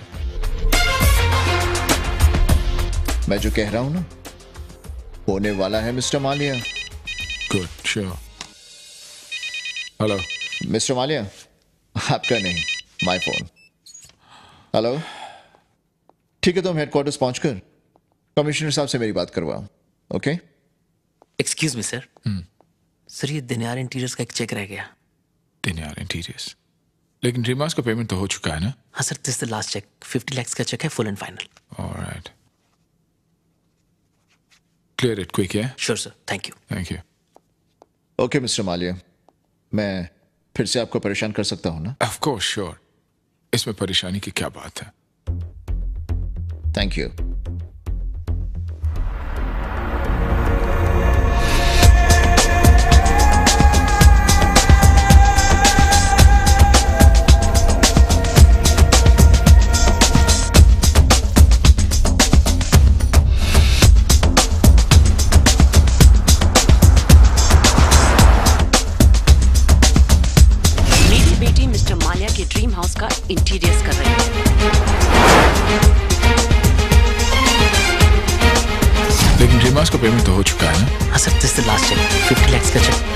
मैं जो कह रहा हूं ना, होने वाला है mister Mallya. Good, sure. Hello mister Mallya, आपका नहीं, माय फोन। हेलो, ठीक है, तो हम हेडक्वार्टर्स पहुंचकर कमिश्नर साहब से मेरी बात करवाओ। Okay? Excuse me sir, sir ये दिनार इंटीरियर्स का एक चेक रह गया। दिनार इंटीरियर्स? लेकिन रीमास का पेमेंट तो हो चुका है ना? हाँ sir, this the last cheque, fifty lakh का चेक है, full and final. Alright, clear it quick. है sure sir, thank you. Thank you. Okay mister Mallya, मैं फिर से आपको परेशान कर सकता हूं ना? Of course, sure. इसमें परेशानी की क्या बात है। Thank you. ड्रीम हाउस का इंटीरियर्स कर रहे हैं। लेकिन ड्रीम हाउस का पेमेंट तो हो चुका है ना? हाँ sir, this the last cheque, fifty lakh का चेक।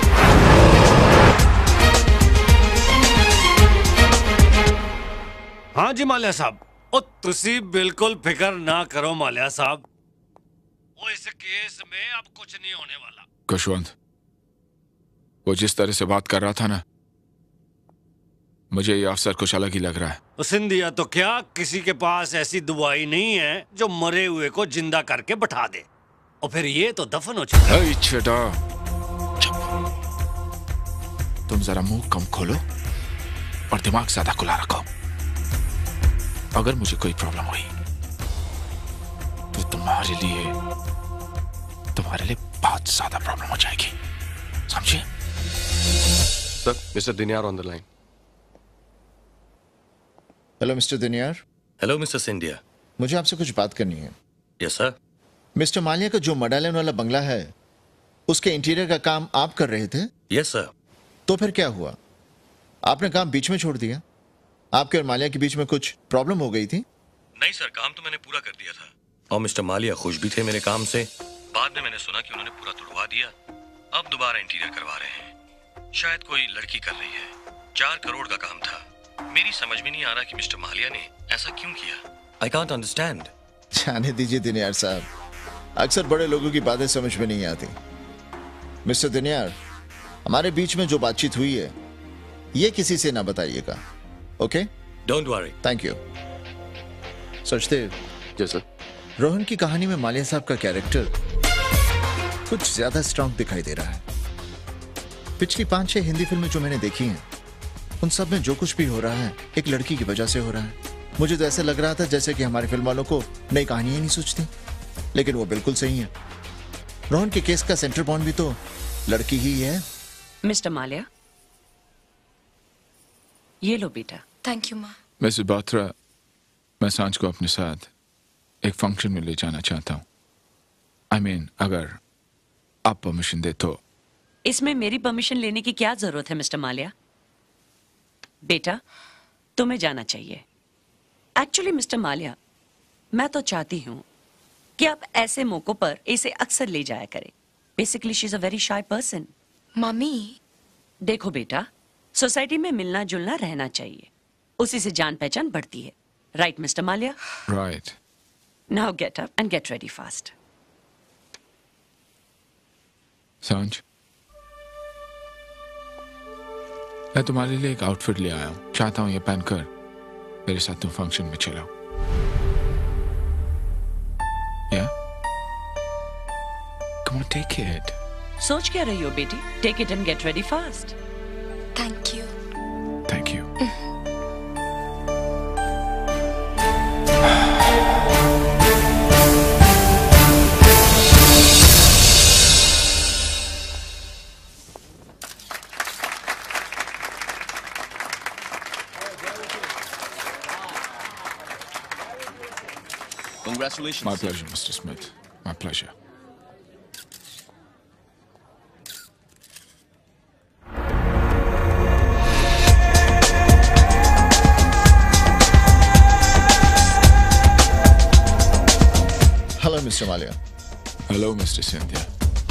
हाँ जी माल्या साहब, ओ तुसी बिल्कुल फिक्र ना करो माल्या साहब, वो इस केस में अब कुछ नहीं होने वाला। खुशवंत, वो जिस तरह से बात कर रहा था ना, मुझे ये अफसर कुछ अलग ही लग रहा है। सिंधिया तो क्या, किसी के पास ऐसी दवाई नहीं है जो मरे हुए को जिंदा करके बैठा दे, और फिर ये तो दफन हो चुका है। छेटा, तुम जरा मुंह कम खोलो और दिमाग ज्यादा खुला रखो। अगर मुझे कोई प्रॉब्लम हुई तो तुम्हारे लिए तुम्हारे लिए बहुत ज्यादा प्रॉब्लम हो जाएगी, समझे? Sir, mister Dinyar on the line. Hello mister Dinyar. Hello mister Scindia. मुझे आपसे कुछ बात करनी है। Yes sir. मिस्टर माल्या का जो मडालन वाला बंगला है, उसके इंटीरियर का काम आप कर रहे थे? Yes sir. तो फिर क्या हुआ? आपने काम बीच में छोड़ दिया? आपके और माल्या के बीच में कुछ प्रॉब्लम हो गई थी? नहीं सर, काम तो मैंने पूरा कर दिया था और मिस्टर माल्या खुश भी थे मेरे काम से। बाद में मैंने सुना कि उन्होंने पूरा तुड़वा दिया, अब दोबारा इंटीरियर करवा रहे हैं। शायद कोई लड़की कर रही है। चार करोड़ का काम था। मेरी समझ में नहीं आ रहा कि मिस्टर माल्या ने ऐसा क्यों किया। I can't understand. जाने दीजिए दिनियार साहब, अक्सर बड़े लोगों की बातें समझ में नहीं आती। मिस्टर दिनियार, हमारे बीच में जो बातचीत हुई है, ये किसी से ना बताइएगा, okay? Don't worry. Thank you. Sachdev. Yes sir. Rohan की कहानी में माल्या साहब का कैरेक्टर कुछ ज्यादा स्ट्रांग दिखाई दे रहा है। पिछली पांच छह हिंदी फिल्में जो मैंने देखी हैं, उन सब में जो कुछ भी हो रहा है एक लड़की की वजह से हो रहा है। मुझे तो ऐसे लग रहा था जैसे कि हमारे फिल्म वालों को नई कहानियां ही नहीं सोचती, लेकिन वो बिल्कुल सही है। रोहन के केस का सेंटर पॉइंट भी तो लड़की ही है। मिस्टर माल्या, ये लो बेटा। थैंक यू माँ। मिसेस बात्रा, मैं सांझ को अपने साथ एक फंक्शन में ले जाना चाहता हूँ। आई I मीन mean, अगर आप परमिशन दे तो। इसमें मेरी परमिशन लेने की क्या जरूरत है मिस्टर माल्या? बेटा, तुम्हें जाना चाहिए। एक्चुअली मिस्टर माल्या, मैं तो चाहती हूँ कि आप ऐसे मौकों पर इसे अक्सर ले जाया करें। Basically she is a very shy person. Mummy, देखो बेटा, सोसाइटी में मिलना जुलना रहना चाहिए, उसी से जान पहचान बढ़ती है। Right mister Mallya? Right. Now get up and get ready fast. Sanjh, मैं तुम्हारे लिए एक आउटफिट ले आया हूँ। चाहता हूँ ये पहनकर मेरे साथ तुम फंक्शन में चलो। या? Come on, take it. सोच क्या रही हो बेटी? Take it and get ready fast. Thank you. Thank you. Congratulations. My pleasure, Mister Smith. My pleasure. Hello mister Mallya. Hello mister Scindia.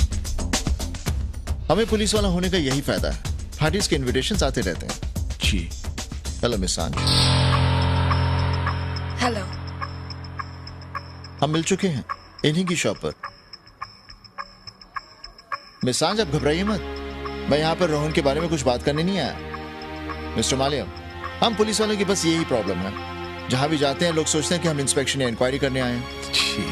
हमें पुलिस वाला होने का यही फायदा है, पार्टीज के इनविटेशंस आते रहते हैं। जी। Hello miss Saanjh. हेलो। हम मिल चुके हैं इन्हीं की शॉप पर। मिस सांझ, आप घबराइए मत, मैं यहाँ पर रोहन के बारे में कुछ बात करने नहीं आया। मिस्टर माल्या, हम पुलिस वालों की बस यही प्रॉब्लम है, जहां भी जाते हैं लोग सोचते हैं कि हम इंस्पेक्शन या इंक्वायरी करने आए हैं।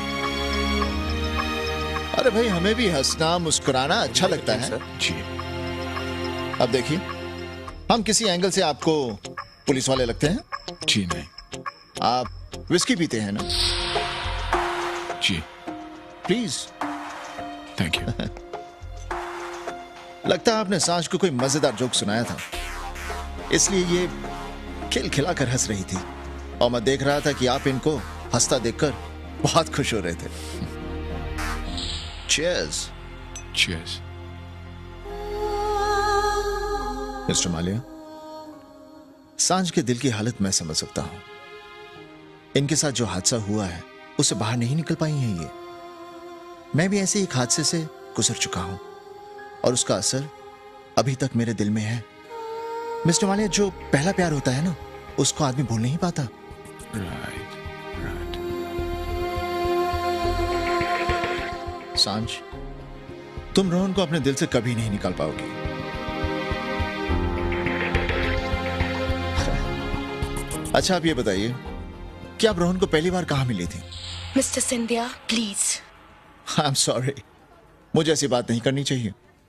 अरे भाई, हमें भी हंसना मुस्कुराना अच्छा लगता है। जी। अब देखिए, हम किसी एंगल से आपको पुलिस वाले लगते हैं? जी नहीं। आप विस्की पीते हैं ना? जी। प्लीज। Thank you. लगता है आपने सांझ को कोई मजेदार जोक सुनाया था, इसलिए ये खिलखिलाकर हंस रही थी, और मैं देख रहा था कि आप इनको हंसता देखकर बहुत खुश हो रहे थे। Cheers. Cheers. मिस्टर माल्या, सांझ के दिल की हालत मैं समझ सकता हूं। इनके साथ जो हादसा हुआ है, उससे बाहर नहीं निकल पाई हैं ये। मैं भी ऐसे एक हादसे से गुजर चुका हूं, और उसका असर अभी तक मेरे दिल में है। मिस्टर माल्या, जो पहला प्यार होता है ना, उसको आदमी भूल नहीं पाता। राइट। सांझ, तुम रोहन को अपने दिल से कभी नहीं निकाल पाओगी। अच्छा, आप ये बताइए कि आप रोहन को पहली बार कहां मिली थी? Mister Scindia, please. I am sorry, मुझे ऐसी बात नहीं करनी चाहिए।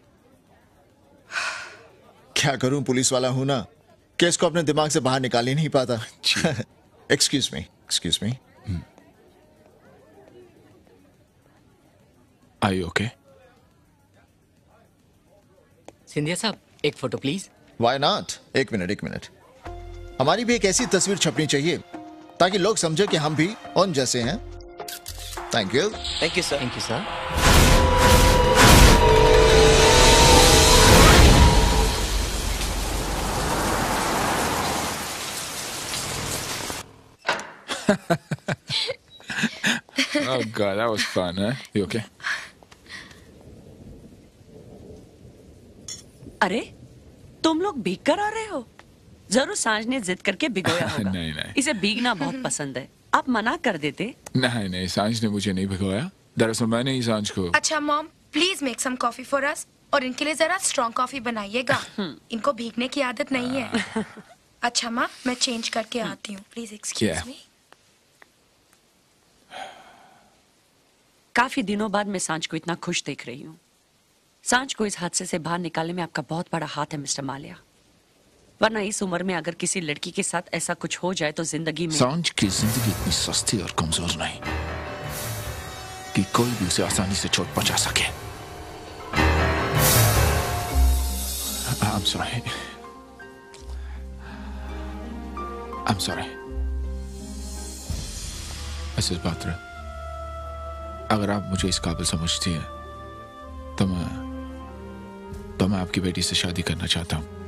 क्या करूं, पुलिस वाला हूं ना, केस को अपने दिमाग से बाहर निकाल ही नहीं पाता। Excuse me, excuse me. Are you okay? Scindia साहब एक फोटो प्लीज। Why not? एक मिनट एक मिनट। हमारी भी एक ऐसी तस्वीर छपनी चाहिए ताकि लोग समझे कि हम भी उन जैसे हैं। Thank you. Thank you sir. Thank you sir. Oh God, that was fun, huh? You okay? अरे तुम लोग भीग कर आ रहे हो? जरूर सांझ ने जिद करके भिगोया होगा। नहीं नहीं इसे भीगना बहुत पसंद है। आप मना कर देते। नहीं नहीं, सांझ ने मुझे नहीं भिगोया। दरअसल मैंने ही सांझ को। अच्छा mom, please make some coffee for us और इनके लिए जरा स्ट्रॉन्ग कॉफी बनाइएगा। इनको भीगने की आदत नहीं है। अच्छा माँ, मैं चेंज करके आती हूँ। Please excuse me. काफी दिनों बाद मैं सांझ को इतना खुश देख रही हूँ। सांझ को इस हादसे से बाहर निकालने में आपका बहुत बड़ा हाथ है मिस्टर माल्या। वरना इस उम्र में अगर किसी लड़की के साथ ऐसा कुछ हो जाए तो जिंदगी में। सांझ की जिंदगी इतनी सस्ती और कमजोर नहीं कि कोई भी उसे आसानी से चोट पहुंचा सके। I'm sorry. I'm sorry. Mrs Batra, अगर आप मुझे इस काबिल समझती हैं तो मैं तो मैं आपकी बेटी से शादी करना चाहता हूँ।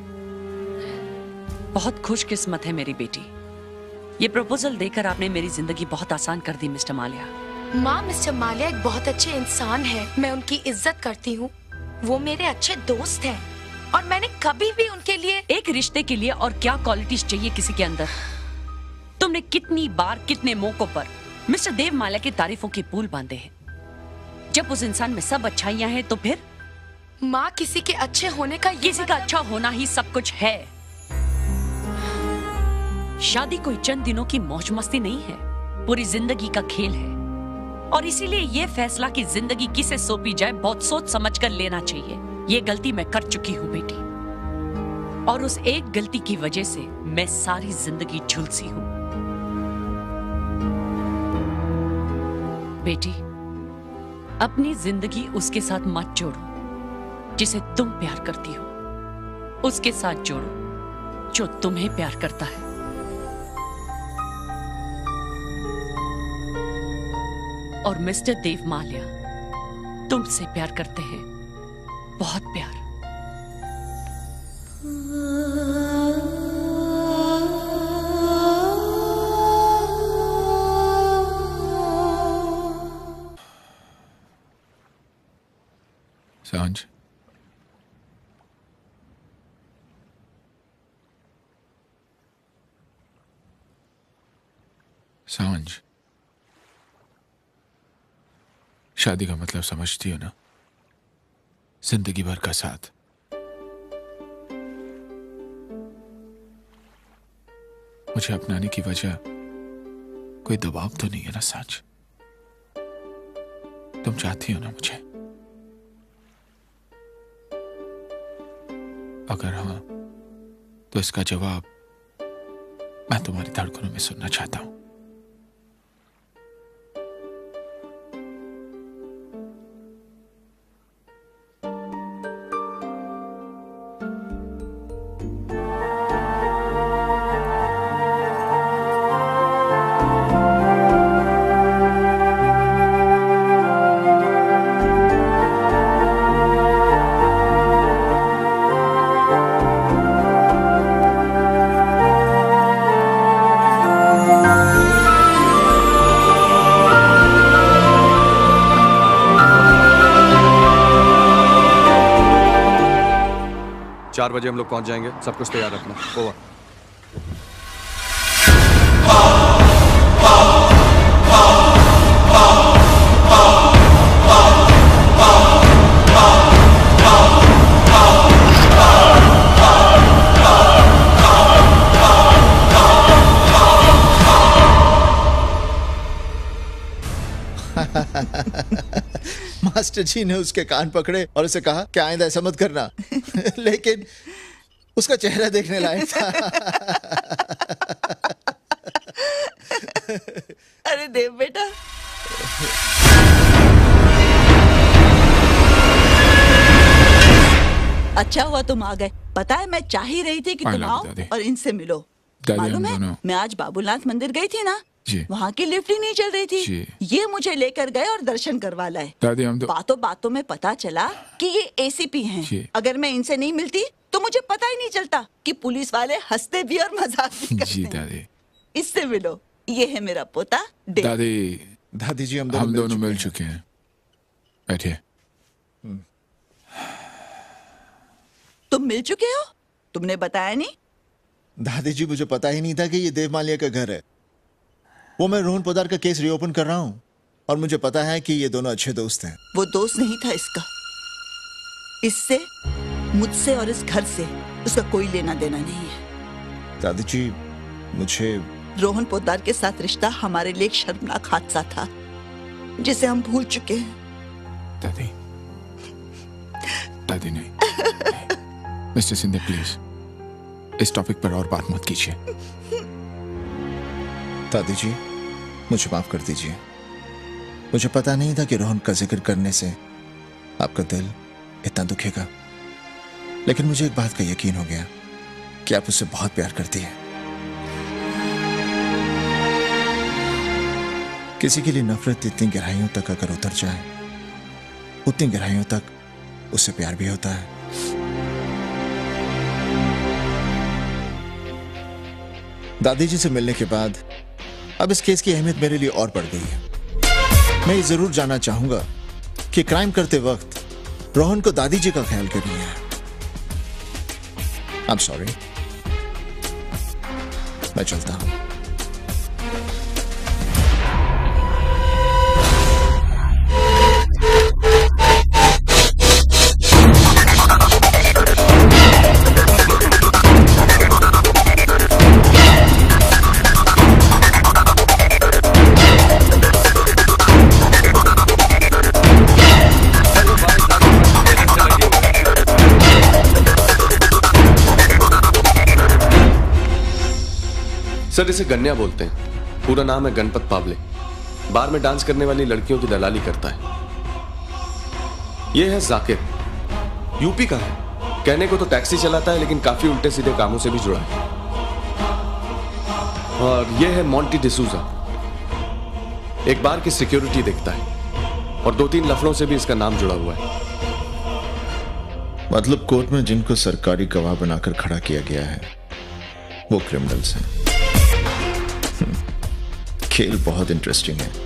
बहुत खुशकिस्मत है मेरी बेटी। ये प्रपोजल देकर आपने मेरी जिंदगी बहुत आसान कर दी मिस्टर माल्या। माँ, मिस्टर माल्या एक बहुत अच्छे इंसान है। मैं उनकी इज्जत करती हूँ। वो मेरे अच्छे दोस्त हैं और मैंने कभी भी उनके लिए। एक रिश्ते के लिए और क्या क्वालिटीज चाहिए किसी के अंदर? तुमने कितनी बार कितने मौकों पर मिस्टर देव माल्या की तारीफों के पुल बांधे हैं। जब उस इंसान में सब अच्छाइयां हैं तो फिर माँ, किसी के अच्छे होने का किसी का अच्छा होना ही सब कुछ है। शादी कोई चंद दिनों की मौज मस्ती नहीं है, पूरी जिंदगी का खेल है। और इसीलिए ये फैसला कि जिंदगी किसे सौंपी जाए बहुत सोच समझ कर लेना चाहिए। ये गलती मैं कर चुकी हूँ बेटी, और उस एक गलती की वजह से मैं सारी जिंदगी झुलसी हूँ। बेटी, अपनी जिंदगी उसके साथ मत जोड़ो जिसे तुम प्यार करती हो, उसके साथ जोड़ो जो तुम्हें प्यार करता है। और मिस्टर देव माल्या तुमसे प्यार करते हैं, बहुत प्यार। सांझ, सांझ, शादी का मतलब समझती हो ना? जिंदगी भर का साथ। मुझे अपनाने की वजह कोई दबाव तो नहीं है ना सांझ? तुम चाहती हो ना मुझे? अगर हाँ तो इसका जवाब मैं तुम्हारी धड़कनों में सुनना चाहता हूं। चार बजे हम लोग पहुंच जाएंगे। सब कुछ तैयार रखना। ओवर। मास्टर जी ने उसके कान पकड़े और उसे कहा कि आइंदा ऐसा मत करना। लेकिन उसका चेहरा देखने लायक था। अरे देव बेटा, अच्छा हुआ तुम आ गए। पता है मैं चाह ही रही थी कि I तुम love आओ दादी। और इनसे मिलो। दादी, मालूम हम है दोनों- मैं आज बाबूनाथ मंदिर गई थी ना, जी वहाँ की लिफ्ट ही नहीं चल रही थी। जी। ये मुझे लेकर गए और दर्शन करवा लाए। दादी हम तो बातों बातों में पता चला कि ये एसीपी हैं। जी। अगर मैं इनसे नहीं मिलती तो मुझे पता ही नहीं चलता कि पुलिस वाले हंसते भी और मजाक भी करते जी हैं। दादी। इससे मिलो, ये है मेरा पोता डेव। दादी दादी जी हम हम दोनों मिल चुके हैं। बैठिए। तुम मिल चुके हो? तुमने बताया नहीं? दादी जी मुझे पता ही नहीं था कि ये देव माल्या का घर है। वो मैं रोहन पोदार का केस रीओपन कर रहा हूँ और मुझे पता है कि ये दोनों अच्छे दोस्त हैं। वो दोस्त नहीं था इसका। इससे, मुझसे और इस घर से उसका कोई लेना देना नहीं है। दादी जी मुझे रोहन पोदार के साथ रिश्ता हमारे लिए एक शर्मनाक हादसा था जिसे हम भूल चुके हैं। दादी दादी नहीं, नहीं। मिस्टर सिंधे प्लीज इस टॉपिक पर और बात मत कीजिए। दादी जी मुझे माफ कर दीजिए। मुझे पता नहीं था कि रोहन का जिक्र करने से आपका दिल इतना दुखेगा, लेकिन मुझे एक बात का यकीन हो गया कि आप उससे बहुत प्यार करती हैं। किसी के लिए नफरत इतनी गहराइयों तक अगर उतर जाए, उतनी गहराइयों तक उससे प्यार भी होता है। दादी जी से मिलने के बाद अब इस केस की अहमियत मेरे लिए और बढ़ गई है। मैं ये जरूर जानना चाहूंगा कि क्राइम करते वक्त रोहन को दादी जी का ख्याल क्यों नहीं है। आई एम सॉरी, मैं चलता हूं। सर इसे गन्या बोलते हैं। पूरा नाम है गणपत पावले। बार में डांस करने वाली लड़कियों की दलाली करता है। ये है जाकिर, यूपी का है। कहने को तो टैक्सी चलाता है लेकिन काफी उल्टे सीधे कामों से भी जुड़ा है। और ये है मोंटी डिसूजा, एक बार की सिक्योरिटी देखता है और दो तीन लफड़ों से भी इसका नाम जुड़ा हुआ है। मतलब कोर्ट में जिनको सरकारी गवाह बनाकर खड़ा किया गया है वो क्रिमिनल्स हैं। खेल बहुत इंटरेस्टिंग है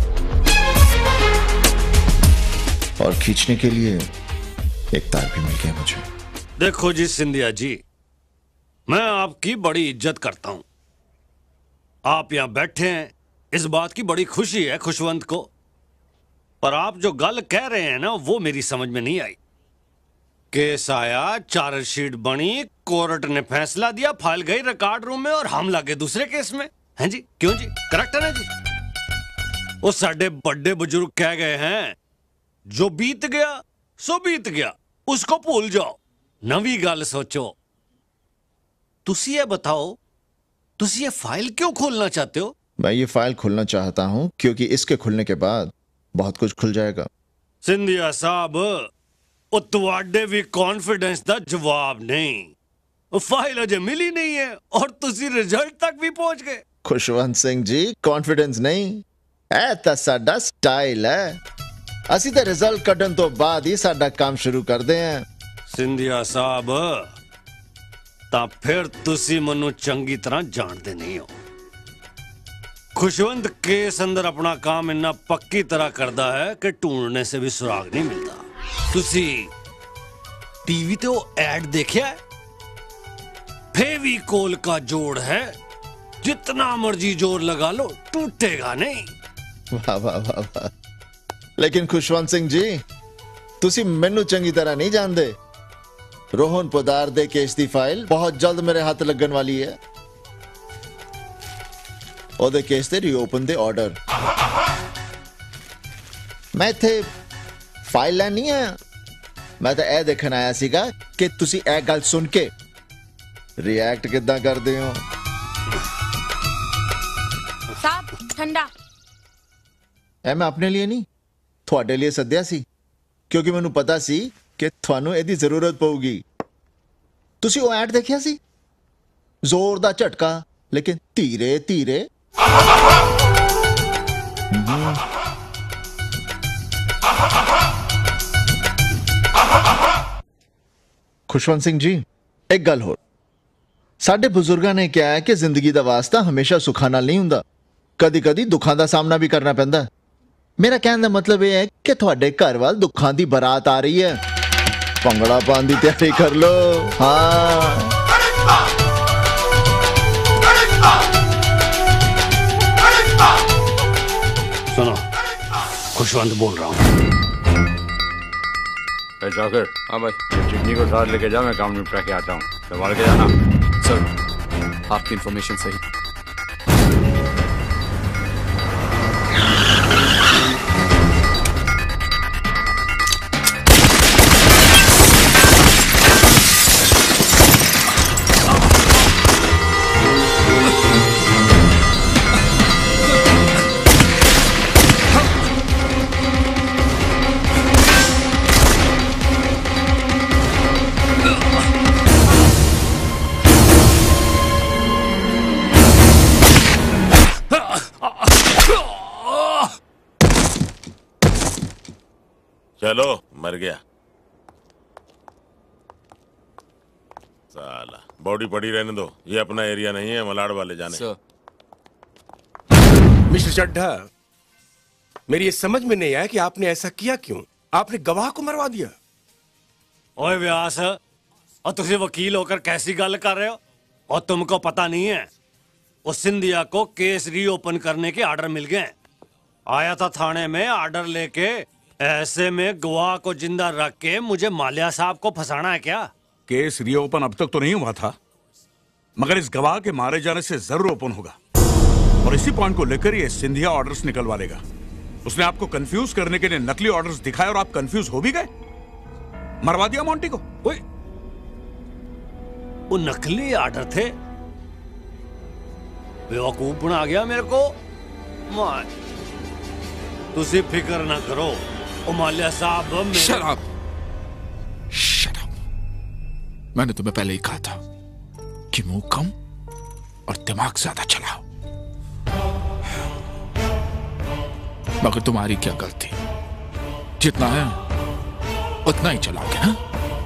और खींचने के लिए एक तार भी मिल गया मुझे। देखो जी सिंधिया जी, मैं आपकी बड़ी इज्जत करता हूं। आप यहां बैठे हैं, इस बात की बड़ी खुशी है खुशवंत को। पर आप जो गल कह रहे हैं ना, वो मेरी समझ में नहीं आई। केस आया, चार्जशीट बनी, कोर्ट ने फैसला दिया, फाइल गई रिकॉर्ड रूम में और हम लगे दूसरे केस में। हैं जी, क्यों जी? करेक्ट है ना जी? वो साडे बड़े बुजुर्ग कह गए हैं, जो बीत गया सो बीत गया, उसको भूल जाओ, नवी गल सोचो। तुसी ये बताओ, तुसी ये फाइल क्यों खोलना चाहते हो? मैं ये फाइल खोलना चाहता हूं क्योंकि इसके खुलने के बाद बहुत कुछ खुल जाएगा। सिंधिया साहब, वो तुहाडे भी कॉन्फिडेंस दा जवाब नहीं। वो फाइल अजे मिली नहीं है और तुसी रिजल्ट तक भी पहुंच गए। खुशवंत सिंह जी, कॉन्फिडेंस नहीं, ए ता साडा स्टाइल है। ਅਸੀਂ ਤਾਂ ਰਿਜ਼ਲਟ ਕੱਢਣ ਤੋਂ ਬਾਅਦ ਹੀ ਸਾਡਾ ਕੰਮ ਸ਼ੁਰੂ ਕਰਦੇ ਹਾਂ। ਸਿੰਧੀਆ ਸਾਹਿਬ, ਤਾਂ ਫਿਰ ਤੁਸੀਂ ਮੈਨੂੰ ਚੰਗੀ ਤਰ੍ਹਾਂ ਜਾਣਦੇ ਨਹੀਂ ਹੋ। खुशवंत केस अंदर अपना काम इतना पक्की तरह करता है कि ढूंढने से भी सुराग नहीं मिलता। तुसी टीवी ते वो एड देखिया है? फेविकोल का जोड़ है, जितना मर्जी जोर लगा लो टूटेगा नहीं। वाह वाह वाह वाह। लेकिन खुशवंत सिंह जी, तुसी मैनू चंगी तरह नहीं जानते। रोहन पोदार दे केस दी फाइल बहुत जल्द मेरे हाथ लगन वाली है। ओदे केस दे रीओपन दे ऑर्डर। मैं इत्थे फाइल लैन नहीं आया, मैं तो यह देखन आया सीगा कि तुसी ए गल सुन के रिएक्ट किद्दां करदे हो। साहब ठंडा। ए मैं अपने लिए नहीं, थोड़े लिए सद्या सी, क्योंकि मैनू पता सी कि ਤੁਹਾਨੂੰ ਇਹਦੀ ਜ਼ਰੂਰਤ ਪਊਗੀ। ਤੁਸੀਂ ਉਹ ਐਡ ਦੇਖਿਆ ਸੀ? ਜ਼ੋਰ ਦਾ ਝਟਕਾ ਲੇਕਿਨ ਧੀਰੇ ਧੀਰੇ। खुशवंत सिंह जी, एक गल हो, साडे बुजुर्गां ने कहा है कि जिंदगी दा वास्ता हमेशा सुखा नाल नहीं हुंदा, कदी कदी दुखां दा सामना भी करना पैंदा। मेरा कहने दा मतलब यह है कि तुहाडे घर वाल दुखां दी बारात आ रही है, भंगड़ा पाउण दी तैयारी कर लो। हाँ सुनो, खुशवंत बोल रहा हूँ। जाकर हाँ भाई, चिटनी को साथ लेके जा, मैं काम निपटा के आता हूँ, संभाल के जाना। सर, आपकी इंफॉर्मेशन सही। चलो, मर गया साला। बॉडी पड़ी रहने दो, ये अपना एरिया नहीं है, मलाड़ वाले जाने। मिस्टर चड्ढा, मेरी ये समझ में नहीं आया कि आपने ऐसा किया क्यों? आपने गवाह को मरवा दिया। ओए व्यास, और तुझे वकील होकर कैसी गल कर रहे हो? और तुमको पता नहीं है, उस सिंधिया को केस रीओपन करने के ऑर्डर मिल गए। आया था थाने में ऑर्डर लेके, ऐसे में गवाह को जिंदा रख के मुझे माल्या साहब को फंसाना है क्या? केस रीओपन अब तक तो नहीं हुआ था, मगर इस गवाह के मारे जाने से जरूर ओपन होगा, और इसी पॉइंट को लेकर ये सिंधिया ऑर्डर्स निकलवा लेगा। उसने आपको कंफ्यूज करने के लिए नकली ऑर्डर्स दिखाए और आप कंफ्यूज हो भी गए, मरवा दिया मोंटी को। ओए, वो नकली ऑर्डर थे? बेवकूफ बना गया मेरे को। मार, तुझे फिक्र ना करो, ओ माल्या साहब मेरे... Shut up! Shut up! मैंने तुम्हें पहले ही कहा था कि मुंह कम और दिमाग ज्यादा चलाओ, मगर तुम्हारी क्या गलती, जितना है उतना ही चलाओगे ना।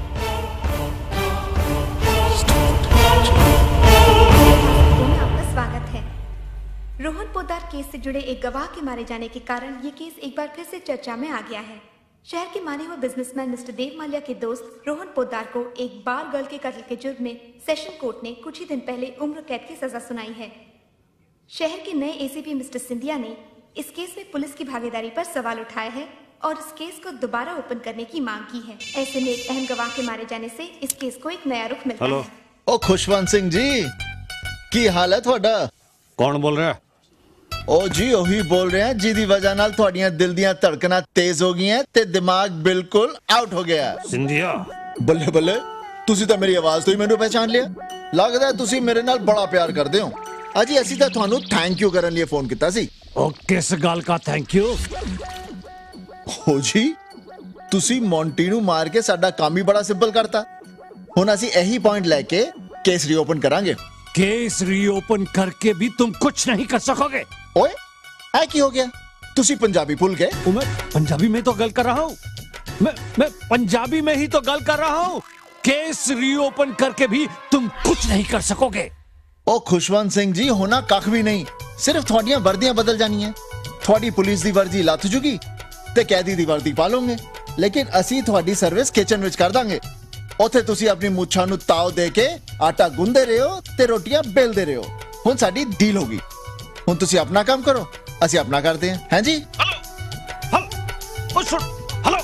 आपका स्वागत है। रोहन पोद्दार केस से जुड़े एक गवाह के मारे जाने के कारण ये केस एक बार फिर से चर्चा में आ गया है। शहर के माने हुए बिजनेसमैन मिस्टर देव माल्या के दोस्त रोहन पोद्दार को एक बार गर्ल के कत्ल के जुर्म में सेशन कोर्ट ने कुछ ही दिन पहले उम्र कैद की सजा सुनाई है। शहर के नए एसीपी मिस्टर सिंधिया ने इस केस में पुलिस की भागीदारी पर सवाल उठाया है और इस केस को दोबारा ओपन करने की मांग की है। ऐसे में एक अहम गवाह के मारे जाने से इस केस को एक नया रुख मिलता है। ओ खुशवंत सिंह जी, की हाल है थोड़ा? कौन बोल रहा है? ओ जी ਉਹੀ बोल रहे हैं जिदी वजह नाल ਤੁਹਾਡੀਆਂ ਦਿਲ ਦੀਆਂ ਧੜਕਣਾਂ ਤੇਜ਼ ਹੋ ਗਈਆਂ ਤੇ ਦਿਮਾਗ ਬਿਲਕੁਲ ਆਊਟ ਹੋ ਗਿਆ। ਸਿੰਧੀਆ, ਬੱਲੇ ਬੱਲੇ, ਤੁਸੀਂ ਤਾਂ ਮੇਰੀ ਆਵਾਜ਼ ਤੋਂ ਹੀ ਮੈਨੂੰ ਪਹਿਚਾਨ ਲਿਆ। ਲੱਗਦਾ ਹੈ ਤੁਸੀਂ ਮੇਰੇ ਨਾਲ ਬੜਾ ਪਿਆਰ ਕਰਦੇ ਹੋ। ਅਜੀ ਅਸੀਂ ਤਾਂ ਤੁਹਾਨੂੰ ਥੈਂਕ ਯੂ ਕਰਨ ਲਈ ਫੋਨ ਕੀਤਾ ਸੀ। ओ किस गल का थैंक यू? हो जी, ਤੁਸੀਂ ਮੌਂਟੀ ਨੂੰ ਮਾਰ ਕੇ ਸਾਡਾ ਕੰਮ ਹੀ ਬੜਾ ਸਿੰਪਲ ਕਰਤਾ। ਹੁਣ ਅਸੀਂ ਇਹੀ ਪੁਆਇੰਟ ਲੈ ਕੇ ਕੇਸ ਰੀਓਪਨ ਕਰਾਂਗੇ। केस रीओपन करके भी तुम कुछ नहीं कर सकोगे। ओए, ऐ की हो गया? तुसी पंजाबी भूल गए? मैं पंजाबी में तो गल कर रहा हूँ, मैं मैं पंजाबी में ही तो गल कर रहा हूँ। केस रीओपन करके भी तुम कुछ नहीं कर सकोगे। ओ खुशवंत सिंह जी, होना कख भी नहीं, सिर्फ थोड़ियां वर्दियां बदल जानियां। थोड़ी पुलिस दी वर्दी लथ जुगी ते कैदी दी वर्दी पा लोगे, लेकिन असी थोड़ी सर्विस किचन विच कर दांगे। ਉੱਥੇ ਤੁਸੀਂ ਆਪਣੀ ਮੁੱਛਾਂ ਨੂੰ ਤਾव ਦੇ ਕੇ ਆਟਾ ਗੁੰਨਦੇ ਰਹੋ ਤੇ ਰੋਟੀਆਂ ਬੇਲਦੇ ਰਹੋ। ਹੁਣ ਸਾਡੀ ਡੀਲ ਹੋ ਗਈ। ਹੁਣ ਤੁਸੀਂ ਆਪਣਾ ਕੰਮ ਕਰੋ, ਅਸੀਂ ਆਪਣਾ ਕਰਦੇ ਹਾਂ। हैं जी? हेलो हेलो, सुन, हेलो,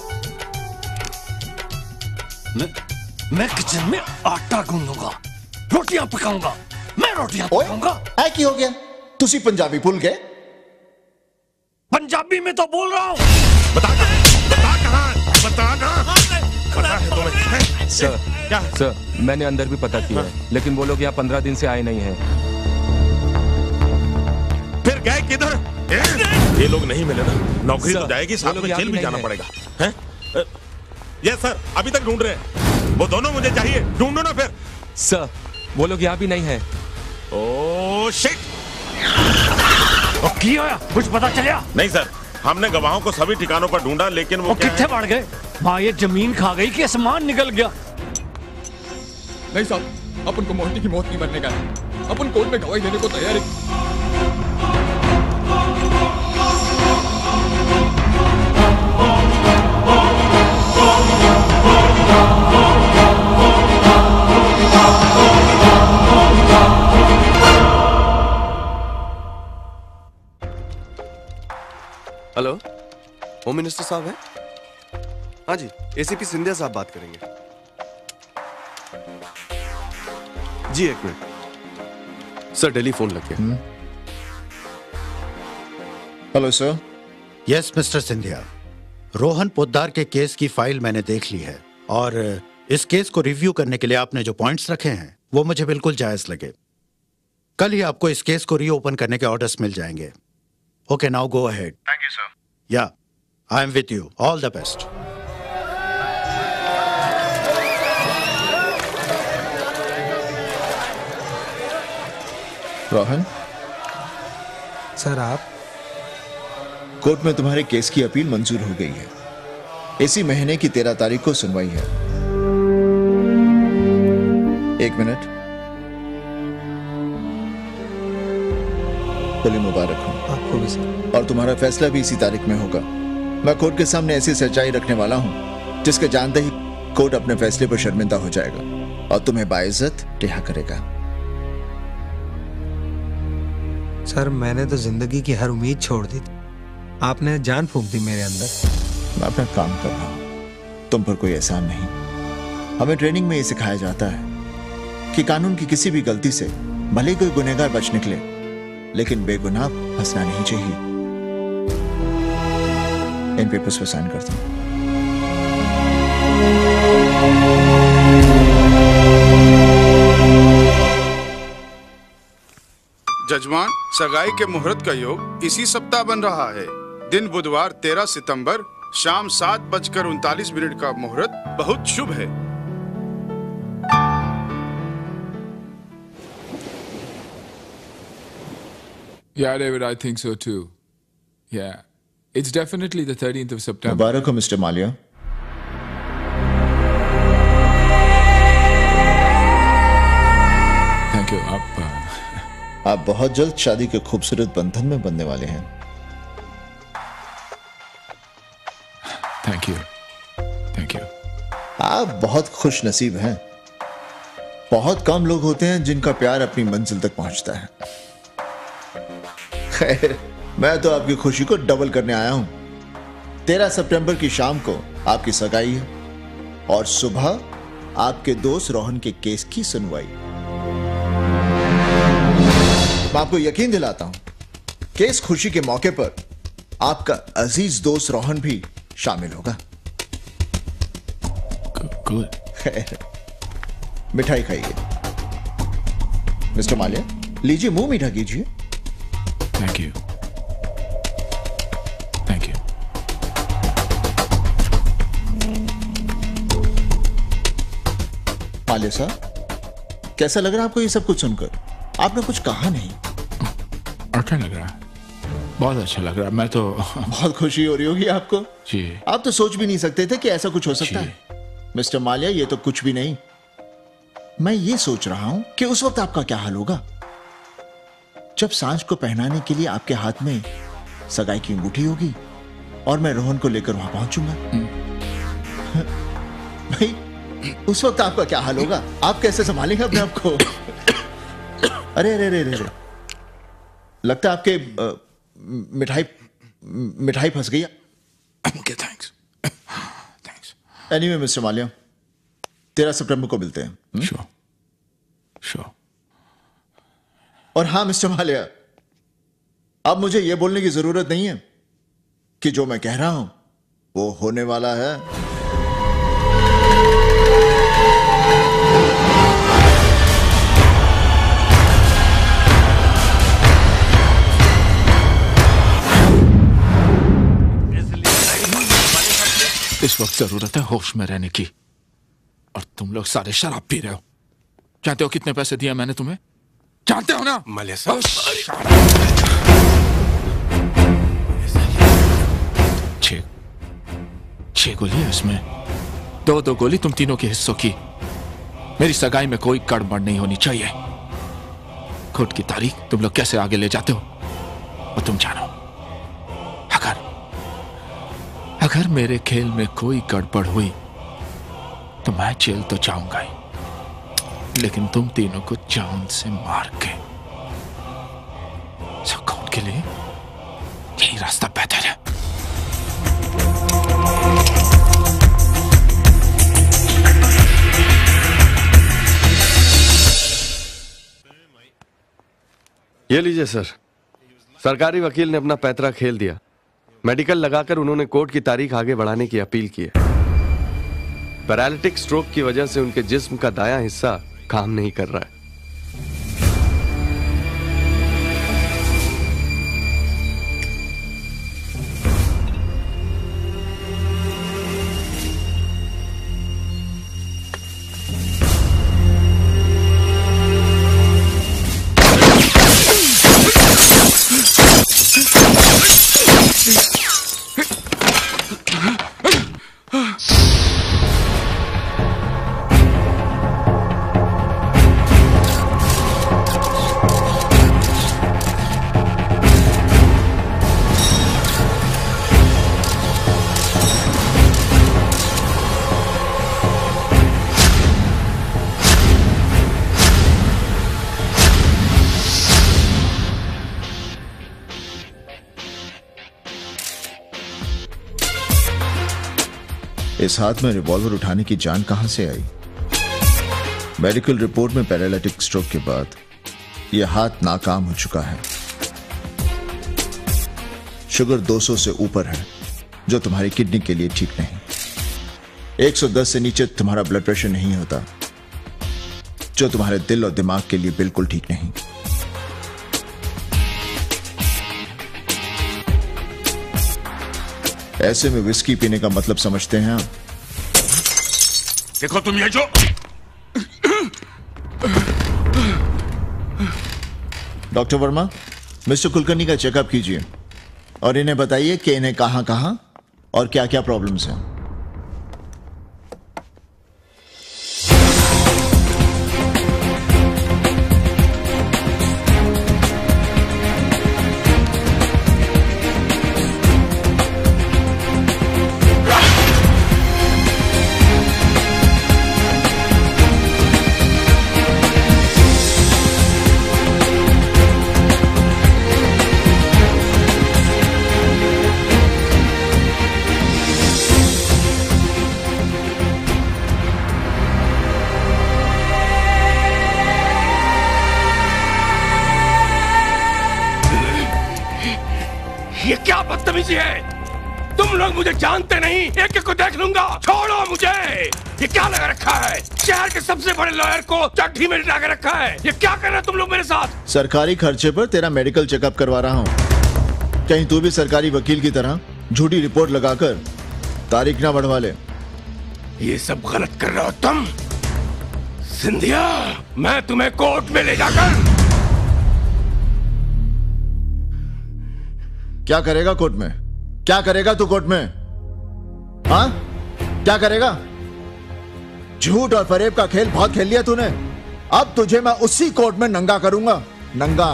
मैं मैं किचन में आटा गूंदूंगा, रोटियां पकाऊंगा, मैं रोटियां पकाऊंगा। ऐ की हो गया? ਤੁਸੀਂ ਪੰਜਾਬੀ भूल गए? पंजाबी में तो बोल रहा हूँ। बता बता कहाँ बता ना। सर, क्या सर, मैंने अंदर भी पता किया है, लेकिन वो लोग यहाँ पंद्रह दिन से आए नहीं हैं। फिर गए किधर? ये लोग नहीं मिले ना, नौकरी तो जाएगी, साथ में जेल भी जाना पड़ेगा। हैं? यस सर, अभी तक ढूंढ रहे हैं। वो दोनों मुझे चाहिए, ढूंढो ना फिर। सर वो लोग यहाँ भी नहीं है। Oh shit! किया कुछ पता चला? नहीं सर, हमने गवाहों को सभी ठिकानों पर ढूंढा, लेकिन वो कितने बढ़ गए? माँ ये जमीन खा गई कि आसमान निकल गया? नहीं साहब, अपन को मोंटी की मौत नहीं मरने का है। अपन कोर्ट में गवाही देने को तैयार है। हेलो, होम मिनिस्टर साहब हैं? हाँ जी, एसीपी सिंधिया साहब बात करेंगे। जी एक मिनट सर, टेलीफोन लग गया। Hello sir. Yes mister Scindia, Rohan Poddar के केस की फाइल मैंने देख ली है और इस केस को रिव्यू करने के लिए आपने जो पॉइंट्स रखे हैं वो मुझे बिल्कुल जायज लगे। कल ही आपको इस केस को रीओपन करने के ऑर्डर्स मिल जाएंगे। Okay now go ahead. Thank you sir. Yeah I am with you, all the best. Rohan sir, आप कोर्ट में तुम्हारे केस की अपील मंजूर हो गई है। इसी महीने की तेरह तारीख को सुनवाई है। एक मिनट, खुली मुबारक हो आपको भी सर। और तुम्हारा फैसला भी इसी तारीख में होगा। मैं कोर्ट के सामने ऐसी सच्चाई रखने वाला हूं जिसके जानते ही कोर्ट अपने फैसले पर शर्मिंदा हो जाएगा और तुम्हें बाइज्जत रिहा करेगा। सर, मैंने तो जिंदगी की हर उम्मीद छोड़ दी थी, आपने जान फूंक दी मेरे अंदर। मैं अपना काम कर रहा हूं, तुम पर कोई एहसान नहीं। हमें ट्रेनिंग में ये सिखाया जाता है कि कानून की किसी भी गलती से भले कोई गुनहगार बच निकले, लेकिन बेगुनाह फंसना नहीं चाहिए। इन पेपर्स पर साइन करता हूं। जजमान, सगाई के मुहूर्त का योग इसी सप्ताह बन रहा है। दिन बुधवार तेरह सितंबर, शाम सात बजकर उनतालीस मिनट का मुहूर्त बहुत शुभ है। Yeah, David, I think so too. Yeah, it's definitely the thirteenth of September. मुबारक हो मिस्टर माल्या। Thank you. आप आप बहुत जल्द शादी के खूबसूरत बंधन में बनने वाले हैं। Thank you, thank you. आप बहुत खुश नसीब हैं। बहुत कम लोग होते हैं जिनका प्यार अपनी मंजिल तक पहुंचता है। खैर, मैं तो आपकी खुशी को डबल करने आया हूं। तेरह सितंबर की शाम को आपकी सगाई है और सुबह आपके दोस्त रोहन के केस की सुनवाई। मैं आपको यकीन दिलाता हूं कि इस खुशी के मौके पर आपका अजीज दोस्त रोहन भी शामिल होगा। गुड। मिठाई खाइए। मिस्टर माल्या, लीजिए, मुंह मीठा कीजिए। Thank you, thank you. Mallya साहब, कैसा लग रहा है आपको ये सब कुछ सुनकर? आपने कुछ कहा नहीं। अच्छा लग रहा है, बहुत अच्छा लग रहा है। मैं तो बहुत खुशी हो रही होगी आपको। जी। आप तो सोच भी नहीं सकते थे कि ऐसा कुछ हो सकता है। मिस्टर माल्या, ये तो कुछ भी नहीं। मैं ये सोच रहा हूं कि उस वक्त आपका क्या हाल होगा जब सांझ को पहनाने के लिए आपके हाथ में सगाई की अंगूठी होगी और मैं रोहन को लेकर वहां पहुंचूंगा। भाई, उस वक्त आपका क्या हाल होगा? आप कैसे संभालेंगे अपने आप को? अरे अरे अरे अरे, लगता है आपके मिठाई मिठाई फंस गई। Okay, thanks thanks. Anyway mister Mallya, तेरह सितंबर को मिलते हैं। Sure sure. और हाँ मिस्टर माल्या, अब मुझे यह बोलने की जरूरत नहीं है कि जो मैं कह रहा हूं वो होने वाला है। इस इस वक्त जरूरत है होश में रहने की, और तुम लोग सारे शराब पी रहे हो। जानते हो कितने पैसे दिए मैंने तुम्हें? जानते हो ना? माल्या साहब, छह छह गोली है इसमें, दो दो गोली तुम तीनों के हिस्सों की। मेरी सगाई में कोई गड़बड़ नहीं होनी चाहिए। कोर्ट की तारीख तुम लोग कैसे आगे ले जाते हो और तुम जानो, अगर अगर मेरे खेल में कोई गड़बड़ हुई तो मैं जेल तो जाऊंगा ही, लेकिन तुम तीनों को जान से मार के कोर्ट के लिए यही रास्ता बेहतर है। ये लीजिए सर, सरकारी वकील ने अपना पैतरा खेल दिया। मेडिकल लगाकर उन्होंने कोर्ट की तारीख आगे बढ़ाने की अपील की है। पैरालिटिक स्ट्रोक की वजह से उनके जिस्म का दायां हिस्सा काम नहीं कर रहा है। इस हाथ में रिवॉल्वर उठाने की जान कहां से आई? मेडिकल रिपोर्ट में पैरालिटिक स्ट्रोक के बाद यह हाथ नाकाम हो चुका है। शुगर दो सौ से ऊपर है, जो तुम्हारी किडनी के लिए ठीक नहीं। एक सौ दस से नीचे तुम्हारा ब्लड प्रेशर नहीं होता, जो तुम्हारे दिल और दिमाग के लिए बिल्कुल ठीक नहीं। ऐसे में विस्की पीने का मतलब समझते हैं आप? देखो तुम ये जो डॉक्टर वर्मा, मिस्टर कुलकर्णी का चेकअप कीजिए और इन्हें बताइए कि इन्हें कहां कहां और क्या क्या प्रॉब्लम्स हैं। ये क्या बदतमीजी है? तुम लोग मुझे जानते नहीं, एक एक को देख लूंगा। छोड़ो मुझे। ये क्या लगा रखा है? शहर के सबसे बड़े लॉयर को चट्टी में लगा रखा है। ये क्या कर रहे हो तुम लोग मेरे साथ? सरकारी खर्चे पर तेरा मेडिकल चेकअप करवा रहा हूं। कहीं तू भी सरकारी वकील की तरह झूठी रिपोर्ट लगाकर तारीख ना बढ़वा ले। ये सब गलत कर रहे हो तुम। सिंधिया, मैं तुम्हें कोर्ट में ले जाकर क्या करेगा कोर्ट में? क्या करेगा तू कोर्ट में? हाँ, क्या करेगा? झूठ और फरेब का खेल बहुत खेल लिया तूने। अब तुझे मैं उसी कोर्ट में नंगा करूंगा। नंगा।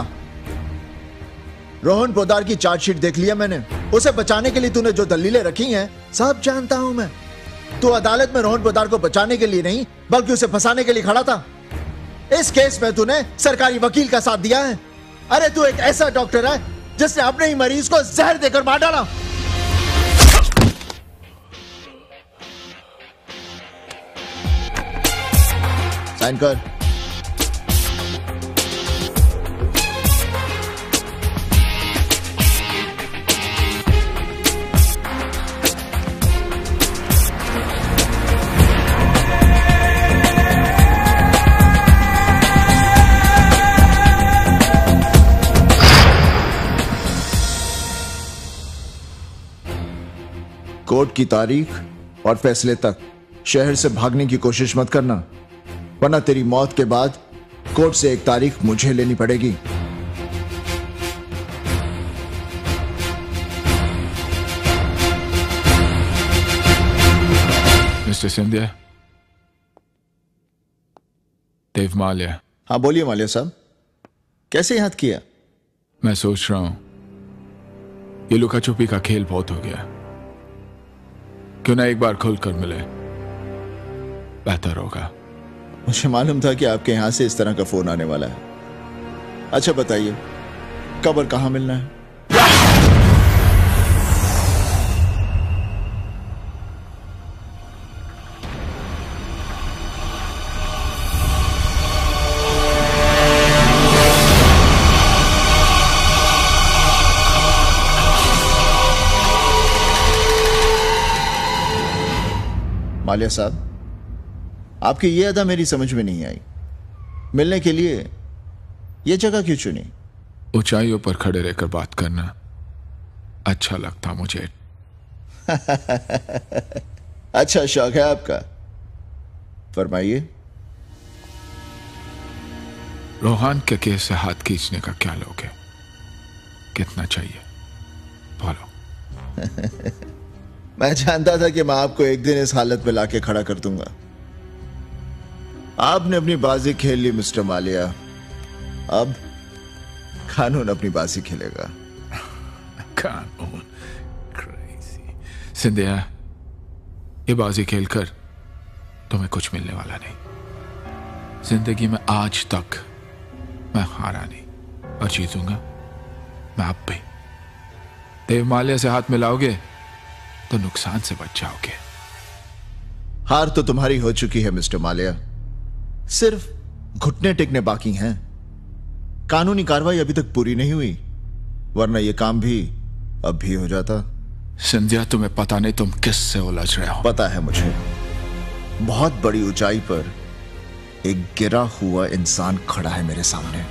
रोहन पोद्दार की चार्जशीट देख लिया मैंने। उसे बचाने के लिए तूने जो दलीलें रखी हैं, सब जानता हूं मैं। तू अदालत में रोहन पोद्दार को बचाने के लिए नहीं, बल्कि उसे फंसाने के लिए खड़ा था। इस केस में तूने सरकारी वकील का साथ दिया है। अरे तू एक ऐसा डॉक्टर है जिसने अपने ही मरीज को जहर देकर मार डाला। साइन कर। कोर्ट की तारीख और फैसले तक शहर से भागने की कोशिश मत करना, वरना तेरी मौत के बाद कोर्ट से एक तारीख मुझे लेनी पड़ेगी। मिस्टर सिंधिया, देव माल्या। हाँ बोलिए माल्या साहब, कैसे याद किया? मैं सोच रहा हूं ये लुका छुपी का खेल बहुत हो गया, क्यों ना एक बार खुलकर मिले, बेहतर होगा। मुझे मालूम था कि आपके यहां से इस तरह का फोन आने वाला है। अच्छा बताइए, कब और कहां मिलना है? माल्या साहब, आपकी ये अदा मेरी समझ में नहीं आई। मिलने के लिए ये जगह क्यों चुनी? ऊंचाइयों पर खड़े रहकर बात करना अच्छा लगता मुझे। अच्छा शौक है आपका, फरमाइए। रोहान के केस से हाथ खींचने का क्या लोगे? कितना चाहिए बोलो। मैं जानता था कि मैं आपको एक दिन इस हालत में लाके खड़ा कर दूंगा। आपने अपनी बाजी खेल ली मिस्टर माल्या, अब कानून अपनी बाजी खेलेगा। कानून क्रेजी। सिंधिया, ये बाजी खेलकर तुम्हें कुछ मिलने वाला नहीं। जिंदगी में आज तक मैं हारा नहीं और जीतूंगा मैं अब भी। देव माल्या से हाथ मिलाओगे तो नुकसान से बच जाओगे। हार तो तुम्हारी हो चुकी है मिस्टर माल्या, सिर्फ घुटने टेकने बाकी हैं। कानूनी कार्रवाई अभी तक पूरी नहीं हुई, वरना यह काम भी अब भी हो जाता। संध्या, तुम्हें पता नहीं तुम किससे उलझ रहे हो। पता है मुझे। बहुत बड़ी ऊंचाई पर एक गिरा हुआ इंसान खड़ा है मेरे सामने,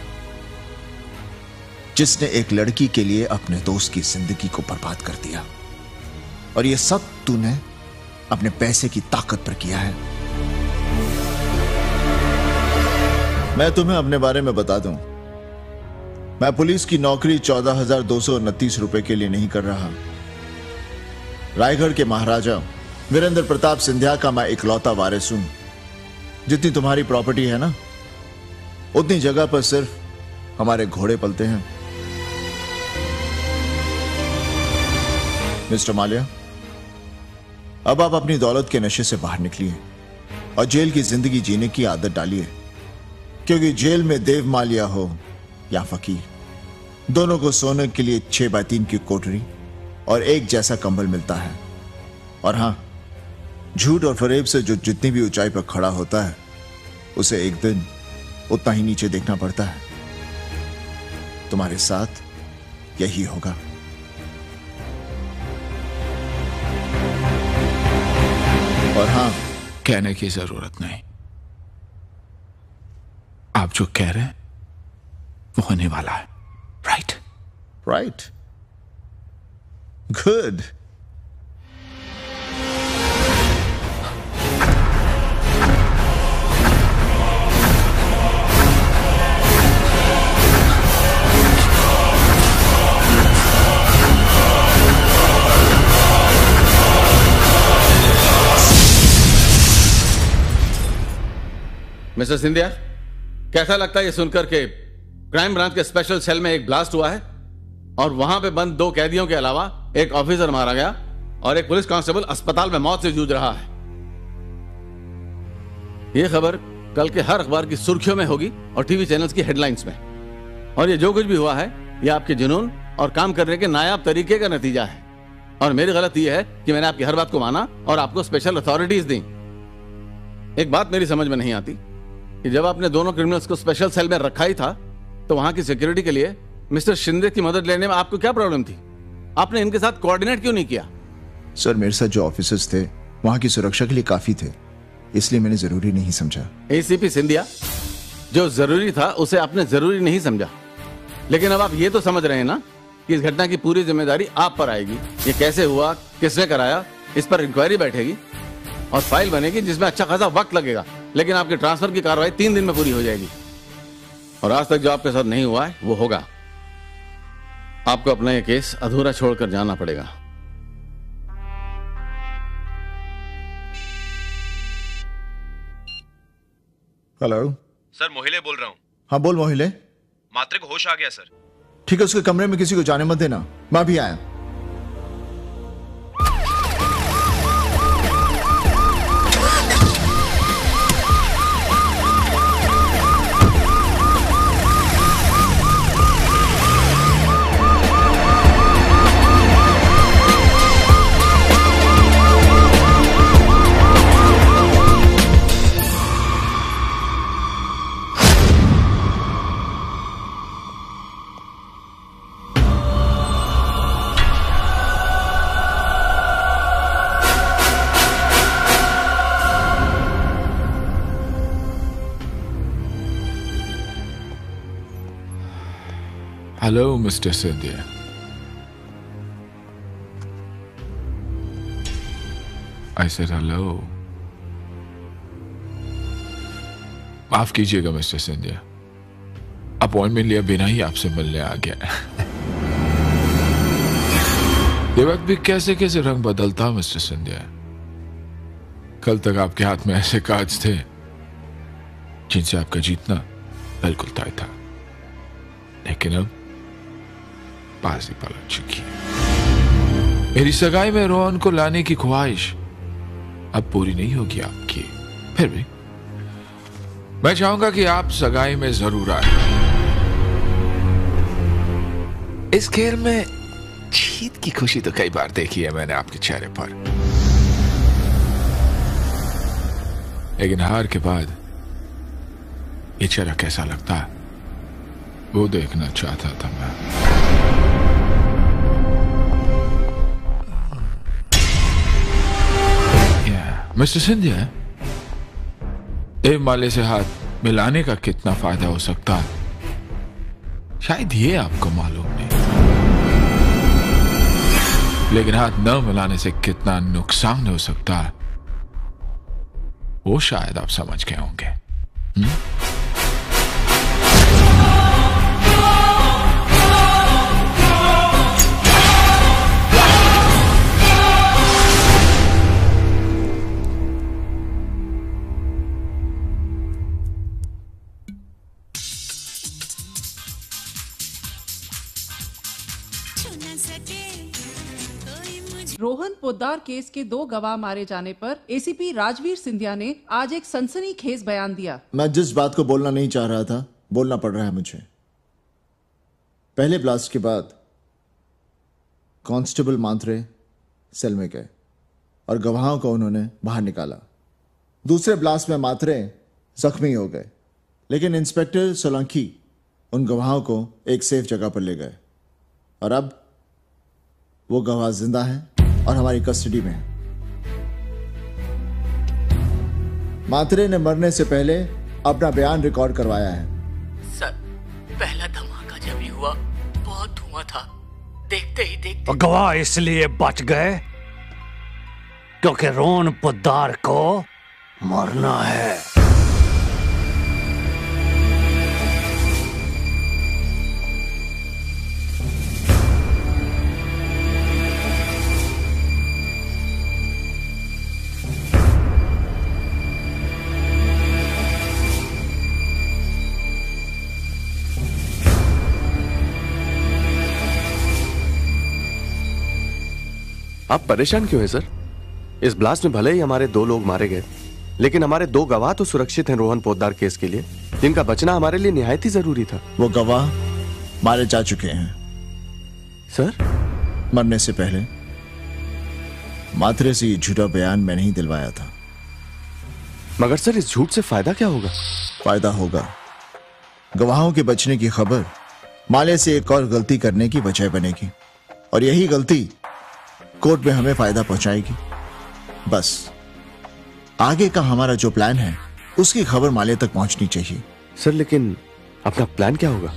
जिसने एक लड़की के लिए अपने दोस्त की जिंदगी को बर्बाद कर दिया, और यह सब तूने अपने पैसे की ताकत पर किया है। मैं तुम्हें अपने बारे में बता दूं, मैं पुलिस की नौकरी चौदह हजार दो सौ उनतीस रुपए के लिए नहीं कर रहा। रायगढ़ के महाराजा वीरेंद्र प्रताप सिंधिया का मैं इकलौता वारिस हूं। जितनी तुम्हारी प्रॉपर्टी है ना, उतनी जगह पर सिर्फ हमारे घोड़े पलते हैं। मिस्टर माल्या, अब आप अपनी दौलत के नशे से बाहर निकलिए और जेल की जिंदगी जीने की आदत डालिए, क्योंकि जेल में देव माल्या हो या फकीर, दोनों को सोने के लिए छह बाय तीन की कोठरी और एक जैसा कंबल मिलता है। और हां, झूठ और फरेब से जो जितनी भी ऊंचाई पर खड़ा होता है, उसे एक दिन उतना ही नीचे देखना पड़ता है। तुम्हारे साथ यही होगा। और हां, कहने की जरूरत नहीं, आप जो कह रहे हैं वो होने वाला है। Right right, good. Mister Scindia, कैसा लगता है ये सुनकर के क्राइम ब्रांच के स्पेशल सेल में एक ब्लास्ट हुआ है और वहां पे बंद दो कैदियों के अलावा एक ऑफिसर मारा गया और एक पुलिस कांस्टेबल अस्पताल में मौत से जूझ रहा है। यह खबर कल के हर अखबार की सुर्खियों में होगी और टीवी चैनल्स की हेडलाइंस में। और ये जो कुछ भी हुआ है, यह आपके जुनून और काम करने के नायाब तरीके का नतीजा है। और मेरी गलती यह है कि मैंने आपकी हर बात को माना और आपको स्पेशल अथॉरिटीज दी। एक बात मेरी समझ में नहीं आती कि जब आपने दोनों क्रिमिनल्स को स्पेशल सेल में रखा ही था, तो वहां की सिक्योरिटी के लिए मिस्टर शिंदे की मदद लेने में आपको क्या प्रॉब्लम थी? आपने इनके साथ कोऑर्डिनेट क्यों नहीं किया? सर, मेरे साथ जो ऑफिसर्स थे वहां की सुरक्षा के लिए काफी थे, इसलिए मैंने जरूरी नहीं समझा। एसीपी सिंधिया, जो जरूरी था उसे आपने जरूरी नहीं समझा, लेकिन अब आप ये तो समझ रहे हैं ना कि इस घटना की पूरी जिम्मेदारी आप पर आएगी। ये कैसे हुआ, किसने कराया, इस पर इंक्वायरी बैठेगी और फाइल बनेगी जिसमें अच्छा खासा वक्त लगेगा, लेकिन आपके ट्रांसफर की कार्रवाई तीन दिन में पूरी हो जाएगी। और आज तक जो आपके साथ नहीं हुआ है वो होगा। आपको अपना ये केस अधूरा छोड़कर जाना पड़ेगा। हेलो सर, मोहिले बोल रहा हूँ। हाँ बोल मोहिले। मात्रे को होश आ गया सर। ठीक है, उसके कमरे में किसी को जाने मत देना, मैं भी आया। Hello, Mister Sindhya. I said hello. माफ कीजिएगा मिस्टर सिंधिया, अपॉइंटमेंट लिया बिना ही आपसे मिलने आ गया। ये वक्त भी कैसे कैसे रंग बदलता मिस्टर सिंधिया। कल तक आपके हाथ में ऐसे काज थे जिनसे आपका जीतना बिल्कुल तय था, लेकिन अब बाजी पलट चुकी है। मेरी सगाई में रोहन को लाने की ख्वाहिश अब पूरी नहीं होगी आपकी। फिर भी मैं चाहूंगा कि आप सगाई में जरूर आए। इस खेल में जीत की खुशी तो कई बार देखी है मैंने आपके चेहरे पर, लेकिन हार के बाद ये चेहरा कैसा लगता है वो देखना चाहता था मैं। मिस्टर सिंधिया, देव माल्य से हाथ मिलाने का कितना फायदा हो सकता है शायद ये आपको मालूम नहीं, लेकिन हाथ न मिलाने से कितना नुकसान हो सकता है वो शायद आप समझ गए होंगे। हुँ? रोहन पोद्दार केस के दो गवाह मारे जाने पर एसीपी राजवीर सिंधिया ने आज एक सनसनीखेज बयान दिया। मैं जिस बात को बोलना नहीं चाह रहा था बोलना पड़ रहा है मुझे। पहले ब्लास्ट के बाद कांस्टेबल मांत्रे सेल में गए और गवाहों को उन्होंने बाहर निकाला। दूसरे ब्लास्ट में मात्रे जख्मी हो गए, लेकिन इंस्पेक्टर सोलंकी उन गवाहों को एक सेफ जगह पर ले गए और अब वो गवाह जिंदा हैं और हमारी कस्टडी में है। मात्रे ने मरने से पहले अपना बयान रिकॉर्ड करवाया है। सर, पहला धमाका जब ही हुआ बहुत धुआं था, देखते ही देखते गवाह इसलिए बच गए क्योंकि रोहन पोद्दार को मरना है। आप परेशान क्यों हैं सर? इस ब्लास्ट में भले ही हमारे दो लोग मारे गए, लेकिन हमारे दो गवाह तो सुरक्षित हैं रोहन पोद्दार केस के लिए, जिनका बचना हमारे लिए निहायत ही जरूरी था। वो गवाह मारे जा चुके हैं सर। मरने से पहले मात्रे से ये झूठा बयान मैंने ही दिलवाया था। मगर सर, इस झूठ से फायदा क्या होगा? फायदा होगा, गवाहों के बचने की खबर माल्या से एक और गलती करने की वजह बनेगी और यही गलती कोर्ट में हमें फायदा पहुंचाएगी। बस आगे का हमारा जो प्लान है उसकी खबर माल्या तक पहुंचनी चाहिए। सर, लेकिन अपना प्लान क्या होगा?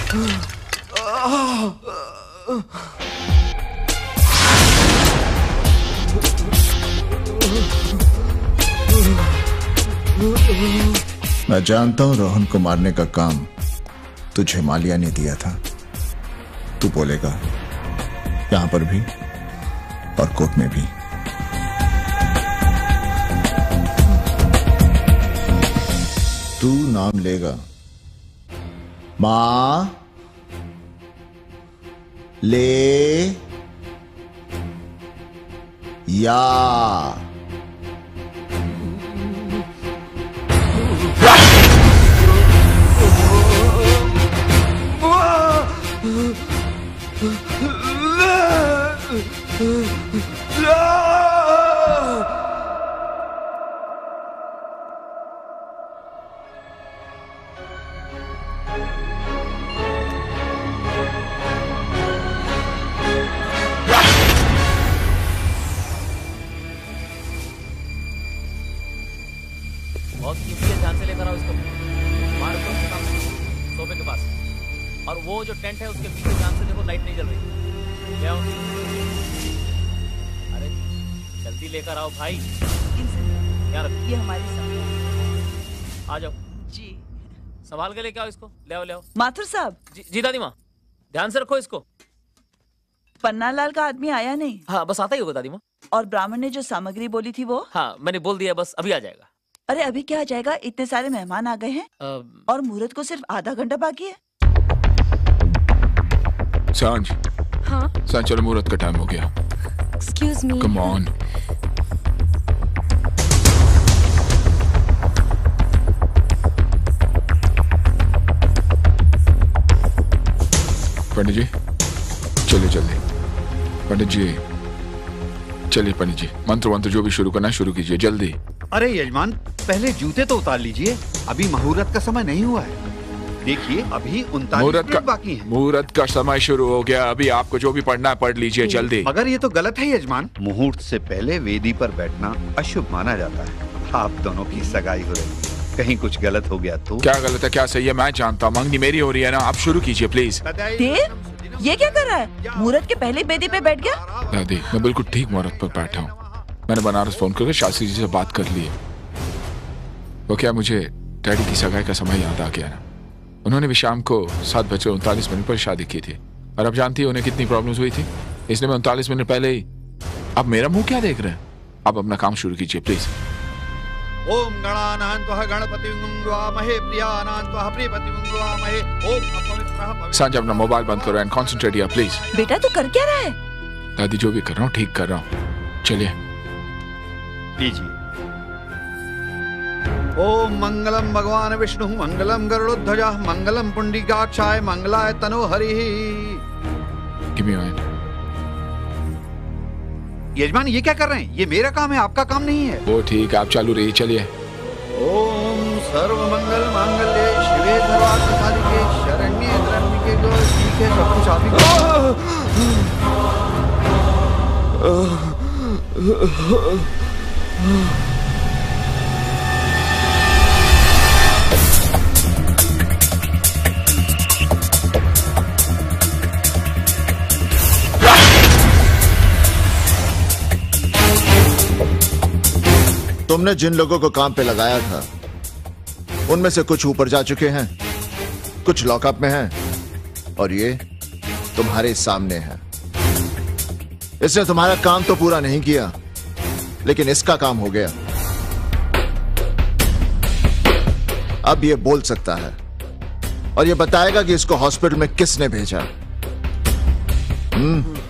मैं जानता हूं रोहन को मारने का काम तुझे माल्या ने दिया था। तू बोलेगा यहां पर भी और कोर्ट में भी। तू नाम लेगा मां ले या बहुत कीमती है, ध्यान से लेकर आओ इसको। मारो तो उसके सामने, सोफे के पास। और वो जो टेंट है उसके पीछे ध्यान से देखो, लाइट नहीं जल रही। ले आओ। अरे जल्दी लेकर आओ भाई। क्या रख? ये हमारी संभाल। आ जाओ जी, संभाल के लेके आओ इसको। ले आओ ले आओ। माथुर साहब। जी, जी दादी माँ, ध्यान से रखो इसको। पन्नालाल का आदमी आया नहीं? हाँ बस आता ही होगा दादी माँ। और ब्राह्मण ने जो सामग्री बोली थी वो? हाँ मैंने बोल दिया, बस अभी आ जाएगा। अरे अभी क्या आ जाएगा, इतने सारे मेहमान आ गए हैं और मुहूर्त को सिर्फ आधा घंटा बाकी है। सांझ। हाँ? सांझ चलो, मुहूर्त का टाइम हो गया। Excuse me. Come on. पंडित जी चलिए जल्दी। पंडित जी चलिए, पंडित जी मंत्र वंत्र जो भी शुरू करना है शुरू कीजिए जल्दी। अरे यजमान, पहले जूते तो उतार लीजिए, अभी मुहूर्त का समय नहीं हुआ है। देखिए अभी उनतालीस मिनट बाकी हैं। मुहूर्त का समय शुरू हो गया, अभी आपको जो भी पढ़ना है पढ़ लीजिए जल्दी। मगर ये तो गलत है यजमान, मुहूर्त से पहले वेदी पर बैठना अशुभ माना जाता है। आप दोनों की सगाई हो रही है, कहीं कुछ गलत हो गया तो? क्या गलत है क्या सही है मैं जानता हूँ, मंगनी मेरी हो रही है ना। आप शुरू कीजिए प्लीज। देव, ये क्या कर रहा है? मुहूर्त के पहले बेदी पे बैठ गया? दादी मैं बिल्कुल ठीक मुहूर्त पर बैठा हूँ। मैंने बनारस फोन करके शास्त्री जी से बात कर ली है। वो क्या, मुझे डैडी की सगाई का समय याद आ गया ना। उन्होंने भी शाम को सात बजकर उनतालीस मिनट पर शादी की थी और अब जानती है उन्हें कितनी प्रॉब्लम्स हुई थी, इसलिए मैं उनतालीस मिनट पहले ही। अब मेरा मुंह क्या देख रहे हैं? आप अपना काम शुरू कीजिए प्लीज। ओम गणानां त्वः गणपतिं वामहे प्रियानां त्वः प्रियपतिं वामहे। ओम अपवित्रः। सांझ अपना मोबाइल बंद करो एंड कॉन्सेंट्रेट किया प्लीज। बेटा तू कर क्या रहा है? दादी जो भी कर रहा हूँ ठीक कर रहा हूँ, चलिए लीजिए। ओम मंगलम भगवान विष्णु मंगलम गरुड़ध्वजा मंगलम पुंडरीकाक्षाय मंगलाय तनोहरि। Give me your hand. यजमान ये क्या कर रहे हैं? ये मेरा काम है, आपका काम नहीं है। वो ठीक, आप चालू रहिए, चलिए। ओम सर्व मंगल मांगल्ये शिवे सर्वार्थ साधिके शरण्ये त्र्यंबके गौरी। ठीक है, सब कुछ आप ही तुमने जिन लोगों को काम पे लगाया था उनमें से कुछ ऊपर जा चुके हैं, कुछ लॉकअप में हैं और ये तुम्हारे सामने है। इसने तुम्हारा काम तो पूरा नहीं किया, लेकिन इसका काम हो गया। अब ये बोल सकता है और ये बताएगा कि इसको हॉस्पिटल में किसने भेजा। हम्म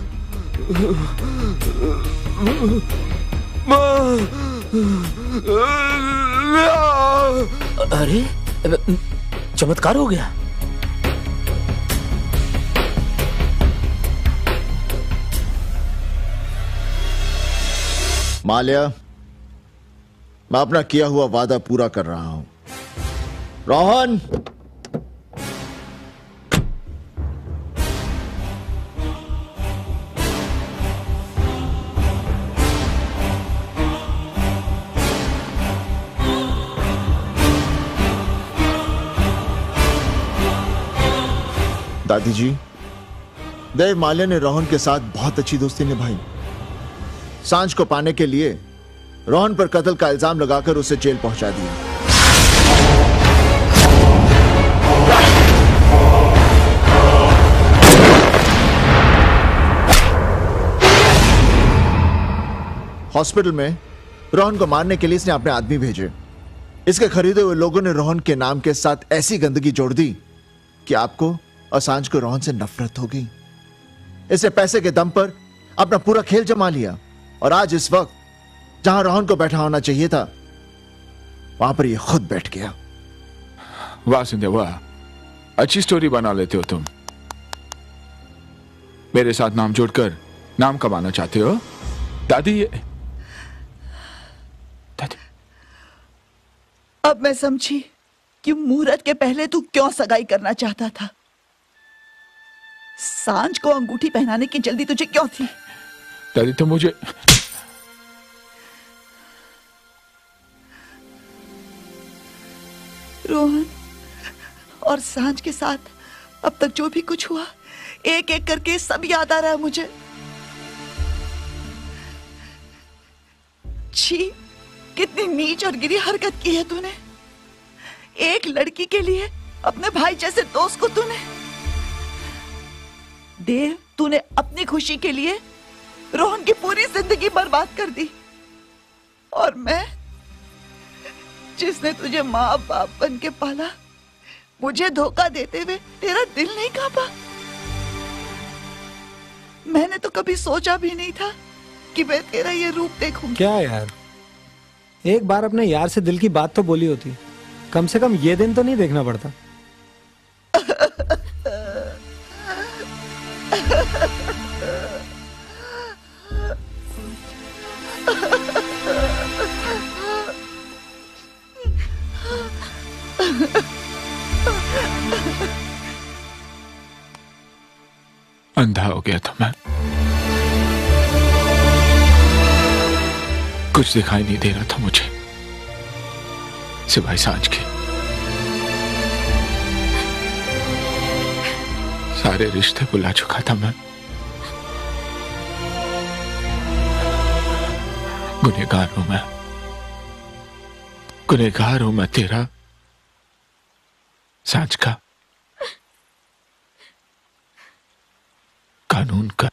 अरे चमत्कार हो गया। माल्या, मैं अपना किया हुआ वादा पूरा कर रहा हूं। रोहन, दादी जी, देव माल्या ने रोहन के साथ बहुत अच्छी दोस्ती निभाई। सांझ को पाने के लिए रोहन पर कत्ल का इल्जाम लगाकर उसे जेल पहुंचा दिया। हॉस्पिटल में रोहन को मारने के लिए इसने अपने आदमी भेजे। इसके खरीदे हुए लोगों ने रोहन के नाम के साथ ऐसी गंदगी जोड़ दी कि आपको और सांझ को रोहन से नफरत हो गई। इसने पैसे के दम पर अपना पूरा खेल जमा लिया और आज इस वक्त जहां रोहन को बैठा होना चाहिए था, वहां पर ये खुद बैठ गया। वाह सिंधिया वाह, अच्छी स्टोरी बना लेते हो तुम। मेरे साथ नाम जोड़कर नाम कमाना चाहते हो दादी? ये दादी, अब मैं समझी कि मुहूर्त के पहले तू क्यों सगाई करना चाहता था। सांझ को अंगूठी पहनाने की जल्दी तुझे क्यों थी? दादी तो मुझे रोहन और सांझ के साथ अब तक जो भी कुछ हुआ, एक एक करके सब याद आ रहा है मुझे। छी, कितनी नीच और गिरी हरकत की है तूने। एक लड़की के लिए अपने भाई जैसे दोस्त को तूने देव, तूने अपनी खुशी के लिए रोहन की पूरी जिंदगी बर्बाद कर दी। और मैं, जिसने तुझे माँ बाप बन के पाला, मुझे धोखा देते हुए तेरा दिल नहीं कांपा। मैंने तो कभी सोचा भी नहीं था कि मैं तेरा ये रूप देखूंगी। क्या यार, एक बार अपने यार से दिल की बात तो बोली होती, कम से कम ये दिन तो नहीं देखना पड़ता। अंधा हो गया था मैं, कुछ दिखाई नहीं दे रहा था मुझे सिवाय सांझ के। सारे रिश्ते भुला चुका था मैं। गुनहगार हूं मैं, गुनहगार हूं मैं तेरा, सांझ का, कानून का।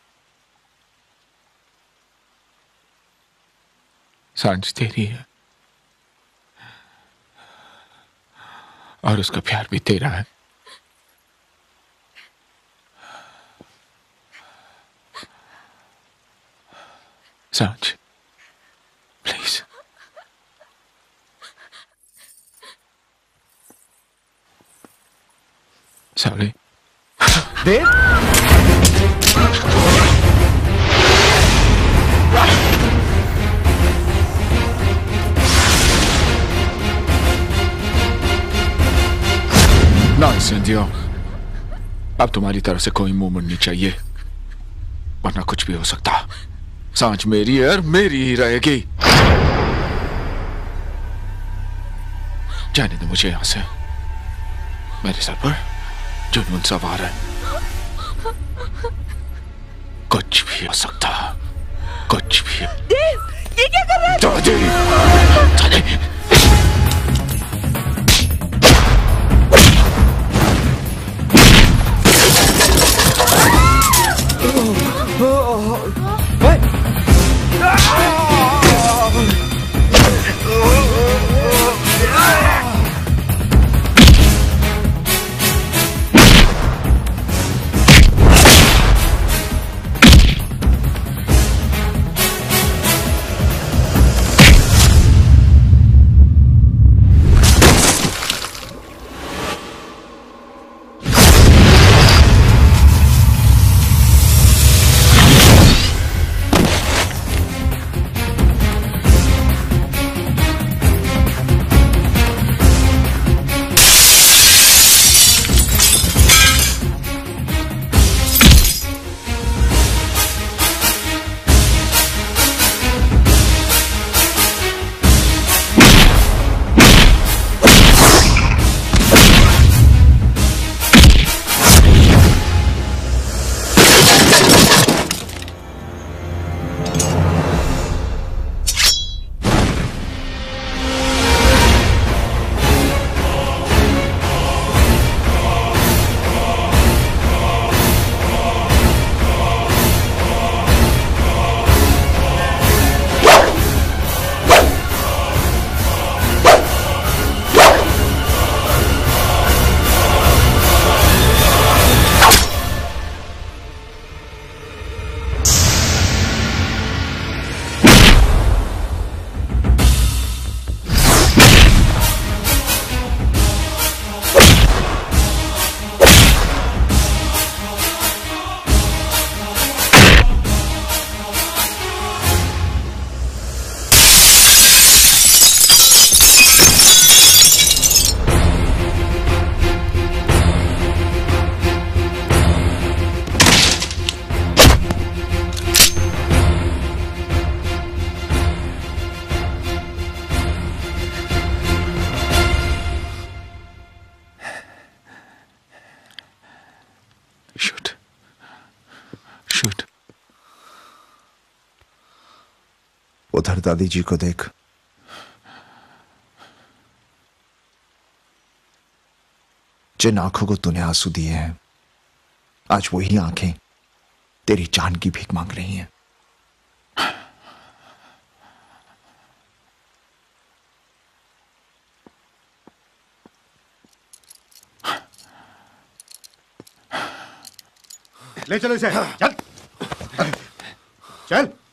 सांझ तेरी है और उसका प्यार भी तेरा है। सांझ प्लीज, सॉरी देव। ना सिंधिया, अब तुम्हारी तरफ से कोई मूवमेंट नहीं चाहिए, वरना कुछ भी हो सकता। सांझ मेरी है और मेरी ही रहेगी। जाने दो मुझे यहां से, मेरे सर पर जुनून सवार है। कुछ भी हो सकता, कुछ भी। देव, ये क्या कर रहा है? दादी, दादी। उधर दादी जी को देख। जिन आंखों को तूने आंसू दिए हैं, आज वही आंखें तेरी जान की भीख मांग रही हैं। ले चलो इसे, चल चल।